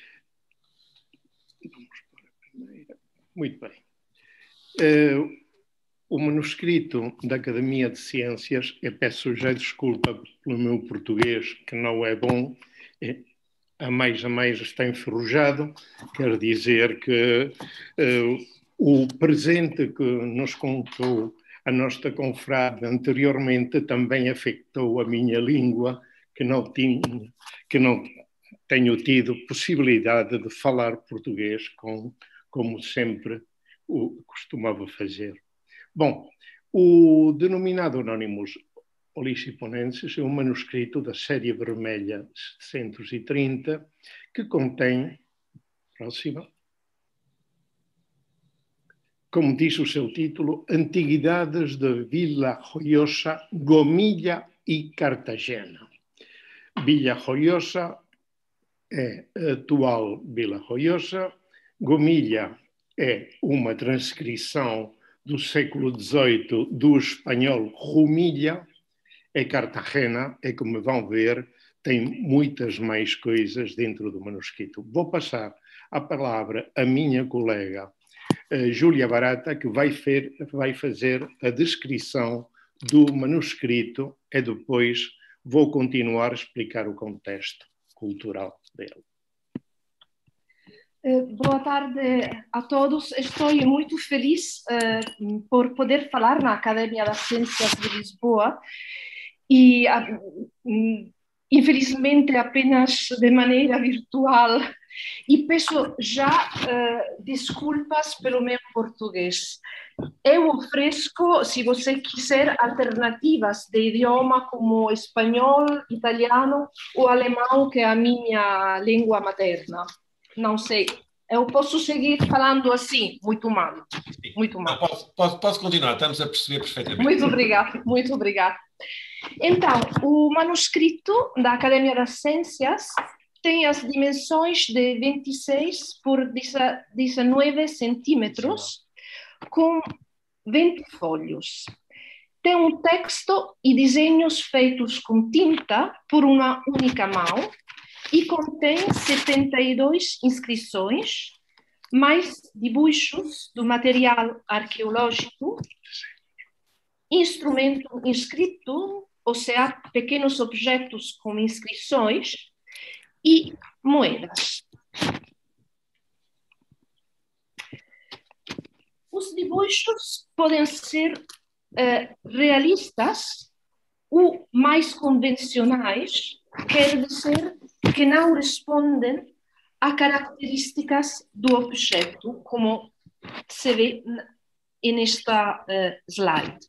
Vamos para a primeira. Muito bem. Uh, o manuscrito da Academia de Ciências, eu peço já desculpa pelo meu português, que não é bom, é, a mais a mais está enferrujado, quer dizer que uh, o presente que nos contou a nossa confrade anteriormente também afetou a minha língua, que não, tinha, que não tenho tido possibilidade de falar português com, como sempre o costumava fazer. Bom, o denominado Anónimos Olisiponenses é um manuscrito da série vermelha setecentos e trinta que contém, próxima, como diz o seu título, Antiguidades de Vila Joiosa, Gomilla e Cartagena. Vila Joiosa é a atual Vila Joiosa, Gomilla é uma transcrição do século dezoito do espanhol Rumilla, e Cartagena, é como vão ver, tem muitas mais coisas dentro do manuscrito. Vou passar a palavra à minha colega uh, Júlia Barata, que vai, fer, vai fazer a descrição do manuscrito e depois vou continuar a explicar o contexto cultural dele. Boa tarde a todos. Estou muito feliz uh, por poder falar na Academia das Ciências de Lisboa e, uh, infelizmente, apenas de maneira virtual. E peço já uh, desculpas pelo meu português. Eu ofereço, se você quiser, alternativas de idioma como espanhol, italiano ou alemão, que é a minha língua materna. Não sei, eu posso seguir falando assim, muito mal, muito mal. Não, posso, posso, posso continuar, estamos a perceber perfeitamente. Muito obrigada, muito obrigada. Então, o manuscrito da Academia das Ciências tem as dimensões de vinte e seis por dezenove centímetros, com vinte folhos. Tem um texto e desenhos feitos com tinta por uma única mão, e contém setenta e duas inscrições, mais dibuixos do material arqueológico, instrumento inscrito, ou seja, pequenos objetos com inscrições e moedas. Os dibuixos podem ser uh, realistas ou mais convencionais, quer dizer que não respondem a características do objeto, como se vê nesta uh, slide.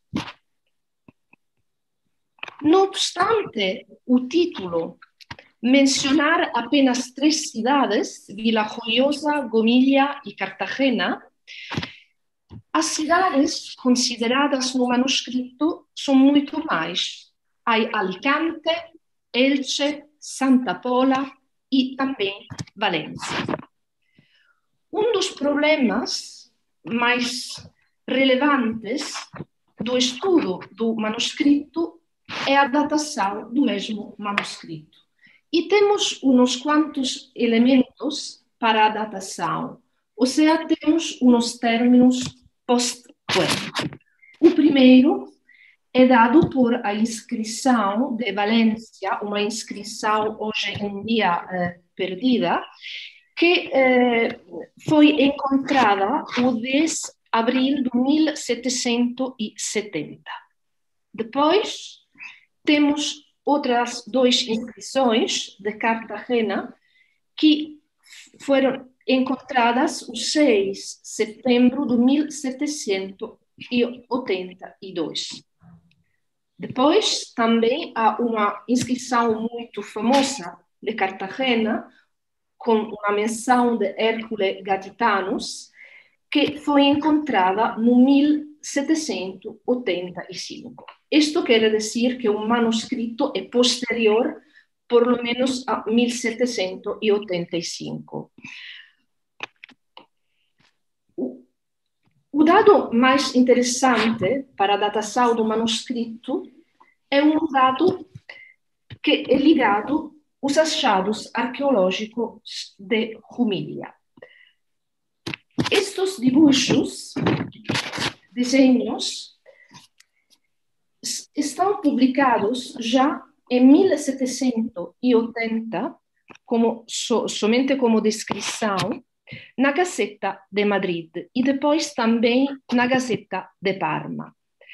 No obstante, o título mencionar apenas três cidades, Vila Joiosa, Gomilla e Cartagena, as cidades consideradas no manuscrito são muito mais. Há Alicante, Elche, Santa Pola e também Valência. Um dos problemas mais relevantes do estudo do manuscrito é a datação do mesmo manuscrito. E temos uns quantos elementos para a datação, ou seja, temos uns términos post-quem. O primeiro é dado por a inscrição de Valência, uma inscrição hoje em dia eh, perdida, que eh, foi encontrada no dez de abril de mil setecentos e setenta. Depois, temos outras duas inscrições de Cartagena que foram encontradas no seis de setembro de mil setecentos e oitenta e dois. Depois, também há uma inscrição muito famosa de Cartagena, com uma menção de Hércules Gatitanus, que foi encontrada no mil setecentos e oitenta e cinco. Isto quer dizer que o manuscrito é posterior, por lo menos, a mil setecentos e oitenta e cinco. O dado mais interessante para a datação do manuscrito é um dado que é ligado aos achados arqueológicos de Jumilla. Estes dibuixos, desenhos, estão publicados já em mil setecentos e oitenta, como, so, somente como descrição, na Gazeta de Madrid e depois também na Gazeta de Parma.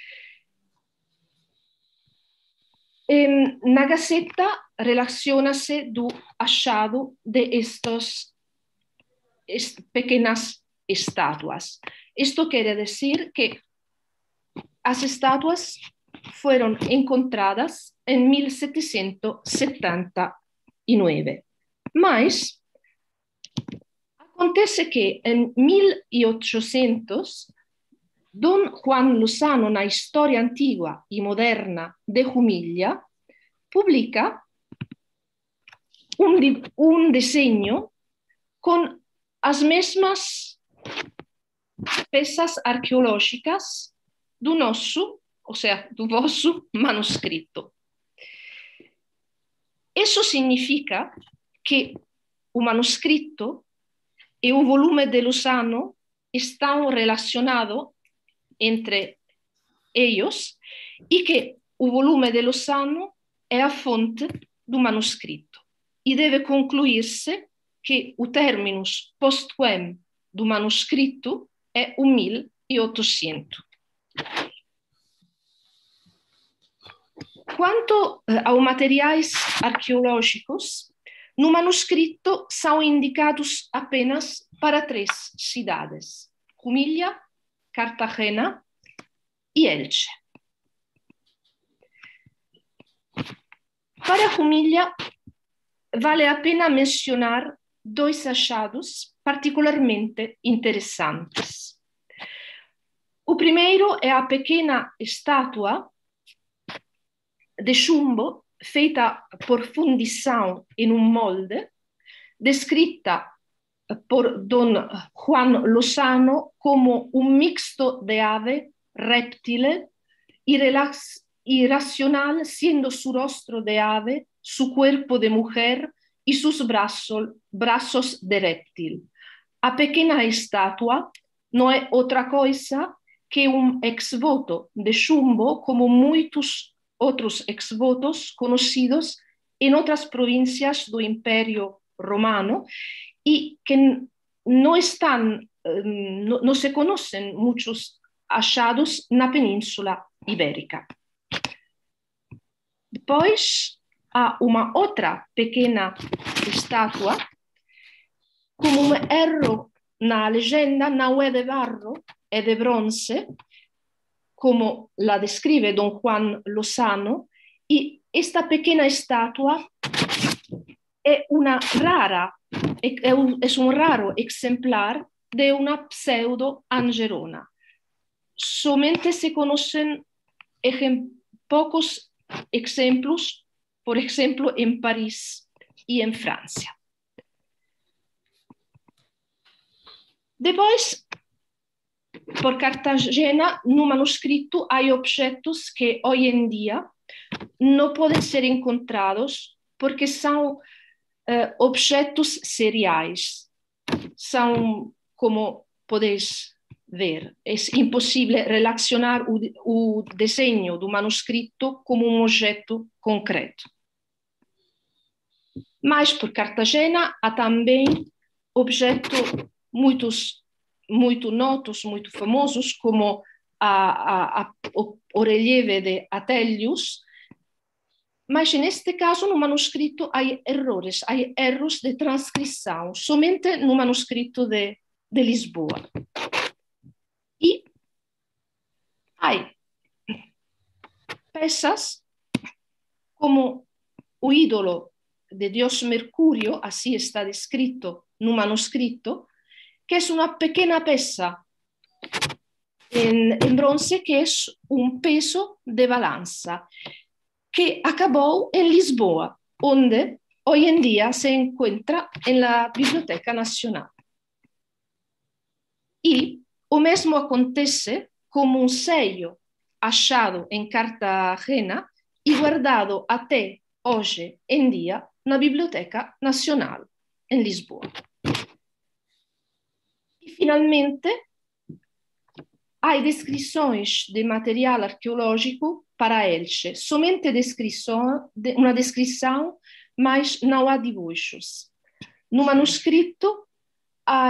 E, na Gazeta relaciona-se do achado de estas est pequenas estátuas. Isto quer dizer que as estátuas foram encontradas em mil setecentos e setenta e nove, mas acontece que em mil e oitocentos, Don Juan Lozano, na História Antiga e Moderna de Jumilla, publica um, um desenho com as mesmas peças arqueológicas do nosso, ou seja, do vosso manuscrito. Isso significa que o manuscrito e o volume de Lozano estão relacionados entre eles e que o volume de Lozano é a fonte do manuscrito. E deve concluir-se que o terminus post-quem do manuscrito é o mil e oitocentos. Quanto aos materiais arqueológicos, no manuscrito são indicados apenas para três cidades: Jumilla, Cartagena e Elche. Para Jumilla, vale a pena mencionar dois achados particularmente interessantes. O primeiro é a pequena estátua de chumbo feita por fundição em um molde, descrita por Don Juan Lozano como um mixto de ave, réptil y irracional, siendo su rostro de ave, su cuerpo de mujer y sus brazos, brazos de réptil. A pequena estátua não é outra coisa que um ex-voto de chumbo, como muitos outros ex-votos conhecidos em outras províncias do Império Romano e que não estão, não, não se conhecem muitos achados na Península Ibérica. Depois há uma outra pequena estátua, como um erro na legenda, não é de barro, é de bronze, como la describe Don Juan Lozano, e esta pequena estátua é uma rara, é um, é um raro exemplar de uma pseudo-angerona. Somente se conhecem poucos exemplos, por exemplo, em Paris e em França. Depois, por Cartagena, no manuscrito, há objetos que hoje em dia não podem ser encontrados porque são uh, objetos seriais. São, como podeis ver, é impossível relacionar o, o desenho do manuscrito como um objeto concreto. Mas por Cartagena há também objetos muitos, muito notos, muito famosos, como a, a, a, o, o relieve de Atelius, mas neste caso no manuscrito há erros, há erros de transcrição, somente no manuscrito de, de Lisboa. E há peças como o ídolo de Deus Mercúrio, assim está descrito no manuscrito, que é uma pequena peça em, em bronze que é um peso de balança, que acabou em Lisboa, onde hoje em dia se encontra na Biblioteca Nacional. E O mesmo acontece como um sello achado em Cartagena e guardado até hoje em dia na Biblioteca Nacional, em Lisboa. E, finalmente, há descrições de material arqueológico para Elche, somente descrição, uma descrição, mas não há dibuixos. No manuscrito há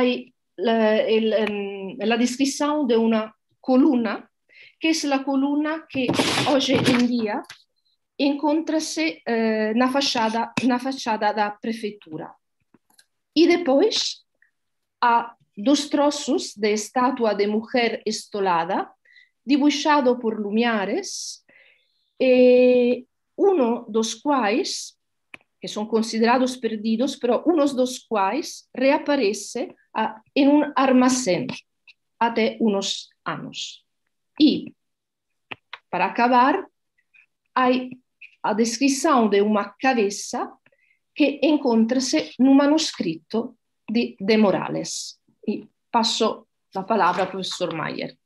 a descrição de uma coluna, que é a coluna que hoje em dia encontra-se eh, na fachada, na fachada da prefeitura. E depois há dois troços de estátua de mulher estolada, dibuixado por Lumiares, e um dos quais, que são considerados perdidos, mas um dos quais reaparece ah, em um armazém até uns anos. E, para acabar, há a descrição de uma cabeça que encontra-se no manuscrito de, de Morales. E passo a palavra ao professor Maier.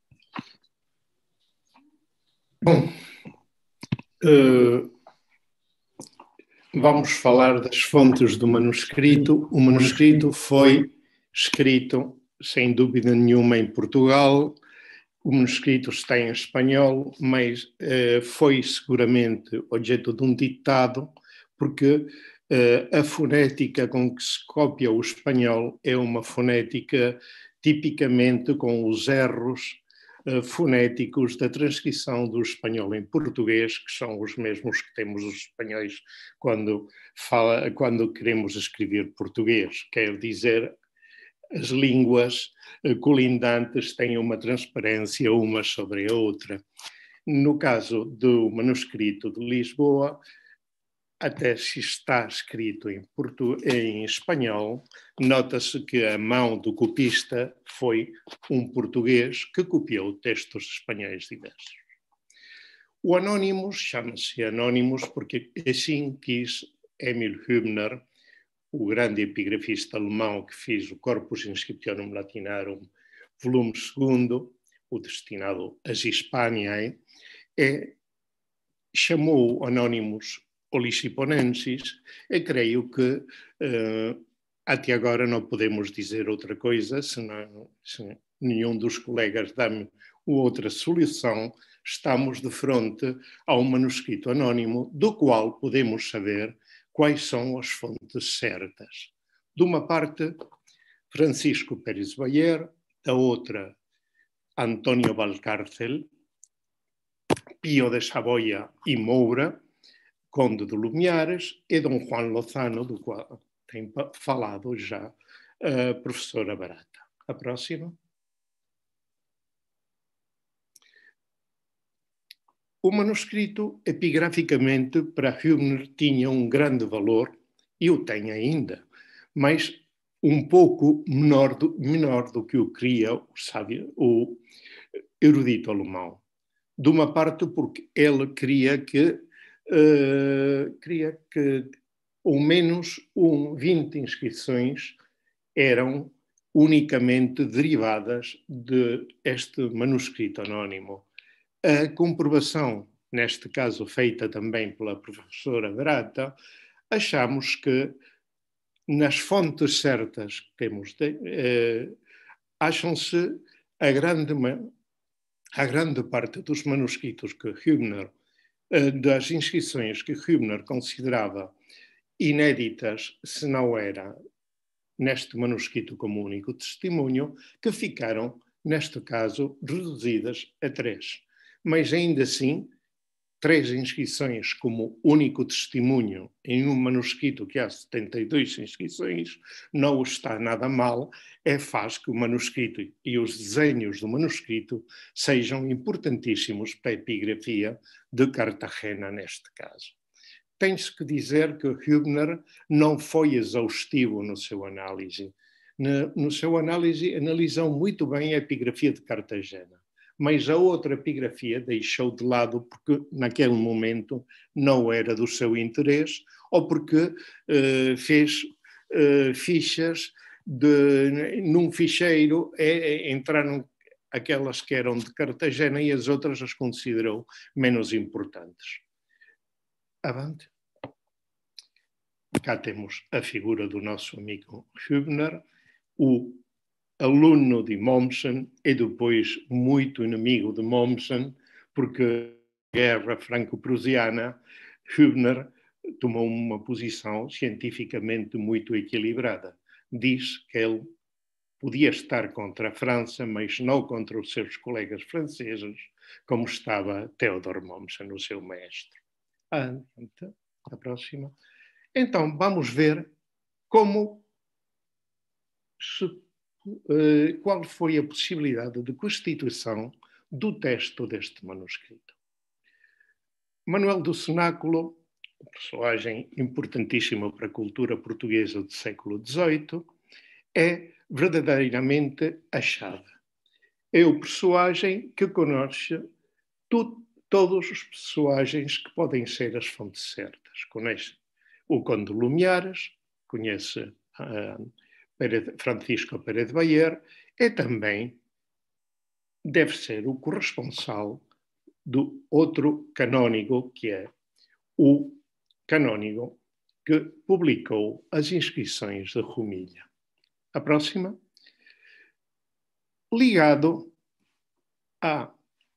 Bom, uh, vamos falar das fontes do manuscrito. O manuscrito foi escrito, sem dúvida nenhuma, em Portugal. O manuscrito está em espanhol, mas uh, foi seguramente objeto de um ditado, porque uh, a fonética com que se copia o espanhol é uma fonética tipicamente com os erros uh, fonéticos da transcrição do espanhol em português, que são os mesmos que temos os espanhóis quando, fala, quando queremos escrever português. Quer dizer, as línguas colindantes têm uma transparência uma sobre a outra. No caso do manuscrito de Lisboa, até se está escrito em, portu... em espanhol, nota-se que a mão do copista foi um português que copiou textos espanhóis diversos. O Anónimos chama-se Anónimos porque assim quis Emil Hübner, o grande epigrafista alemão que fez o Corpus Inscriptionum Latinarum, volume segundo, o destinado às Hispaniae, é, chamou Anónimos Olisiponensis, e creio que uh, até agora não podemos dizer outra coisa, senão, se nenhum dos colegas dá-me outra solução, estamos de frente a um manuscrito anónimo do qual podemos saber quais são as fontes certas. De uma parte, Francisco Pérez Bayer, da outra, António Valcárcel, Pio de Saboia e Moura, Conde de Lumiares, e Dom Juan Lozano, do qual tem falado já a professora Barata. A próxima. O manuscrito, epigraficamente, para Hübner tinha um grande valor, e o tem ainda, mas um pouco menor do, menor do que o queria o, sábio, o erudito alemão. De uma parte porque ele queria que, uh, queria que ao menos um, vinte inscrições eram unicamente derivadas deste manuscrito anónimo. A comprovação, neste caso feita também pela professora Barata, achamos que nas fontes certas que temos, eh, acham-se a grande, a grande parte dos manuscritos que Hübner, eh, das inscrições que Hübner considerava inéditas, se não era neste manuscrito como único testemunho, que ficaram, neste caso, reduzidas a três. Mas ainda assim, três inscrições como único testemunho em um manuscrito que há setenta e duas inscrições, não está nada mal, é faz que o manuscrito e os desenhos do manuscrito sejam importantíssimos para a epigrafia de Cartagena neste caso. Tem-se que dizer que Hübner não foi exaustivo no seu análise. No, no seu análise, analisou muito bem a epigrafia de Cartagena. Mas a outra epigrafia deixou de lado porque naquele momento não era do seu interesse ou porque uh, fez uh, fichas de, num ficheiro, é, é, entraram aquelas que eram de Cartagena e as outras as considerou menos importantes. Avante. Cá temos a figura do nosso amigo Hübner, o aluno de Mommsen e depois muito inimigo de Mommsen, porque na guerra franco-prussiana, Hübner tomou uma posição cientificamente muito equilibrada. Diz que ele podia estar contra a França, mas não contra os seus colegas franceses, como estava Theodor Mommsen, o seu mestre. Ah, então, a próxima. Então, vamos ver como se, eh, qual foi a possibilidade de constituição do texto deste manuscrito. Manuel do Cenáculo, personagem importantíssima para a cultura portuguesa do século dezoito, é verdadeiramente achada. É o personagem que conhece tu, todos os personagens que podem ser as fontes certas. Conhece o Conde Lumiares, conhece uh, Francisco Pérez de Bayer e também deve ser o corresponsal do outro canónigo, que é o canónigo que publicou as inscrições de Rumilha. A próxima. Ligado a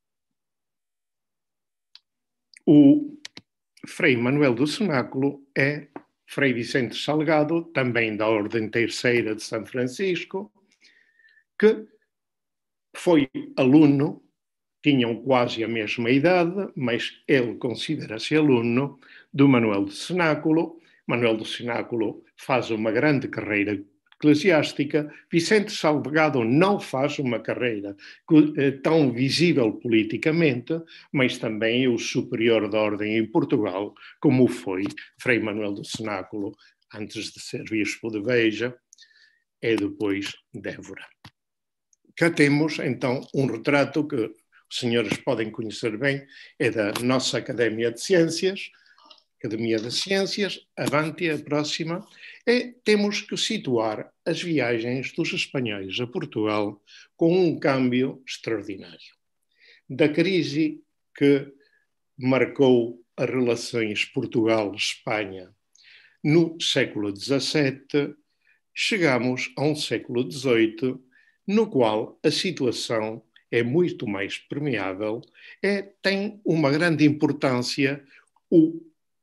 o Frei Manuel do Cenáculo é Frei Vicente Salgado, também da Ordem Terceira de São Francisco, que foi aluno, tinham quase a mesma idade, mas ele considera-se aluno do Manuel do Cenáculo. Manuel do Cenáculo faz uma grande carreira eclesiástica. Vicente Salgado não faz uma carreira tão visível politicamente, mas também é o superior da ordem em Portugal, como foi Frei Manuel do Cenáculo, antes de ser bispo de Beja e depois de Évora. Cá temos, então, um retrato que os senhores podem conhecer bem, é da nossa Academia de Ciências, Academia de Ciências, avante a próxima, e temos que situar as viagens dos espanhóis a Portugal com um câmbio extraordinário. Da crise que marcou as relações Portugal-Espanha no século dezassete, chegamos a um século dezoito, no qual a situação é muito mais permeável, é, tem uma grande importância o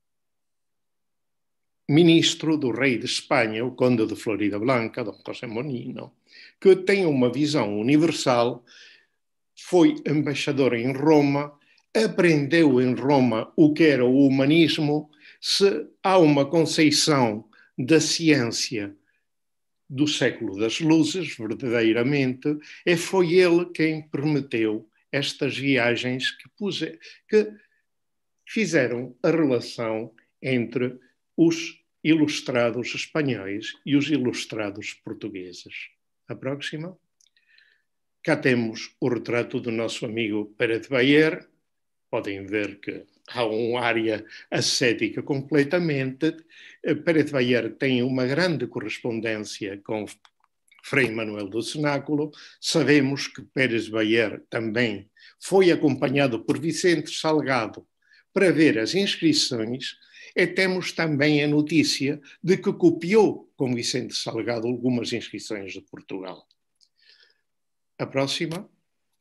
ministro do rei de Espanha, o conde de Florida Blanca, Dom José Monino, que tem uma visão universal, foi embaixador em Roma, aprendeu em Roma o que era o humanismo. Se há uma conceição da ciência do século das luzes, verdadeiramente, e foi ele quem permiteu estas viagens que, puse, que fizeram a relação entre os ilustrados espanhóis e os ilustrados portugueses. A próxima. Cá temos o retrato do nosso amigo Pérez de Bayer. Podem ver que há uma área ascética completamente. Pérez de Bayer tem uma grande correspondência com Frei Manuel do Cenáculo. Sabemos que Pérez de Bayer também foi acompanhado por Vicente Salgado para ver as inscrições, e temos também a notícia de que copiou com Vicente Salgado algumas inscrições de Portugal. A próxima.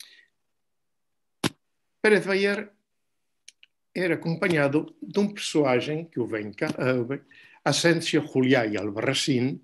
Pérez de Bayer era acompanhado de um personagem que o vem cá, uh, Asensio Juliá e Albarracín,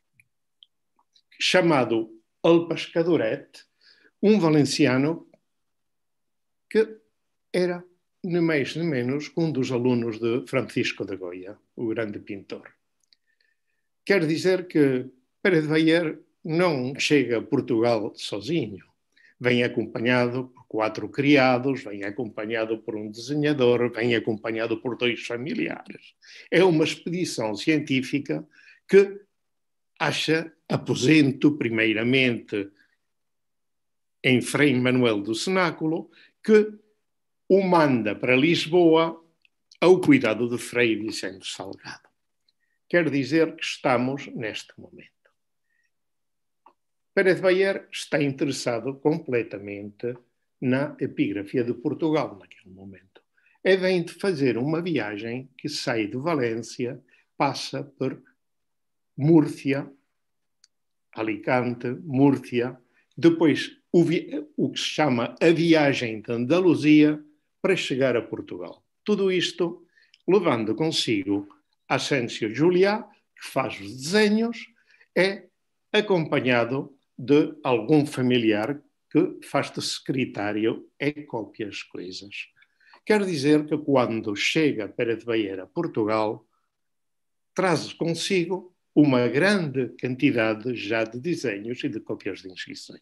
chamado El Pescadoret, um valenciano que era nem mais nem menos um dos alunos de Francisco de Goya, o grande pintor. Quer dizer que Pérez de Bayer não chega a Portugal sozinho. Vem acompanhado por quatro criados, vem acompanhado por um desenhador, vem acompanhado por dois familiares. É uma expedição científica que acha aposento, primeiramente, em Frei Manuel do Cenáculo, que o manda para Lisboa ao cuidado de Frei Vicente Salgado. Quer dizer que estamos neste momento. Pérez Bayer está interessado completamente na epigrafia de Portugal naquele momento. É vem de fazer uma viagem que sai de Valência, passa por Múrcia, Alicante, Múrcia, depois o, o que se chama a viagem de Andaluzia para chegar a Portugal. Tudo isto levando consigo Ascencio Juliá, que faz os desenhos, é acompanhado de algum familiar que faz de secretário e copia as coisas. Quer dizer que quando chega Pérez Bayer a Portugal, traz consigo uma grande quantidade já de desenhos e de cópias de inscrições.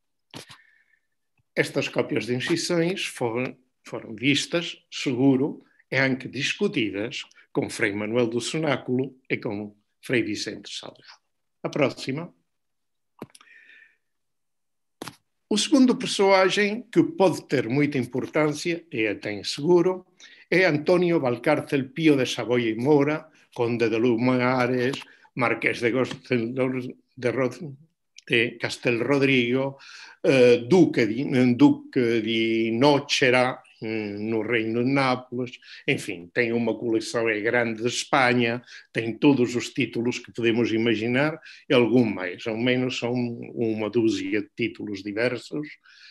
Estas cópias de inscrições foram, foram vistas, seguro, e anche discutidas com Frei Manuel do Cenáculo e com Frei Vicente Salgado. A próxima. O segundo personagem que pode ter muita importância, e até seguro, é António Valcárcel Pío de Saboia e Moura, conde de Lumares, marqués de, de, de Castel Rodrigo, eh, duque, de, duque de Nócera, no Reino de Nápoles, enfim, tem uma coleção é grande de Espanha, tem todos os títulos que podemos imaginar, e algum mais, ao menos são uma dúzia de títulos diversos.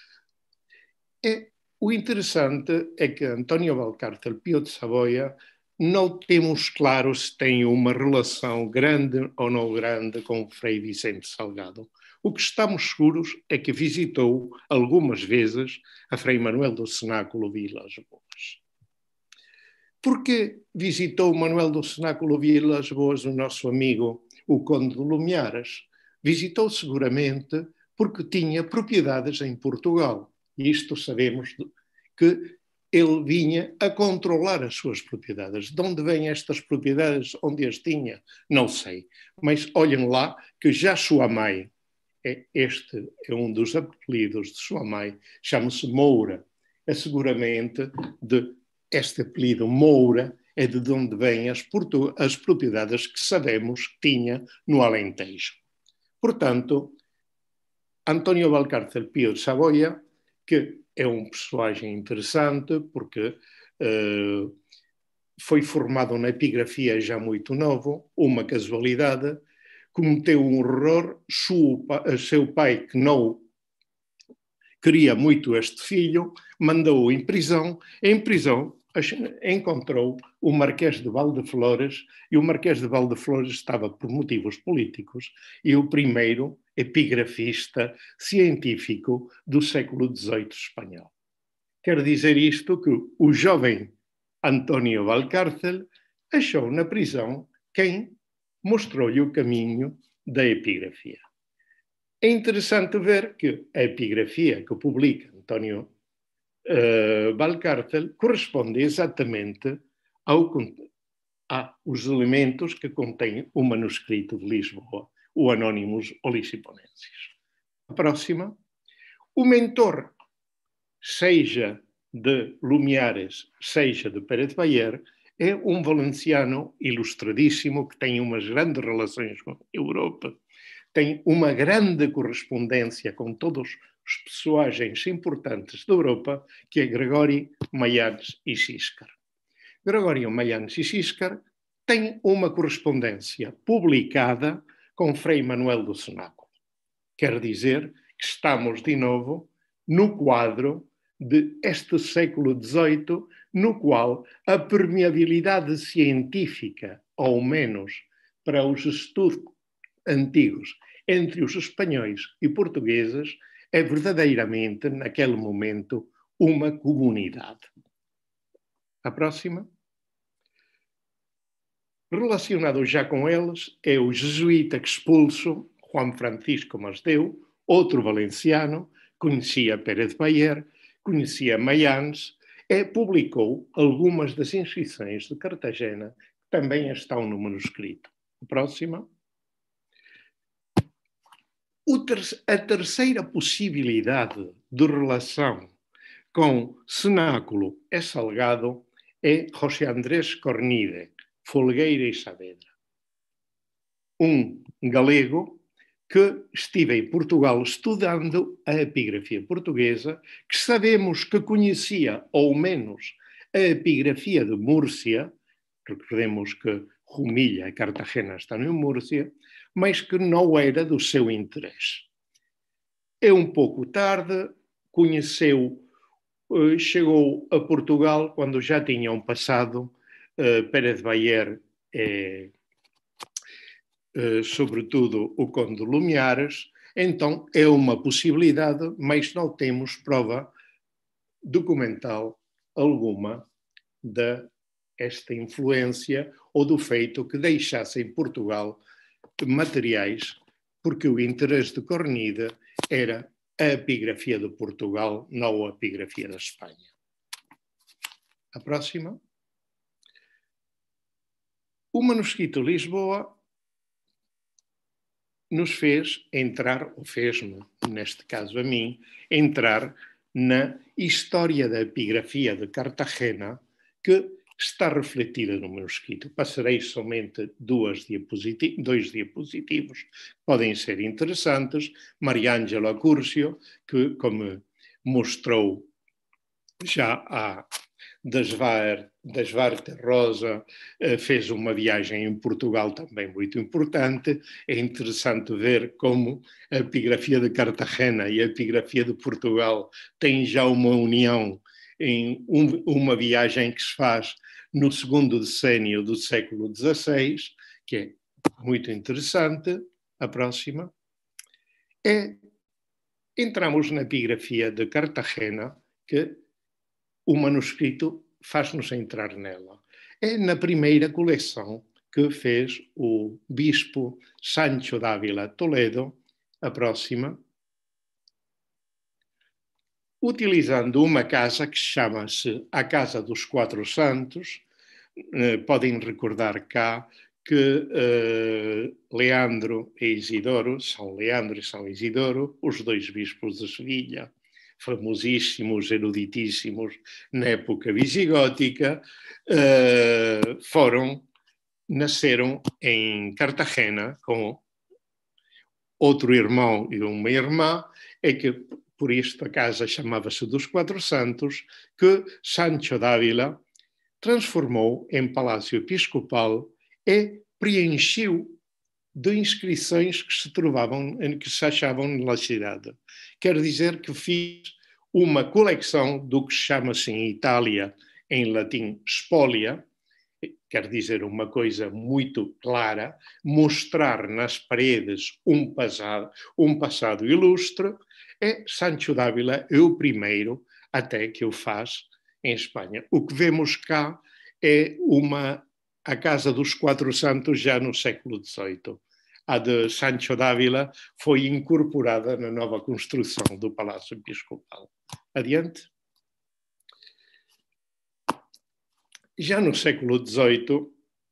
E o interessante é que António Valcárcel Pío de Saboia não temos claro se tem uma relação grande ou não grande com Frei Vicente Salgado. O que estamos seguros é que visitou algumas vezes a Frei Manuel do Cenáculo Vilas Boas. Por que visitou Manuel do Cenáculo Vilas Boas o nosso amigo, o Conde de Lumiares? Visitou seguramente porque tinha propriedades em Portugal. E isto sabemos que ele vinha a controlar as suas propriedades. De onde vêm estas propriedades, onde as tinha, não sei. Mas olhem lá que já sua mãe, este é um dos apelidos de sua mãe, chama-se Moura. É seguramente de este apelido Moura é de onde vêm as, as propriedades que sabemos que tinha no Alentejo. Portanto, António Valcárcel Pío de Saboia, que é um personagem interessante porque uh, foi formado na epigrafia já muito novo, uma casualidade, cometeu um erro, seu pai, que não queria muito este filho, mandou-o em prisão. Em prisão encontrou o Marquês de Valdeflores, e o Marquês de Valdeflores estava por motivos políticos, e o primeiro epigrafista científico do século dezoito espanhol. Quer dizer isto que o jovem António Valcárcel achou na prisão quem mostrou-lhe o caminho da epigrafia. É interessante ver que a epigrafia que publica António uh, Valcárcel corresponde exatamente ao, aos elementos que contém o manuscrito de Lisboa, o Anónimos Olisiponenses. A próxima. O mentor, seja de Lumiares, seja de Pérez Bayer, é um valenciano ilustradíssimo que tem umas grandes relações com a Europa, tem uma grande correspondência com todos os personagens importantes da Europa, que é Gregório Maianes e Xíscar. Gregório Maianes e Xíscar tem uma correspondência publicada com Frei Manuel do Cenáculo. Quer dizer que estamos de novo no quadro deste século dezoito, no qual a permeabilidade científica, ou menos para os estudos antigos entre os espanhóis e portugueses, é verdadeiramente, naquele momento, uma comunidade. A próxima. Relacionado já com eles é o jesuíta que expulso, Juan Francisco Masdeu, outro valenciano, conhecia Pérez Bayer, conhecia Maianes, e publicou algumas das inscrições de Cartagena, que também estão no manuscrito. A próxima. O ter a terceira possibilidade de relação com Cenáculo e Salgado é José Andrés Cornide, Folgueira e Saavedra. Um galego que estive em Portugal estudando a epigrafia portuguesa, que sabemos que conhecia, ou menos, a epigrafia de Múrcia, recordemos que Rumilha e Cartagena estão em Múrcia, mas que não era do seu interesse. É um pouco tarde, conheceu, chegou a Portugal quando já tinham passado uh, Pérez Bayer, eh, uh, sobretudo o Conde de Lumiares, então é uma possibilidade, mas não temos prova documental alguma desta influência ou do feito que deixasse em Portugal materiais, porque o interesse de Cornide era a epigrafia de Portugal, não a epigrafia da Espanha. A próxima. O manuscrito de Lisboa nos fez entrar, ou fez-me, neste caso a mim, entrar na história da epigrafia de Cartagena, que está refletida no manuscrito. Passarei somente duas diapositivas, dois diapositivos, podem ser interessantes. Mariângela Curcio, que, como mostrou já a Desvarte Rosa, fez uma viagem em Portugal também muito importante. É interessante ver como a epigrafia de Cartagena e a epigrafia de Portugal têm já uma união em um, uma viagem que se faz no segundo decênio do século dezasseis, que é muito interessante. A próxima. É, entramos na epigrafia de Cartagena, que o manuscrito faz-nos entrar nela. É na primeira coleção que fez o bispo Sancho Dávila Toledo. A próxima. Utilizando uma casa que chama-se a Casa dos Quatro Santos. Eh, podem recordar cá que eh, Leandro e Isidoro, São Leandro e São Isidoro, os dois bispos de Sevilha, famosíssimos, eruditíssimos na época visigótica, eh, foram, nasceram em Cartagena com outro irmão e uma irmã, é que por isto a casa chamava-se dos Quatro Santos, que Sancho Dávila transformou em palácio episcopal e preencheu de inscrições que se trovavam, que se achavam na cidade. Quer dizer que fiz uma coleção do que chama-se em Itália, em latim, spolia, quer dizer uma coisa muito clara, mostrar nas paredes um passado, um passado ilustre. É Sancho Dávila é o primeiro até que o faz em Espanha. O que vemos cá é uma, a Casa dos Quatro Santos já no século dezoito. A de Sancho Dávila foi incorporada na nova construção do Palácio Episcopal. Adiante. Já no século dezoito,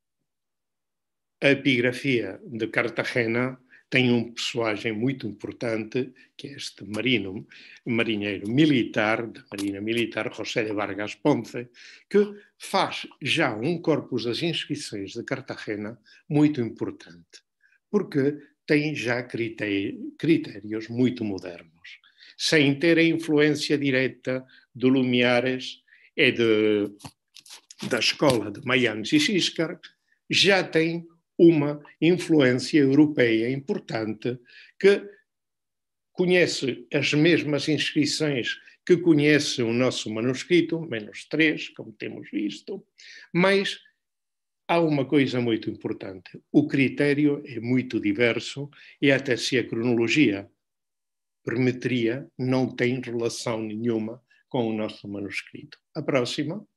a epigrafia de Cartagena tem um personagem muito importante, que é este marino, marinheiro militar, da Marinha Militar, José de Vargas Ponce, que faz já um corpus das inscrições de Cartagena muito importante, porque tem já critérios muito modernos, sem ter a influência direta do Lumiares e de, da escola de Mayans e Xíscar, já tem uma influência europeia importante que conhece as mesmas inscrições que conhece o nosso manuscrito, menos três, como temos visto, mas há uma coisa muito importante. O critério é muito diverso e até se a cronologia permitiria, não tem relação nenhuma com o nosso manuscrito. A próxima.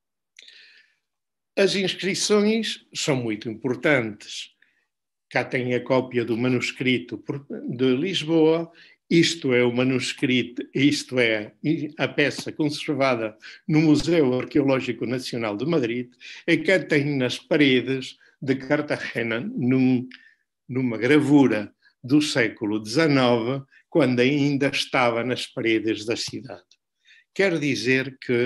As inscrições são muito importantes. Cá tem a cópia do manuscrito de Lisboa. Isto é o manuscrito, isto é a peça conservada no Museu Arqueológico Nacional de Madrid, e cá tem nas paredes de Cartagena, num, numa gravura do século dezenove, quando ainda estava nas paredes da cidade. Quer dizer que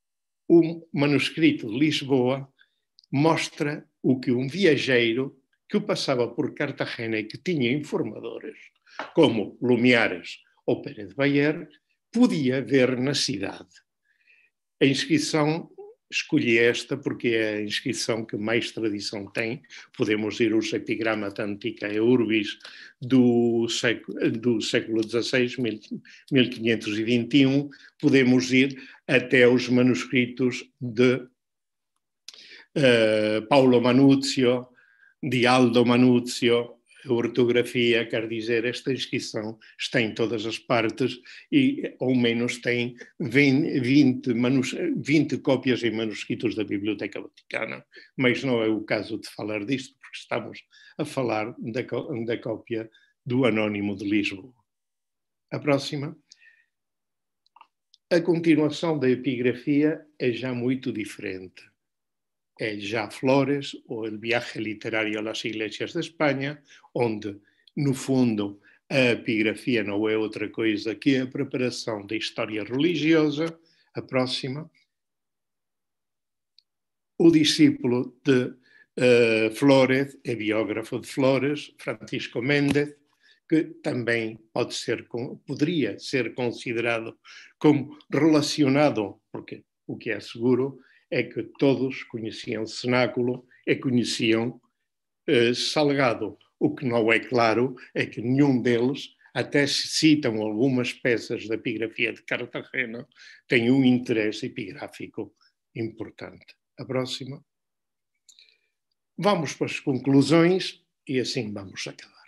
o manuscrito de Lisboa mostra o que um viajeiro que passava por Cartagena e que tinha informadores, como Lumiares ou Pérez de Bayer, podia ver na cidade. A inscrição, escolhi esta porque é a inscrição que mais tradição tem. Podemos ir aos Epigramata Anticae Urbis do século, do século dezasseis, mil quinhentos e vinte e um, podemos ir até os manuscritos de uh, Paulo Manuzio, de Aldo Manuzio. A ortografia, quer dizer, esta inscrição está em todas as partes e ao menos tem vinte, manus, vinte cópias em manuscritos da Biblioteca Vaticana, mas não é o caso de falar disto, porque estamos a falar da, da cópia do Anónimo de Lisboa. A próxima. A continuação da epigrafia é já muito diferente. É já Flores, ou El viaje literario a las iglesias de Espanha, onde, no fundo, a epigrafia não é outra coisa que a preparação da história religiosa. A próxima. O discípulo de uh, Flores, é biógrafo de Flores, Francisco Méndez, que também pode ser, poderia ser considerado como relacionado, porque o que é seguro é que todos conheciam Cenáculo e conheciam eh, Salgado. O que não é claro é que nenhum deles, até se citam algumas peças da epigrafia de Cartagena, tem um interesse epigráfico importante. A próxima. Vamos para as conclusões e assim vamos acabar.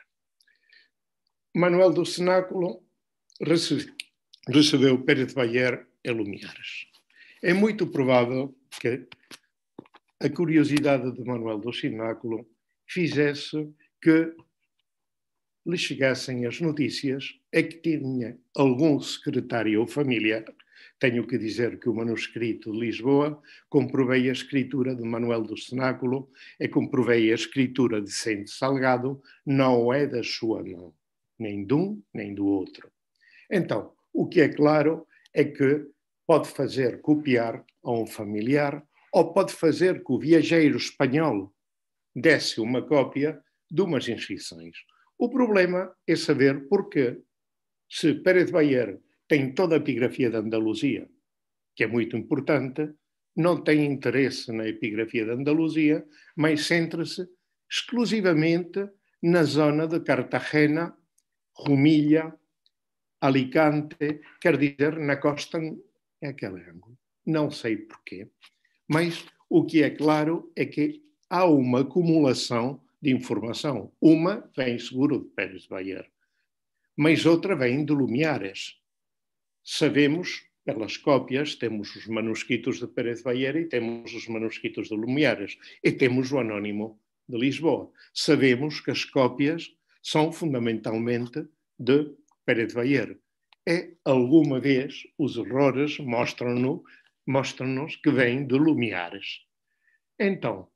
Manuel do Cenáculo recebeu, recebeu Pérez de Bayer e Lumiares. É muito provável que a curiosidade de Manuel do Cenáculo fizesse que lhe chegassem as notícias é que tinha algum secretário ou familiar. Tenho que dizer que o manuscrito de Lisboa, comprovei a escritura de Manuel do Cenáculo e comprovei a escritura de Sente Salgado, não é da sua mão, nem de um nem do outro. Então, o que é claro é que pode fazer copiar a um familiar ou pode fazer que o viajeiro espanhol desse uma cópia de umas inscrições. O problema é saber porquê. Se Pérez de Bayer tem toda a epigrafia da Andaluzia, que é muito importante, não tem interesse na epigrafia da Andaluzia, mas centra-se exclusivamente na zona de Cartagena, Rumilha, Alicante, quer dizer, na costa, é aquele ângulo. Não sei porquê, mas o que é claro é que há uma acumulação de informação. Uma vem seguro de Pérez de Bayer, mas outra vem de Lumiares. Sabemos, pelas cópias, temos os manuscritos de Pérez de Bayer e temos os manuscritos de Lumiares e temos o Anónimo de Lisboa. Sabemos que as cópias são fundamentalmente de Pérez de Bayer. E, alguma vez, os errores mostram-nos mostram-nos que vêm de Lumiares. Então,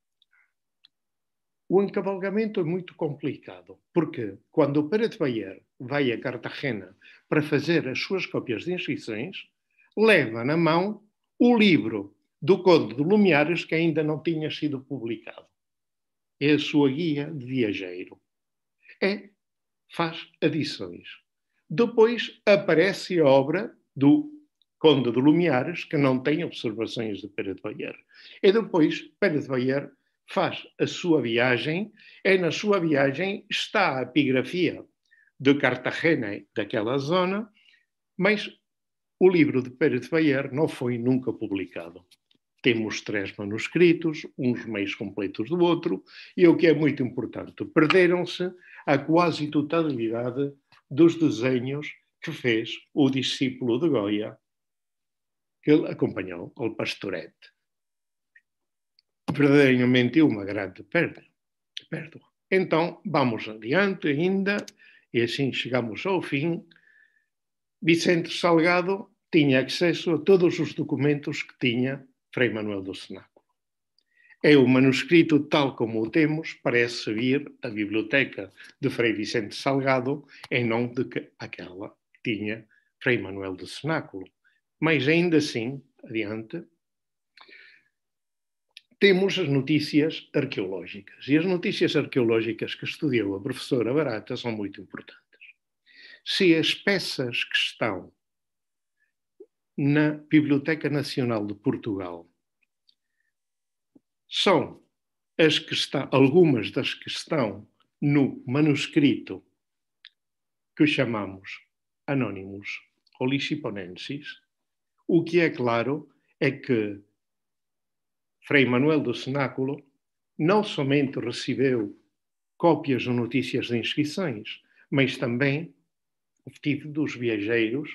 o encavalgamento é muito complicado, porque quando o Pérez de Bayer vai a Cartagena para fazer as suas cópias de inscrições, leva na mão o livro do Conde de Lumiares que ainda não tinha sido publicado. É a sua guia de viajeiro. É, faz adições. Depois aparece a obra do Conde de Lumiares, que não tem observações de Pérez de Bayer. E depois Pérez de Bayer faz a sua viagem, e na sua viagem está a epigrafia de Cartagena, daquela zona, mas o livro de Pérez de Bayer não foi nunca publicado. Temos três manuscritos, uns mais completos do outro, e o que é muito importante, perderam-se a quase totalidade dos desenhos que fez o discípulo de Goya, que ele acompanhou, o Pastorete. Verdadeiramente uma grande perda. perda. Então, vamos adiante ainda, e assim chegamos ao fim. Vicente Salgado tinha acesso a todos os documentos que tinha Frei Manuel do Cenáculo. É o manuscrito, tal como o temos, parece vir da biblioteca de Frei Vicente Salgado, em nome de que aquela que tinha Frei Manuel do Cenáculo. Mas ainda assim, adiante, temos as notícias arqueológicas. E as notícias arqueológicas que estudou a professora Barata são muito importantes. Se as peças que estão na Biblioteca Nacional de Portugal são as que estão, algumas das que estão no manuscrito que chamamos Anonymous ou Liciponensis, o que é claro é que Frei Manuel do Cenáculo não somente recebeu cópias ou notícias de inscrições, mas também obtive dos viajeros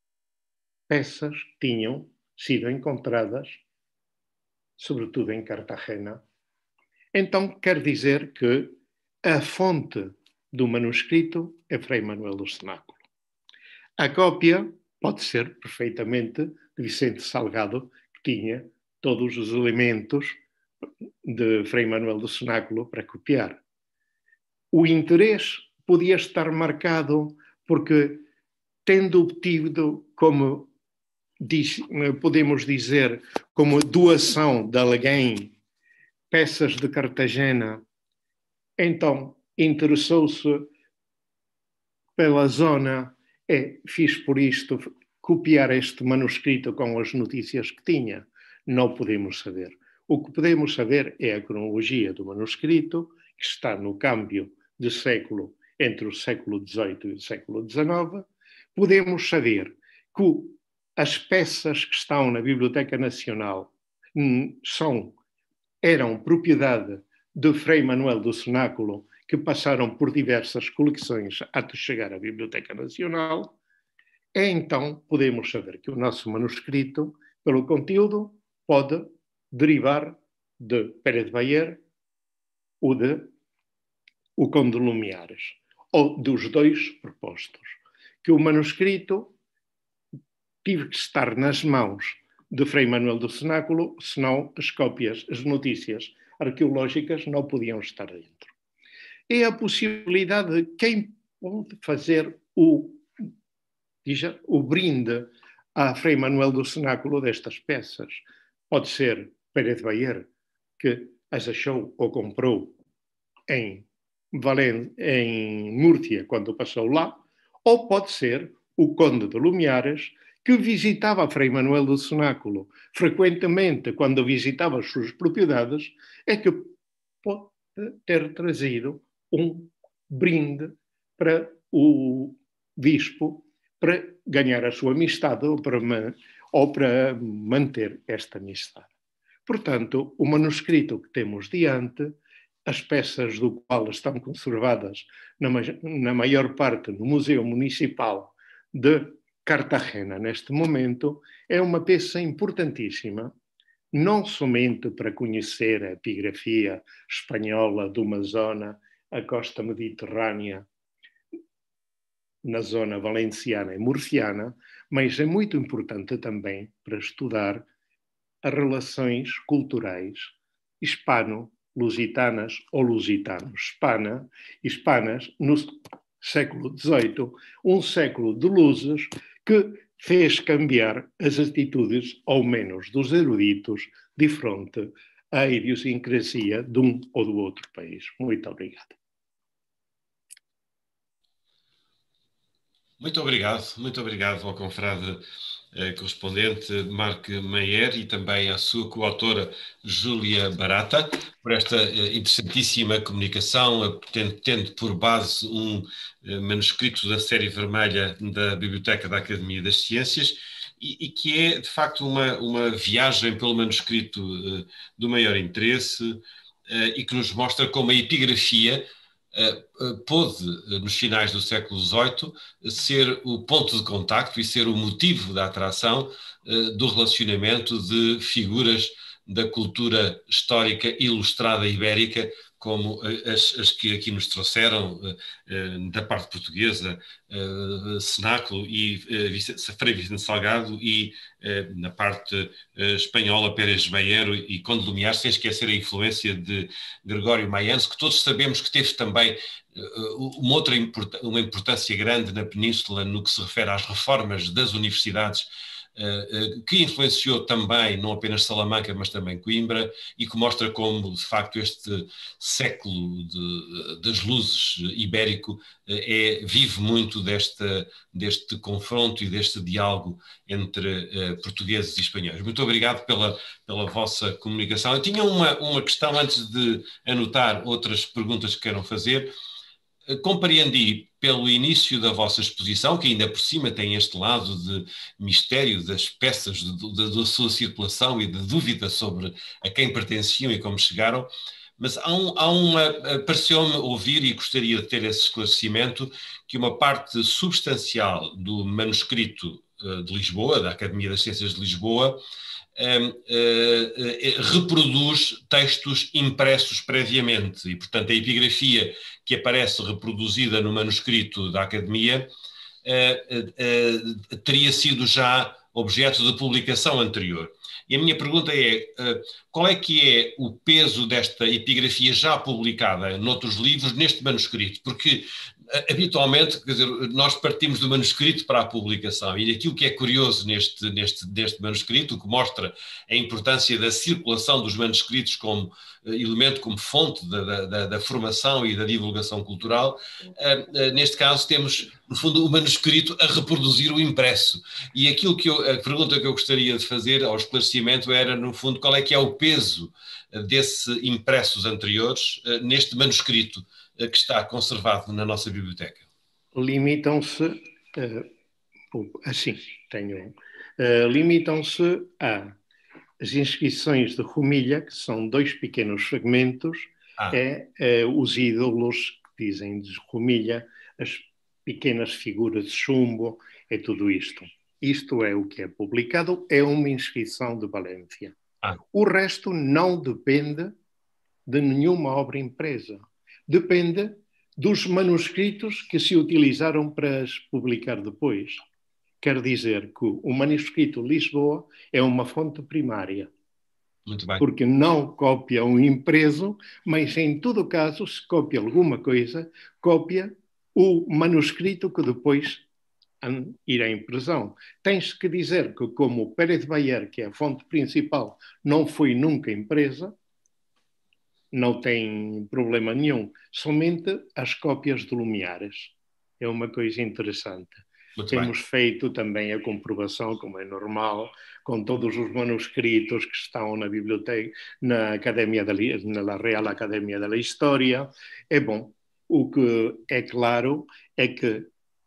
peças que tinham sido encontradas, sobretudo em Cartagena. Então, quer dizer que a fonte do manuscrito é Frei Manuel do Cenáculo. A cópia pode ser perfeitamente de Vicente Salgado, que tinha todos os elementos de Frei Manuel do Cenáculo para copiar. O interesse podia estar marcado porque, tendo obtido, como diz, podemos dizer, como doação de alguém, peças de Cartagena, então interessou-se pela zona e fiz por isto copiar este manuscrito com as notícias que tinha. Não podemos saber. O que podemos saber é a cronologia do manuscrito, que está no câmbio de século entre o século dezoito e o século dezenove. Podemos saber que as peças que estão na Biblioteca Nacional são, eram propriedade de Frei Manuel do Cenáculo, que passaram por diversas coleções até chegar à Biblioteca Nacional. E então podemos saber que o nosso manuscrito, pelo conteúdo, pode derivar de Pérez de Bayer ou de o Conde de Lumiares, ou dos dois propostos. Que o manuscrito tive que estar nas mãos de Frei Manuel do Cenáculo, senão as cópias, as notícias arqueológicas não podiam estar dentro. É a possibilidade de quem pode fazer o, o brinde a Frei Manuel do Cenáculo destas peças. Pode ser Pérez de Bayer, que as achou ou comprou em, Valen, em Múrcia, quando passou lá, ou pode ser o Conde de Lumiares, que visitava Frei Manuel do Cenáculo frequentemente quando visitava as suas propriedades, é que pode ter trazido um brinde para o bispo para ganhar a sua amistade ou para, ou para manter esta amistade. Portanto, o manuscrito que temos diante, as peças do qual estão conservadas na, na maior parte no Museu Municipal de Cartagena, neste momento, é uma peça importantíssima, não somente para conhecer a epigrafia espanhola de uma zona, a costa mediterrânea, na zona valenciana e murciana, mas é muito importante também para estudar as relações culturais hispano-lusitanas ou lusitano-hispana, hispanas, no século dezoito, um século de luzes que fez cambiar as atitudes, ao menos dos eruditos, de fronte à idiosincrasia de um ou do outro país. Muito obrigado. Muito obrigado, muito obrigado ao confrade eh, correspondente Marc Meyer e também à sua coautora Júlia Barata por esta eh, interessantíssima comunicação, tendo, tendo por base um eh, manuscrito da série vermelha da Biblioteca da Academia das Ciências e, e que é, de facto, uma, uma viagem pelo manuscrito eh, do maior interesse eh, e que nos mostra como a epigrafia Uh, uh, pôde, uh, nos finais do século dezoito, uh, ser o ponto de contacto e ser o motivo da atração uh, do relacionamento de figuras da cultura histórica ilustrada ibérica, como uh, as, as que aqui nos trouxeram, uh, uh, da parte portuguesa, uh, Cenáculo e uh, Vicente, Frei Vicente Salgado, e uh, na parte uh, espanhola, Pérez de Bayer e Conde de Lumiares, sem esquecer a influência de Gregório Maians, que todos sabemos que teve também uh, uma outra import uma importância grande na Península no que se refere às reformas das universidades que influenciou também não apenas Salamanca, mas também Coimbra, e que mostra como, de facto, este século de, das luzes ibérico é, vive muito deste, deste confronto e deste diálogo entre uh, portugueses e espanhóis. Muito obrigado pela, pela vossa comunicação. Eu tinha uma, uma questão antes de anotar outras perguntas que queiram fazer. Compreendi pelo início da vossa exposição, que ainda por cima tem este lado de mistério das peças, da sua circulação e de dúvida sobre a quem pertenciam e como chegaram, mas há, um, há uma, pareceu-me ouvir, e gostaria de ter esse esclarecimento, que uma parte substancial do manuscrito de Lisboa, da Academia das Ciências de Lisboa, Um, uh, uh, reproduz textos impressos previamente e, portanto, a epigrafia que aparece reproduzida no manuscrito da Academia uh, uh, uh, teria sido já objeto de publicação anterior. E a minha pergunta é, uh, qual é que é o peso desta epigrafia já publicada noutros livros neste manuscrito? Porque habitualmente, quer dizer, nós partimos do manuscrito para a publicação, e aquilo que é curioso neste, neste, neste manuscrito, o que mostra a importância da circulação dos manuscritos como elemento, como fonte da, da, da formação e da divulgação cultural, neste caso temos, no fundo, o manuscrito a reproduzir o impresso. E aquilo que eu, a pergunta que eu gostaria de fazer ao esclarecimento era, no fundo, qual é que é o peso desses impressos anteriores neste manuscrito que está conservado na nossa biblioteca? Limitam-se, uh, assim, tenho, uh, limitam-se a as inscrições de Romilha, que são dois pequenos fragmentos, ah. é uh, os ídolos que dizem de Romilha, as pequenas figuras de chumbo, é tudo isto. Isto é o que é publicado, é uma inscrição de Valência. Ah. O resto não depende de nenhuma obra impressa. Depende dos manuscritos que se utilizaram para as publicar depois. Quer dizer que o manuscrito Lisboa é uma fonte primária. Muito bem. Porque não cópia um impreso, mas em todo caso, se cópia alguma coisa, cópia o manuscrito que depois irá em impressão. Tens que dizer que, como o Pérez de Bayer, que é a fonte principal, não foi nunca impresa, não tem problema nenhum. Somente as cópias de Lumiares. É uma coisa interessante. Muito Temos bem. feito também a comprovação, como é normal, com todos os manuscritos que estão na biblioteca, na, Academia da, na Real Academia da História. É bom. O que é claro é que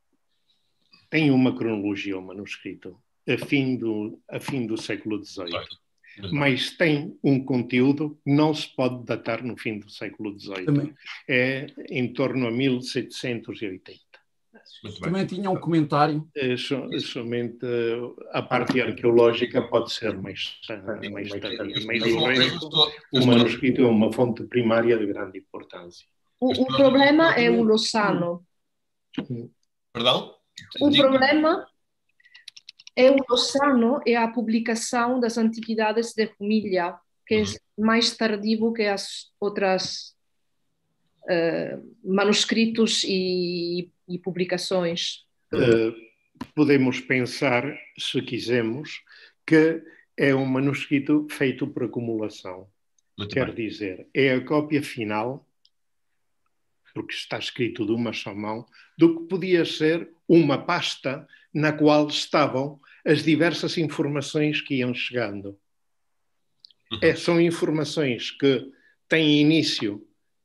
tem uma cronologia o manuscrito, a fim do, a fim do século dezoito. Mas tem um conteúdo que não se pode datar no fim do século dezoito. Também. É em torno a mil setecentos e oitenta. Também tinha um comentário. É, somente a parte arqueológica pode ser mais, mais tardia. Mas o resto, o manuscrito é uma fonte primária de grande importância. O, o problema é o Lossano. Perdão? O problema é o Lossano e a publicação das Antiguidades de Romilha, que é mais tardio que as outras uh, manuscritos e, e publicações. Uh, podemos pensar, se quisermos, que é um manuscrito feito por acumulação. Muito Quer bem. dizer, é a cópia final, porque está escrito de uma só mão, do que podia ser uma pasta na qual estavam as diversas informações que iam chegando. Uhum. É, são informações que têm início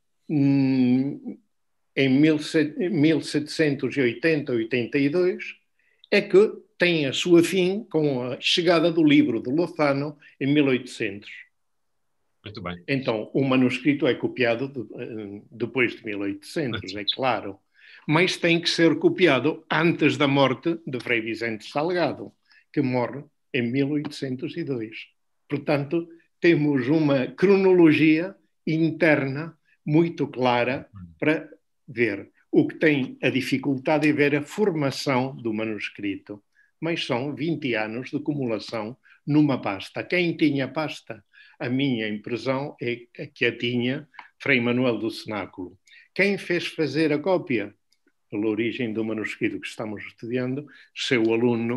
hum, em mil setecentos e oitenta, oitenta e dois, é que têm a sua fim com a chegada do livro de Lozano em mil e oitocentos. Muito bem. Então, o manuscrito é copiado de, depois de mil e oitocentos, é claro. Mas tem que ser copiado antes da morte de Frei Vicente Salgado, que morre em mil oitocentos e dois. Portanto, temos uma cronologia interna muito clara para ver. O que tem a dificuldade é ver a formação do manuscrito. Mas são vinte anos de acumulação numa pasta. Quem tinha pasta? A minha impressão é que a tinha Frei Manuel do Cenáculo. Quem fez fazer a cópia? Pela origem do manuscrito que estamos estudando, seu aluno,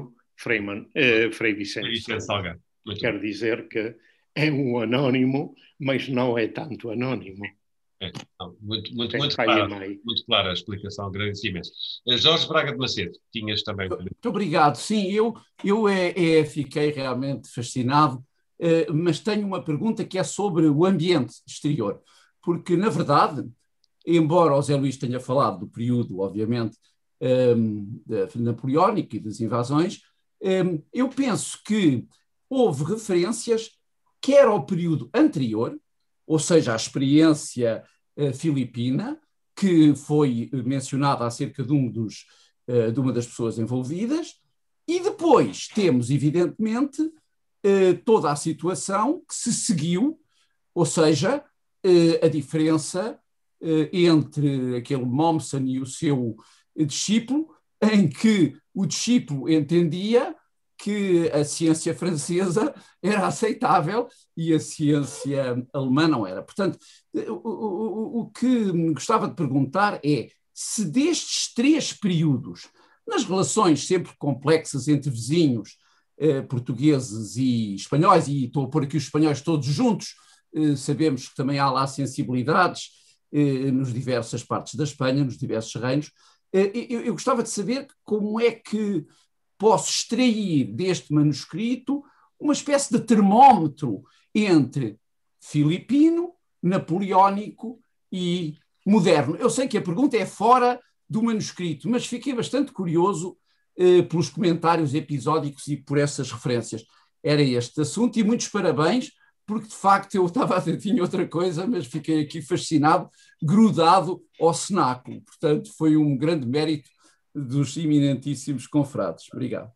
Frei, Man, uh, Frei Vicente, Vicente Salgado. Quer dizer que é um anónimo, mas não é tanto anónimo. É, não, muito, muito, muito, clara, muito clara a explicação, agradeço imenso. Jorge Braga de Macedo, tinhas também... Muito obrigado. Sim, eu, eu é, é, fiquei realmente fascinado, eh, mas tenho uma pergunta que é sobre o ambiente exterior, porque, na verdade, embora o Zé Luís tenha falado do período, obviamente, eh, napoleónico e das invasões, eh, eu penso que houve referências quer ao período anterior, ou seja, a experiência uh, filipina, que foi mencionada acerca de, um dos, uh, de uma das pessoas envolvidas, e depois temos, evidentemente, uh, toda a situação que se seguiu, ou seja, uh, a diferença uh, entre aquele Mommsen e o seu discípulo, em que o discípulo entendia que a ciência francesa era aceitável e a ciência alemã não era. Portanto, o, o, o que gostava de perguntar é se destes três períodos, nas relações sempre complexas entre vizinhos eh, portugueses e espanhóis, e estou a pôr aqui os espanhóis todos juntos, eh, sabemos que também há lá sensibilidades eh, nas diversas partes da Espanha, nos diversos reinos, eh, eu, eu gostava de saber como é que posso extrair deste manuscrito uma espécie de termómetro entre filipino, napoleónico e moderno. Eu sei que a pergunta é fora do manuscrito, mas fiquei bastante curioso eh, pelos comentários episódicos e por essas referências. Era este assunto e muitos parabéns, porque de facto eu estava a tinha outra coisa, mas fiquei aqui fascinado, grudado ao cenáculo. Portanto, foi um grande mérito dos eminentíssimos confrades. Obrigado.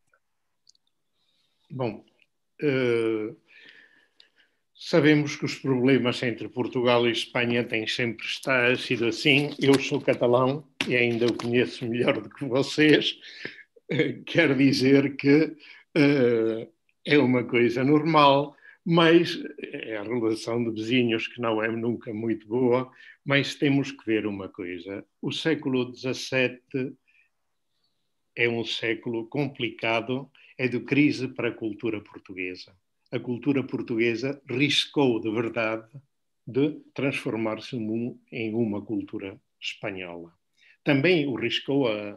Bom, uh, sabemos que os problemas entre Portugal e Espanha têm sempre estado, sido assim. Eu sou catalão e ainda o conheço melhor do que vocês. Uh, quer dizer que uh, é uma coisa normal, mas é a relação de vizinhos que não é nunca muito boa, mas temos que ver uma coisa. O século dezassete é um século complicado, é de crise para a cultura portuguesa. A cultura portuguesa riscou de verdade de transformar-se em uma cultura espanhola. Também o riscou a,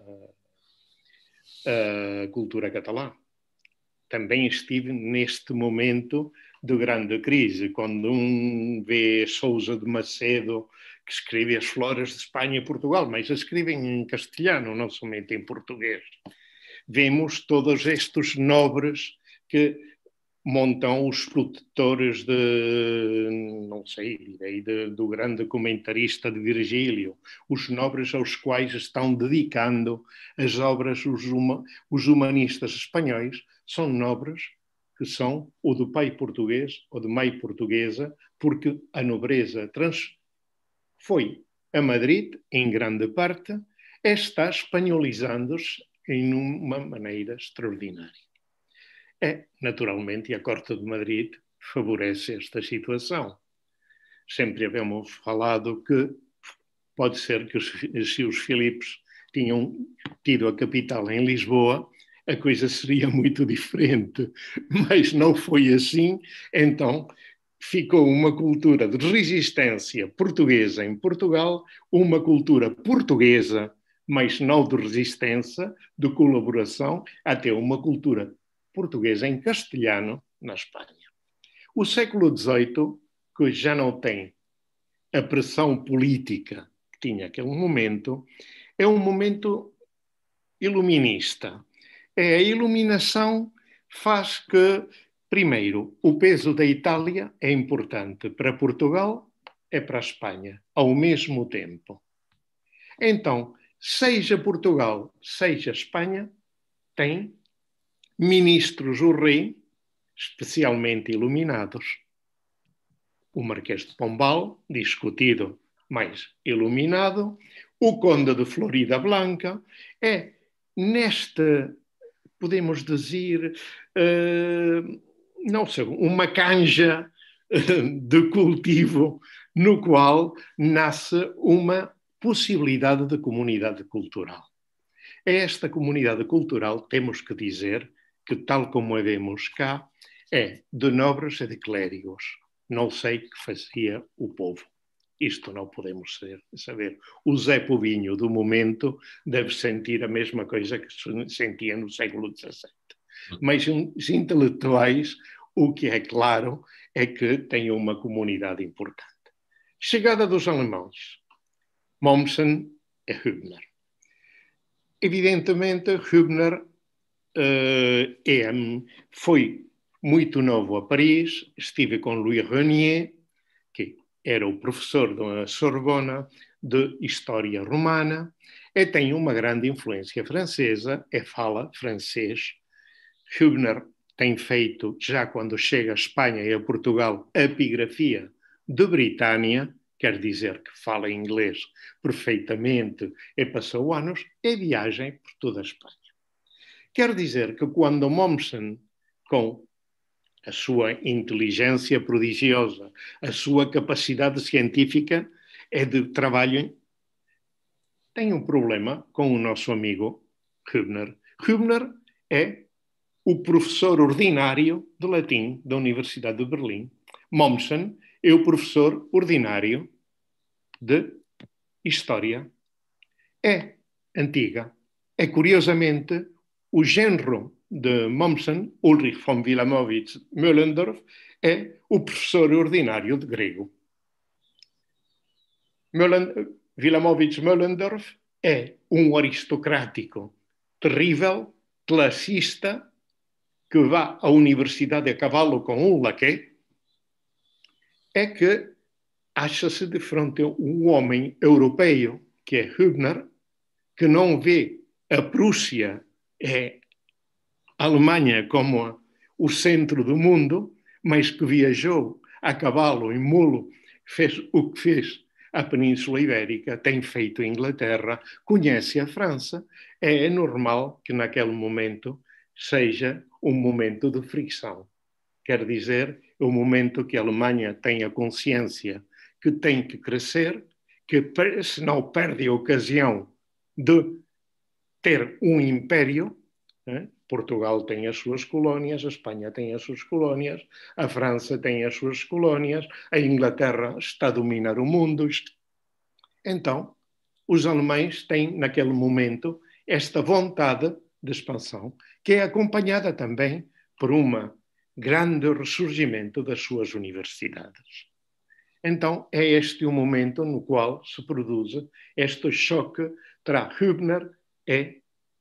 a cultura catalã. Também estive neste momento de grande crise, quando um vê Sousa de Macedo, que escreve as Flores de Espanha e Portugal, mas escrevem em castelhano, não somente em português. Vemos todos estes nobres que montam os protetores de, não sei, de, do grande comentarista de Virgílio, os nobres aos quais estão dedicando as obras, os, uma, os humanistas espanhóis, são nobres que são ou do pai português ou de mãe portuguesa, porque a nobreza trans foi a Madrid, em grande parte, está espanholizando-se em uma maneira extraordinária. É, naturalmente, a Corte de Madrid favorece esta situação. Sempre havemos falado que pode ser que os, se os Filipes tinham tido a capital em Lisboa, a coisa seria muito diferente, mas não foi assim, então ficou uma cultura de resistência portuguesa em Portugal, uma cultura portuguesa, mas não de resistência, de colaboração, até uma cultura portuguesa em castelhano na Espanha. O século dezoito, que já não tem a pressão política que tinha aquele momento, é um momento iluminista. É a iluminação faz que, primeiro, o peso da Itália é importante para Portugal e para a Espanha, ao mesmo tempo. Então, seja Portugal, seja Espanha, tem ministros do rei especialmente iluminados. O Marquês de Pombal, discutido, mas iluminado. O Conde de Florida Blanca. É neste, podemos dizer, uh, não sei, uma canja de cultivo no qual nasce uma possibilidade de comunidade cultural. É esta comunidade cultural, temos que dizer, que, tal como a vemos cá, é de nobres e de clérigos. Não sei que fazia o povo. Isto não podemos saber. O Zé Povinho do momento deve sentir a mesma coisa que sentia no século dezassete. Mas os intelectuais, o que é claro, é que têm uma comunidade importante. Chegada dos alemães, Mommsen e Hübner. Evidentemente, Hübner uh, é, foi muito novo a Paris, estive com Louis Renier, que era o professor da Sorbona de História Romana, e tem uma grande influência francesa, e fala francês. Hübner tem feito, já quando chega a Espanha e a Portugal, a epigrafia de Britânia, quer dizer que fala inglês perfeitamente e passou anos, e viagem por toda a Espanha. Quer dizer que quando Mommsen, com a sua inteligência prodigiosa, a sua capacidade científica é de trabalho, tem um problema com o nosso amigo Hübner. Hübner é o professor ordinário de latim da Universidade de Berlim. Mommsen é o professor ordinário de História. É antiga. É, curiosamente, o genro de Mommsen, Ulrich von Wilamowitz-Möllendorf, é o professor ordinário de grego. Wilamowitz-Möllendorf é um aristocrático terrível, classista, que vá à universidade a cavalo com um laquê, é que acha-se de frente a um homem europeu, que é Hübner, que não vê a Prússia e a Alemanha como o centro do mundo, mas que viajou a cavalo, em mulo, fez o que fez a Península Ibérica, tem feito a Inglaterra, conhece a França. É normal que naquele momento seja um momento de fricção. Quer dizer, é o momento que a Alemanha tem a consciência que tem que crescer, que senão perde a ocasião de ter um império. Né? Portugal tem as suas colónias, a Espanha tem as suas colónias, a França tem as suas colónias, a Inglaterra está a dominar o mundo. Então, os alemães têm, naquele momento, esta vontade de expansão, que é acompanhada também por um grande ressurgimento das suas universidades. Então, é este o momento no qual se produz este choque entre Hübner e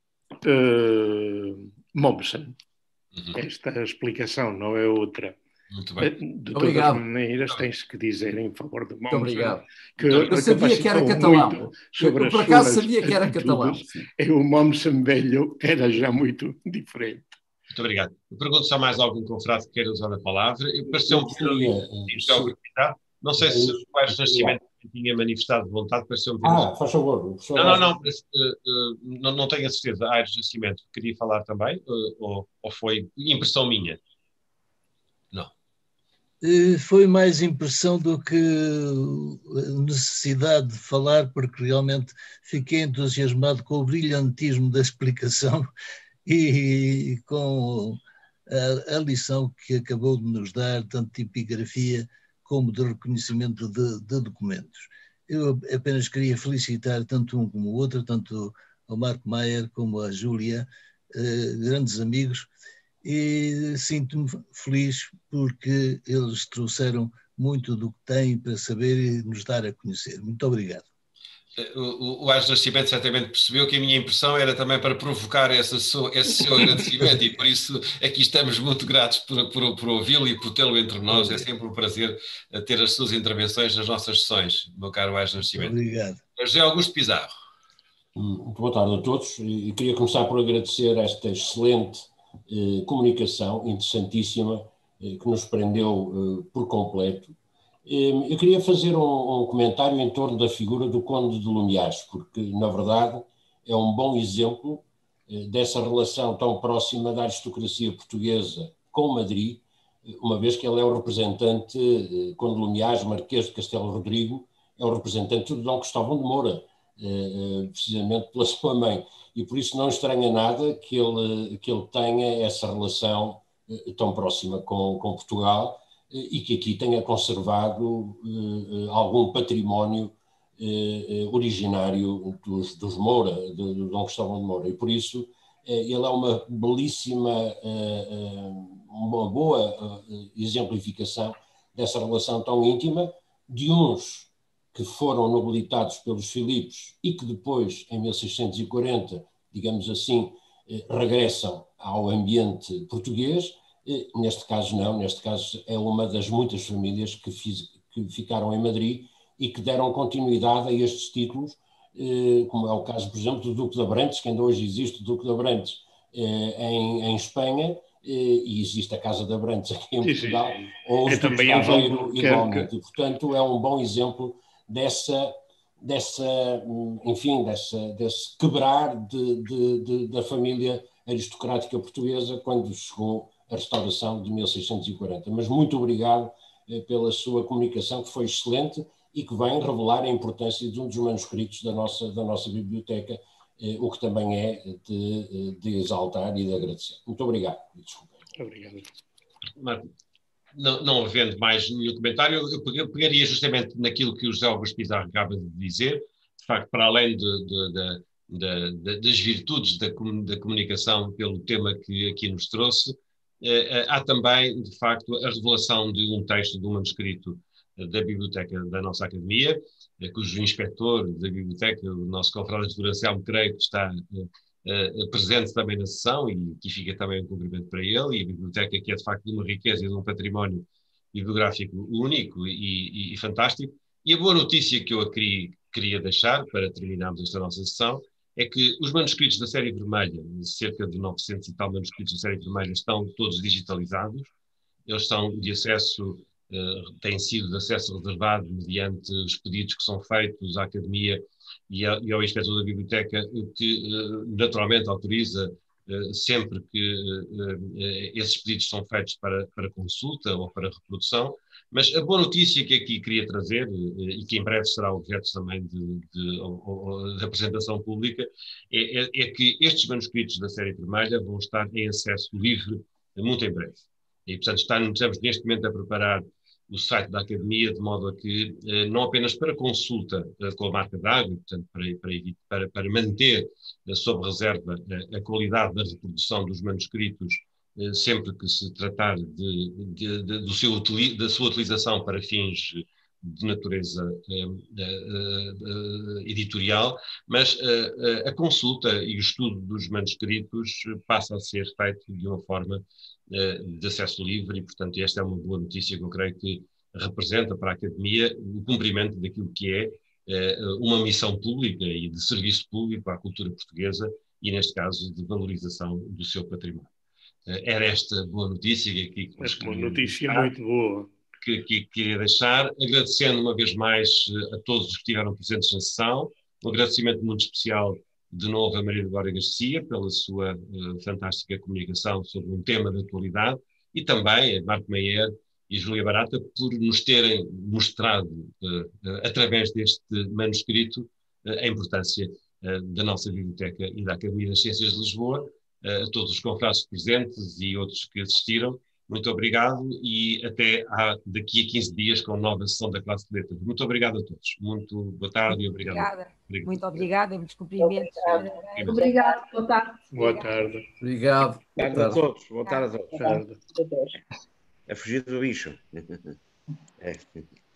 uh, Mommsen. Uhum. Esta explicação não é outra. Muito bem. De todas as maneiras, tens que dizer em favor de Mommsen. Muito obrigado. Que eu sabia que era catalão. Sobre eu, por acaso, sabia que era catalão. E o Mommsen velho era já muito diferente. Muito obrigado. Eu pergunto se há mais algum confrade que queira usar a palavra. Eu pareceu-me que não sei se o Aires Nascimento tinha manifestado vontade, pareceu-me... Ah, faz favor. Não, não, não, não, não tenho a certeza. Aires Nascimento queria falar também, ou, ou foi impressão minha? Não. Foi mais impressão do que necessidade de falar, porque realmente fiquei entusiasmado com o brilhantismo da explicação e com a, a lição que acabou de nos dar, tanto de epigrafia como de reconhecimento de, de documentos. Eu apenas queria felicitar tanto um como o outro, tanto o Marco Maier como a Júlia, eh, grandes amigos, e sinto-me feliz porque eles trouxeram muito do que têm para saber e nos dar a conhecer. Muito obrigado. O, o Aires Nascimento certamente percebeu que a minha impressão era também para provocar essa, esse seu agradecimento e por isso aqui estamos muito gratos por, por, por ouvi-lo e por tê-lo entre nós. É sempre um prazer ter as suas intervenções nas nossas sessões, meu caro Aires Nascimento. Obrigado. José Augusto Pizarro. Muito boa tarde a todos e queria começar por agradecer esta excelente eh, comunicação, interessantíssima, eh, que nos prendeu eh, por completo. Eu queria fazer um, um comentário em torno da figura do Conde de Lumiares, porque, na verdade, é um bom exemplo eh, dessa relação tão próxima da aristocracia portuguesa com Madrid, uma vez que ele é o representante, eh, Conde de Lumiares, Marquês de Castelo Rodrigo, é o representante de Dom Cristóvão de Moura, precisamente pela sua mãe. E por isso não estranha nada que ele, que ele tenha essa relação tão próxima com, com Portugal e que aqui tenha conservado algum património originário dos, dos Moura, do, do Dom Cristóvão de Moura. E por isso ele é uma belíssima, uma boa exemplificação dessa relação tão íntima de uns que foram nobilitados pelos Filipes e que depois, em mil seiscentos e quarenta, digamos assim, regressam ao ambiente português. Neste caso não, neste caso é uma das muitas famílias que, fiz, que ficaram em Madrid e que deram continuidade a estes títulos, como é o caso, por exemplo, do Duque de Abrantes, que ainda hoje existe o Duque de Abrantes em, em Espanha, e existe a Casa de Abrantes aqui em Portugal, sim, sim, sim. Ou os é Duques de Aveiro igualmente. E, portanto, é um bom exemplo dessa, dessa enfim, dessa, desse quebrar de, de, de, da família aristocrática portuguesa quando chegou a restauração de mil seiscentos e quarenta. Mas muito obrigado pela sua comunicação, que foi excelente e que vem revelar a importância de um dos manuscritos da nossa, da nossa biblioteca, o que também é de, de exaltar e de agradecer. Muito obrigado. Desculpa. Obrigado. Marco, não, não havendo mais nenhum comentário, eu pegaria justamente naquilo que o José Augusto Pizarro acaba de dizer. De facto, para além de, de, de, de, das virtudes da, da comunicação pelo tema que aqui nos trouxe, eh, há também, de facto, a revelação de um texto, de um manuscrito da biblioteca da nossa academia, cujo inspetor da biblioteca, o nosso confrade de Anselmo, creio que está uh, uh, presente também na sessão, e que fica também um cumprimento para ele, e a biblioteca que é de facto de uma riqueza e de um património bibliográfico único e, e, e fantástico. E a boa notícia que eu a queria, queria deixar, para terminarmos esta nossa sessão, é que os manuscritos da série vermelha, cerca de novecentos e tal manuscritos da série vermelha, estão todos digitalizados. Eles são de acesso, uh, têm sido de acesso reservado mediante os pedidos que são feitos à Academia e, a, e ao inspetor da Biblioteca, que uh, naturalmente autoriza uh, sempre que uh, uh, esses pedidos são feitos para, para consulta ou para reprodução. Mas a boa notícia que aqui queria trazer, uh, e que em breve será objeto também de, de, de, de apresentação pública, é, é, é que estes manuscritos da série vermelha vão estar em acesso livre muito em breve. E, portanto, estamos neste momento a preparar o site da Academia, de modo a que, não apenas para consulta com a marca d'água, portanto, para, para, para manter sob reserva a qualidade da reprodução dos manuscritos, sempre que se tratar de, de, de, do seu, da sua utilização para fins de natureza uh, uh, uh, editorial, mas uh, uh, a consulta e o estudo dos manuscritos passa a ser feito de uma forma uh, de acesso livre e, portanto, esta é uma boa notícia que eu creio que representa para a Academia o cumprimento daquilo que é uh, uma missão pública e de serviço público à cultura portuguesa e, neste caso, de valorização do seu património. Uh, era esta boa notícia que aqui... Esta boa notícia é muito boa. Que, que queria deixar, agradecendo uma vez mais a todos os que estiveram presentes na sessão, um agradecimento muito especial de novo a Maria de Glória Garcia pela sua uh, fantástica comunicação sobre um tema de atualidade e também a Marco Maier e Júlia Barata por nos terem mostrado, uh, uh, através deste manuscrito, uh, a importância uh, da nossa biblioteca e da Academia das Ciências de Lisboa, uh, a todos os confrades presentes e outros que assistiram. Muito obrigado e até a, daqui a quinze dias com a nova sessão da classe de letras. Muito obrigado a todos. Muito boa tarde e obrigado. Obrigada. Obrigado. Muito obrigada e muitos cumprimentos. Obrigado. Obrigado. Boa tarde. Boa tarde. Obrigado. Boa tarde a todos. Boa tarde a todos. A fugir do bicho. É.